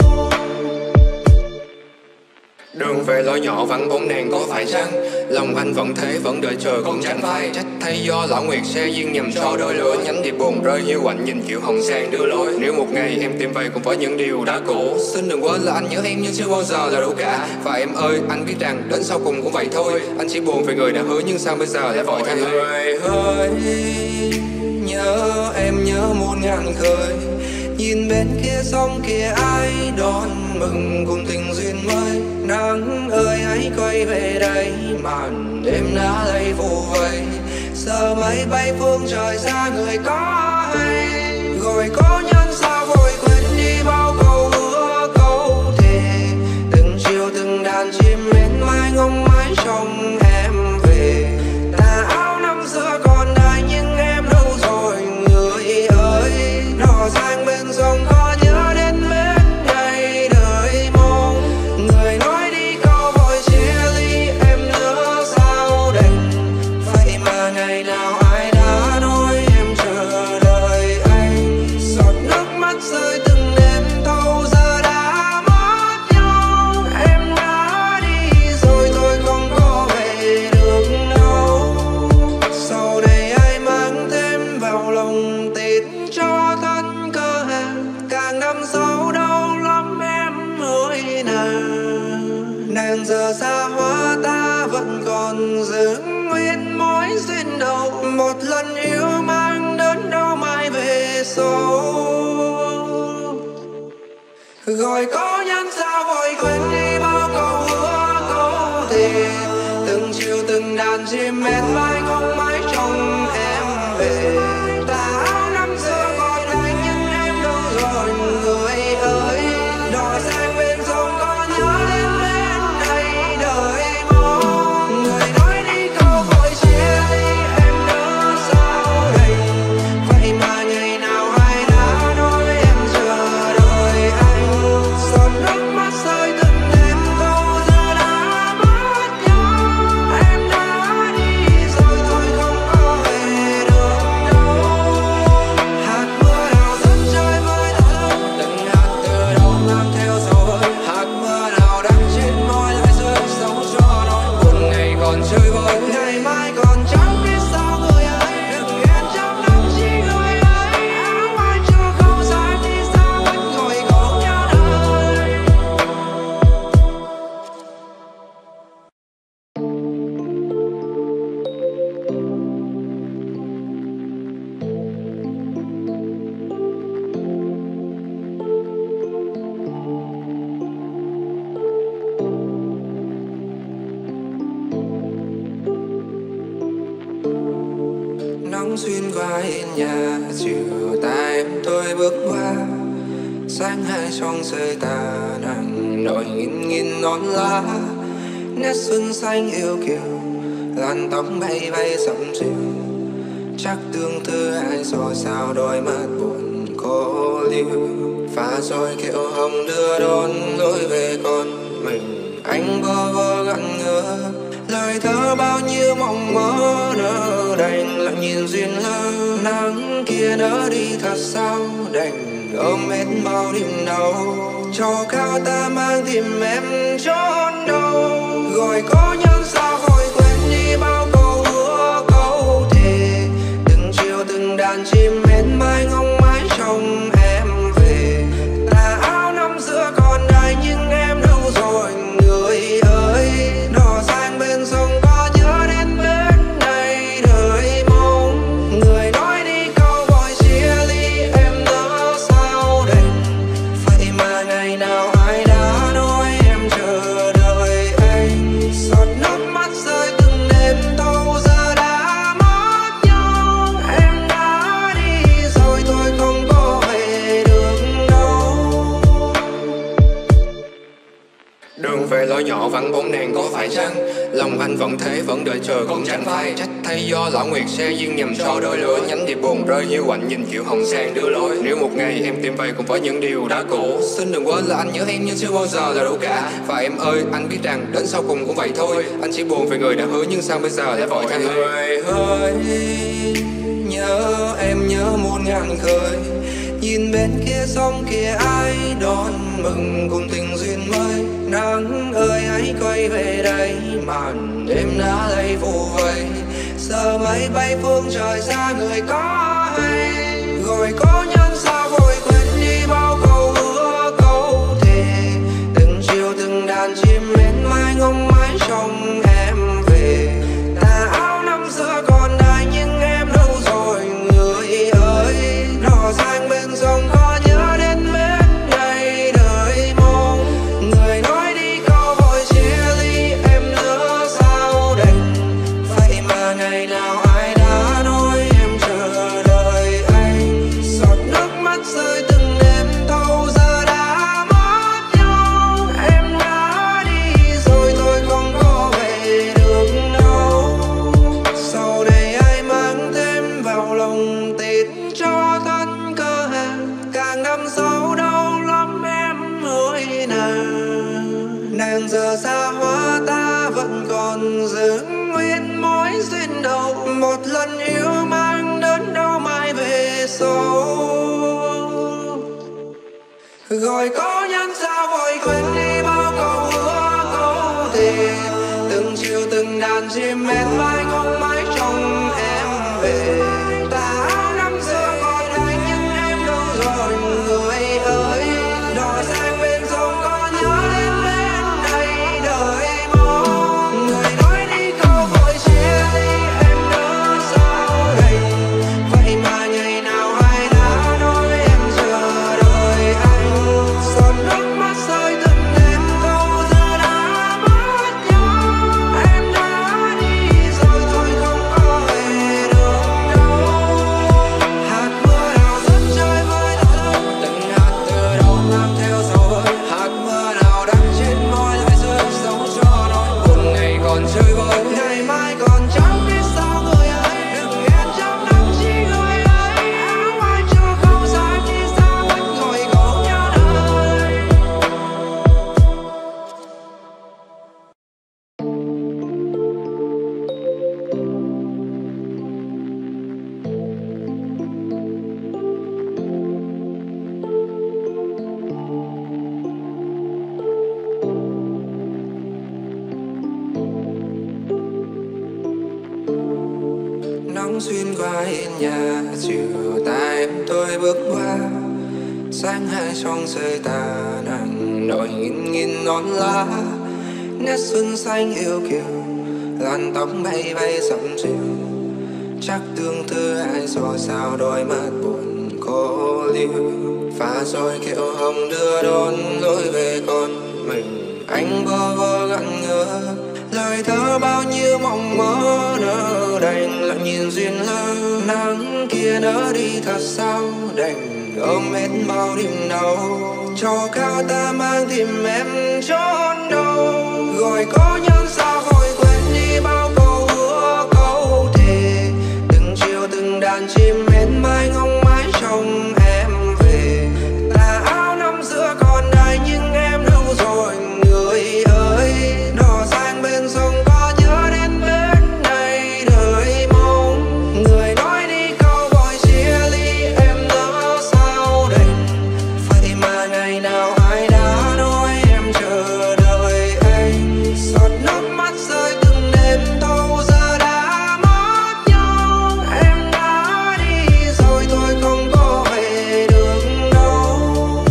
Đường về lối nhỏ vắng bóng đèn có phải chăng? Lòng anh vẫn thế vẫn đợi chờ cũng chẳng phai. Trách thay do lão nguyệt xe duyên nhầm cho đôi lứa. Nhánh điệp buồn rơi hiu quạnh nhìn kiểu hồng sang đưa lối. Nếu một ngày em tìm về cùng với những điều đã cũ, xin đừng quên là anh nhớ em nhưng chưa bao giờ là đủ cả. Và em ơi anh biết rằng đến sau cùng cũng vậy thôi. Anh chỉ buồn về người đã hứa nhưng sao bây giờ lại vội thay. Người ơi nhớ em nhớ muôn ngàn khơi. Nhìn bên kia sông kia ai đón mừng cùng tình duyên mới. Nắng ơi hãy quay về đây, màn đêm đã lây phủ vây. Giờ mây bay phương trời xa người có hay. Gọi có nhân sao vội quên đi bao câu hứa câu thề, từng chiều từng đàn chim bên mai ngóng mãi trông em về. Tà áo năm xưa còn đây nhưng em đâu rồi người ơi. Đò sang bên sông có nhớ đến bên này đời mong. Người nói đi câu vội chia ly em nỡ sao đành. Vậy mà ngày nào ai đã nói em chờ đợi anh. Giọt nước mắt rơi từng đêm thâu giờ đã mất nhau. Em đã đi rồi tôi không có về được đâu. Sau đây ai mang thêm vào lòng tin cho thân cơ hàng. Càng năm sau đau lắm em ơi nàng. Nàng giờ xa hoa ta vẫn còn giữ nguyên mối duyên đầu. Một lần yêu mang đến đâu mai về sau. Gọi có nhân sao vội quên đi bao câu hứa câu thề, từng chiều từng đàn chim bên vai không mãi trông em về. Tà áo năm xưa còn đây nhưng em đâu rồi người ơi. Đò sang bên sông có nhớ đến bên này đời mong. Người nói đi câu vội chia ly em nỡ sao đành. Vậy mà ngày nào ai đã nói em chờ đợi anh. Giọt nước mắt rơi từng đêm thâu giờ đã mất nhau. Em đã đi rồi tôi không có về được đâu. Hạt mưa nào dẫn chơi với thơ, từng hạt từ đâu mang theo dấu hơi. Hạt mưa nào đang trên môi lại rơi sâu cho nỗi buồn ngày còn chơi vơi. Ngày mai còn chẳng biết sao người ơi. Đừng yên trong lòng chỉ người ơi. Áo ai chưa không sáng thì sao vẫn ngồi cùng nhau đời. Nắng xuyên qua hiên nhà, chiều ta em tôi bước qua. Sáng hai trong rơi tà nắng nổi nghìn nghìn non lá. Nét xuân xanh yêu kiều, làn tóc bay bay sậm dịu. Chắc tương tư ai rồi sao đôi mắt buồn cô liêu. Pha rồi kiệu hồng đưa đón lối về con mình. Anh bơ vơ gặn ngơ, lời thơ bao nhiêu mộng mơ nỡ đành lặng nhìn duyên lơ. Nắng kia nỡ đi thật sao đành ôm hết bao niềm đau, cho cao ta mang tìm em trốn đâu. Gọi có nhân sao vội quên đi bao câu hứa câu thề, từng chiều từng đàn chim bên mai ngóng mãi trông em về. Tà áo năm xưa còn đây nhưng em đâu rồi người ơi. Đò sang bên sông có nhớ về lối nhỏ vắng bóng đèn có phải chăng lòng anh vẫn thế vẫn đợi chờ cũng chẳng phai. Trách thay do lão nguyệt xe duyên nhầm cho đôi lứa, nhánh điệp buồn rơi hiu quạnh nhìn chiều hồng sang đưa lối. Nếu một ngày em tìm về cùng với những điều đã cũ, xin đừng quên là anh nhớ em nhưng chưa bao giờ là đủ cả. Và em ơi anh biết rằng đến sau cùng cũng vậy thôi, anh chỉ buồn về người đã hứa nhưng sao bây giờ lại vội thay. Người ơi nhớ em nhớ muôn ngàn khơi, nhìn bên kia sông kia ai đón mừng cùng tình duyên mới. Nắng ơi hãy quay về đây, màn đêm đã lây phủ vây, giờ mây bay phương trời xa người có hay. Rồi có nhân sao vội quên đi bao câu hứa câu thề, từng chiều từng đàn chim mến mai ngóng mãi trong em về. Tà áo năm xưa còn đây nhưng em đâu rồi người ơi, đò sang bên sông có nhớ đến bên ngày đời mong. Người nói đi câu vội chia ly em nhớ sao đành, vậy mà ngày nào ai đã nói em chờ đợi anh. Giọt nước mắt rơi từng đêm thâu giờ đã mất nhau, em đã đi rồi tôi không có về được đâu. Sau này ai mang thêm vào lòng tin cho thân cơ hẹn, càng đâm sâu đau lắm em ơi nàng. Nàng giờ xa hoa ta vẫn còn giữ nguyên mối duyên đầu, một lần yêu mang đến đâu mai về sau. Rồi có nhân sao vội quên đi bao câu hứa câu thề, từng chiều từng đàn chim mến mai ngóng mãi trong em về. Tà áo năm xưa còn đây nhưng em đâu rồi người ơi, đò sang bên sông có nhớ đến bên này đời mong. Người nói đi câu vội chia ly em nhớ sao đành, vậy mà ngày nào ai đã nói em chờ đợi anh. Giọt nước mắt rơi từng đêm thâu giờ đã mất nhau, em đã đi rồi tôi không có về được đâu. Hạt mưa nào dẫn chơi với thơ, từng hạt từ đâu mang theo dấu vơi. Hạt mưa nào đang trên môi lại rơi sâu cho nỗi buồn ngày còn chơi vơi. Ngày mai còn chẳng biết sao người ơi, đừng ghen trong lòng chi người ơi. Áo ai chưa không dài khi xa vẫn ngồi cùng nhau đời. Nắng xuyên qua hiên nhà, chiều ta em tôi bước qua, sáng hai trong rơi tà nắng nổi nghìn nghìn non lá. Nét xuân xanh yêu kiều, làn tóc bay bay dặm chiều, chắc tương tư ai rồi sao đôi mắt buồn cô liêu. Pha rồi kiệu hồng đưa đón lối về con mình, anh bơ vơ gặn ngơ lời thơ bao nhiêu mộng mơ nỡ đành lại nhìn duyên lơ. Nắng kia nỡ đi thật sao đành ôm hết bao đêm đau, cho cao ta mang tìm em trốn đâu. Rồi có nhân sao vội quên đi bao câu hứa câu thề, từng chiều từng đàn chim mến mai ngóng mãi trong em về. Tà áo năm xưa còn đây nhưng em đâu rồi người ơi, đò sang bên sông có nhớ đến bên này đời mong. Người nói đi câu vội chia ly em nhớ sao đành, vậy mà ngày nào ai đã nói em chờ đợi anh. Giọt nước mắt rơi từng đêm thâu giờ đã mất nhau, em đã đi rồi tôi không có về được đâu.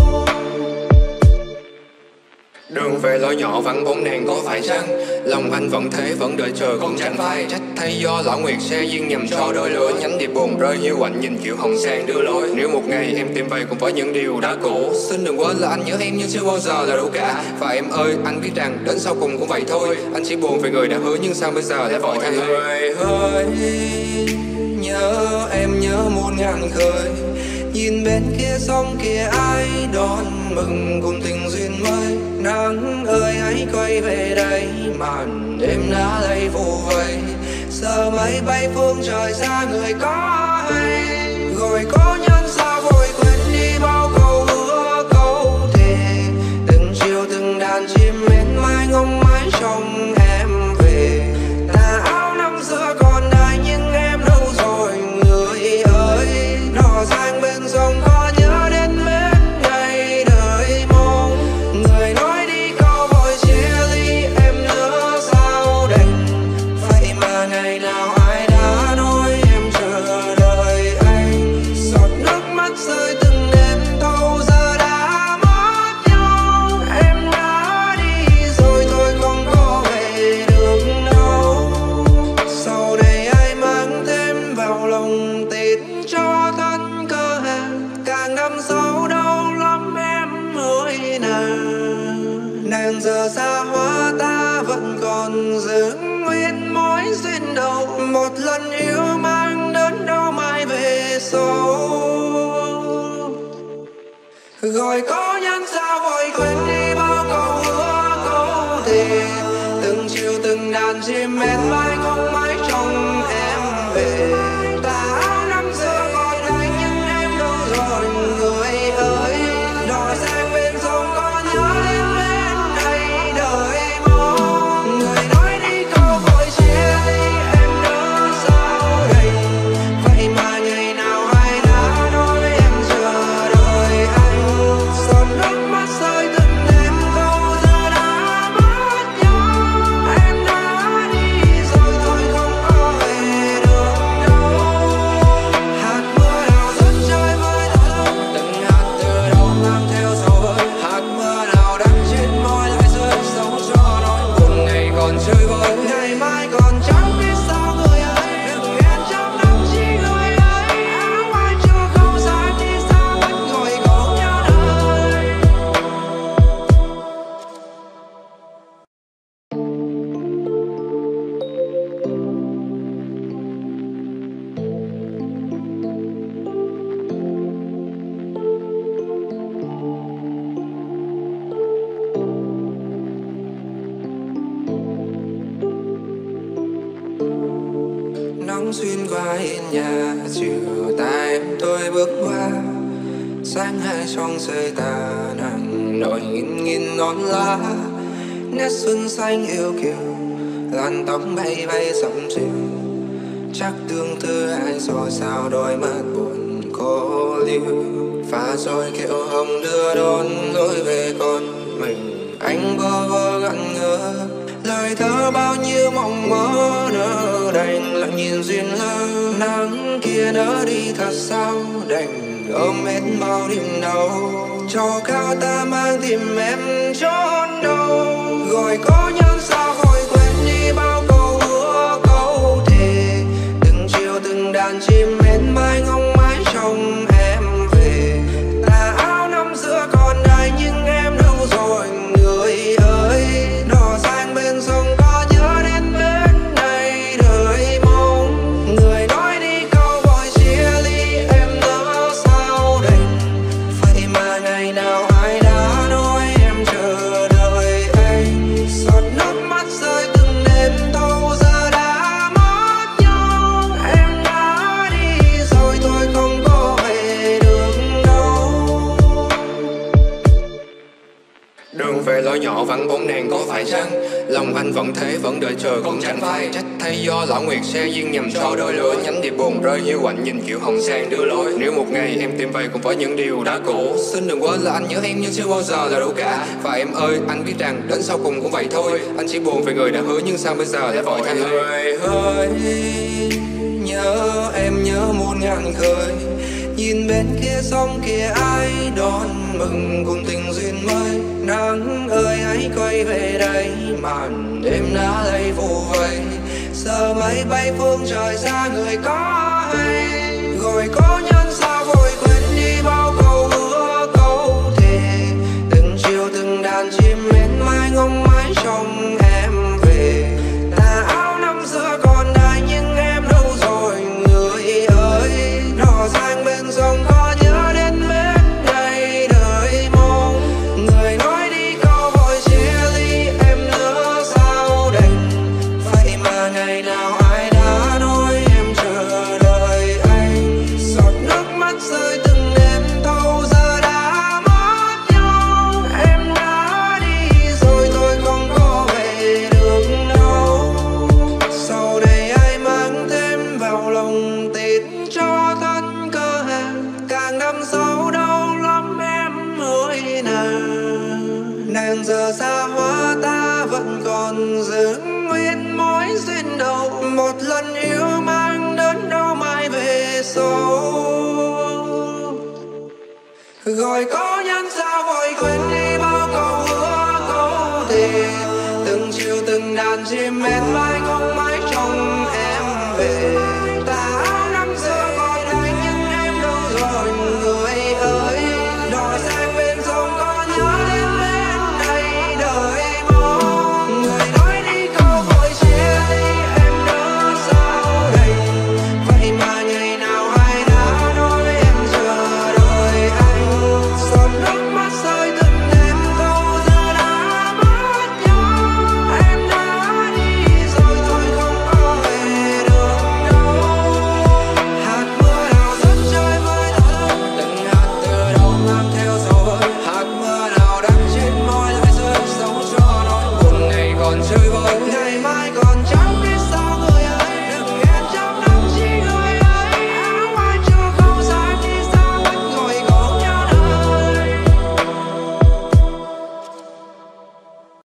Đường về lối nhỏ vắng bóng đèn có phải chăng lòng anh vẫn thế vẫn đợi chờ cũng chẳng phai. Trách thay do lão nguyệt xe duyên nhầm cho đôi lứa, nhánh điệp buồn rơi hiu quạnh nhìn chiều hồng sang đưa lối. Nếu một ngày em tìm về cùng với những điều đã cũ, xin đừng quên là anh nhớ em nhưng chưa bao giờ là đủ cả. Và em ơi anh biết rằng đến sau cùng cũng vậy thôi, anh chỉ buồn về người đã hứa nhưng sao bây giờ lại vội thay. Người ơi nhớ em nhớ muôn ngàn khơi, nhìn bên kia sông kia ai đón mừng cùng tình duyên mới. Nắng ơi hãy quay về đây, màn đêm đã lấy phù vây. Giờ máy bay phương trời xa người có hay, gọi có nhân sao vội quên đi bao câu hứa câu thề. Từng chiều từng đàn chim mến mai ngóng mãi trong em về. Tà áo năm xưa còn đây nhưng em đâu rồi người ơi. Đò giang bên sông có nhớ đến bên ngày đời mong. Người nói đi câu vội chia ly em nhớ sao đành. Vậy mà ngày nào ai đã nói em chờ đợi anh. Giọt nước mắt rơi từng đêm thâu giờ đã mất nhau. Em đã đi rồi tôi không có về được đâu. Sau này ai mang thêm vào lòng tin cho thân cơ hàng. Càng đâm sâu đau lắm em ơi nàng. Nàng giờ xa hoa ta vẫn còn giữ nguyên mối duyên đầu. Một lần yêu mang đớn đau mãi về sau. Gọi có nhân sao vội quên đi bao câu hứa câu thề. Từng chiều từng đàn chim mến mai không mãi trong em về. Tà áo năm xưa còn đây nhưng em đâu rồi người ơi. Đò giang bên sông có nhớ đến bên đây đời mong. Người nói đi câu vội chia ly em nhớ sao đành. Vậy mà ngày nào ai đã nói em chờ đợi anh. Giọt nước mắt rơi từng đêm thâu giờ đã mất nhau. Em đã đi rồi tôi không có về được đâu. Hạt mưa nào rớt trời mới thơm, từng hạt từ đâu mang theo sầu hơi. Hạt mưa nào đang trên môi lại rơi sống cho nỗi buồn này còn chơi vơi. Ngày mai còn chẳng biết sao người ơi. Đừng hẹn trong năm chi người ơi. Áo ai chưa không sáng đi xa vẫn ngồi cố nhớ đời. Nắng xuyên qua hiên nhà, chiều ta em tôi bước qua. Sáng hai trong rơi tà nắng nổi nghìn nghìn non lá. Nét xuân xanh yêu kiều, làn tóc bay bay dặm chiều. Chắc tương tư ai rồi sao đôi mắt buồn cô liêu. Pha rồi kiệu hồng đưa đón lối về con mình. Anh bơ vơ ngẩn ngơ, lời thơ bao nhiêu mộng mơ nỡ đành lặng nhìn duyên lơ. Nắng kia nỡ đi thật sao đành ôm hết bao niềm đau. Cho cao ta mang tìm em trốn đâu. Gọi có nhân sao vội quên đi bao câu hứa câu thề. Từng chiều từng đàn chim mến mai ngóng mãi trong em về. Tà áo năm xưa còn đây nhưng em đâu rồi người ơi. Đò giang bên sông có nhớ đến bên đây đời mong. Người nói đi câu vội chia ly em nhớ sao đành. Vậy mà ngày nào ai đã nói em chờ đợi anh. Giọt nước mắt rơi từng đêm thâu giờ đã mất nhau. Em đã đi rồi tôi không có về được đâu. Đường về lối nhỏ vắng bóng đèn có phải chăng? Lòng anh vẫn thế vẫn đợi chờ cũng chẳng phai. Trách thay do lão nguyệt xe duyên nhầm cho đôi lứa. Nhánh điệp buồn rơi hiu quạnh nhìn kiểu hồng sang đưa lối. Nếu một ngày em tìm về cùng với những điều đã cũ, xin đừng quên là anh nhớ em nhưng chưa bao giờ là đủ cả. Và em ơi anh biết rằng đến sau cùng cũng vậy thôi. Anh chỉ buồn về người đã hứa nhưng sao bây giờ lại vội thay Người ơi nhớ em nhớ muôn ngàn khơi. Nhìn bên kia sông kia ai đón mừng cùng tình duyên mới. Nắng ơi hãy quay về đây, màn đêm đã lấy phù vây. Giờ máy bay phương trời xa người có hay, gọi có nhân sao vội quên đi bao câu hứa câu thề. Từng chiều từng đàn chim mến mai ngóng mãi trong em về. Tà áo năm xưa còn đây nhưng em đâu rồi người ơi. Đò giang bên sông có nhớ đến bên đây đời mong. Người nói đi câu vội chia ly em giờ xa hoa ta vẫn còn giữ nguyên mối duyên đầu. Một lần yêu mang đớn đau mãi về sau. Gọi có nhân sao vội quên đi bao câu hứa câu thề. Từng chiều từng đàn chim én mãi không mãi trông em về.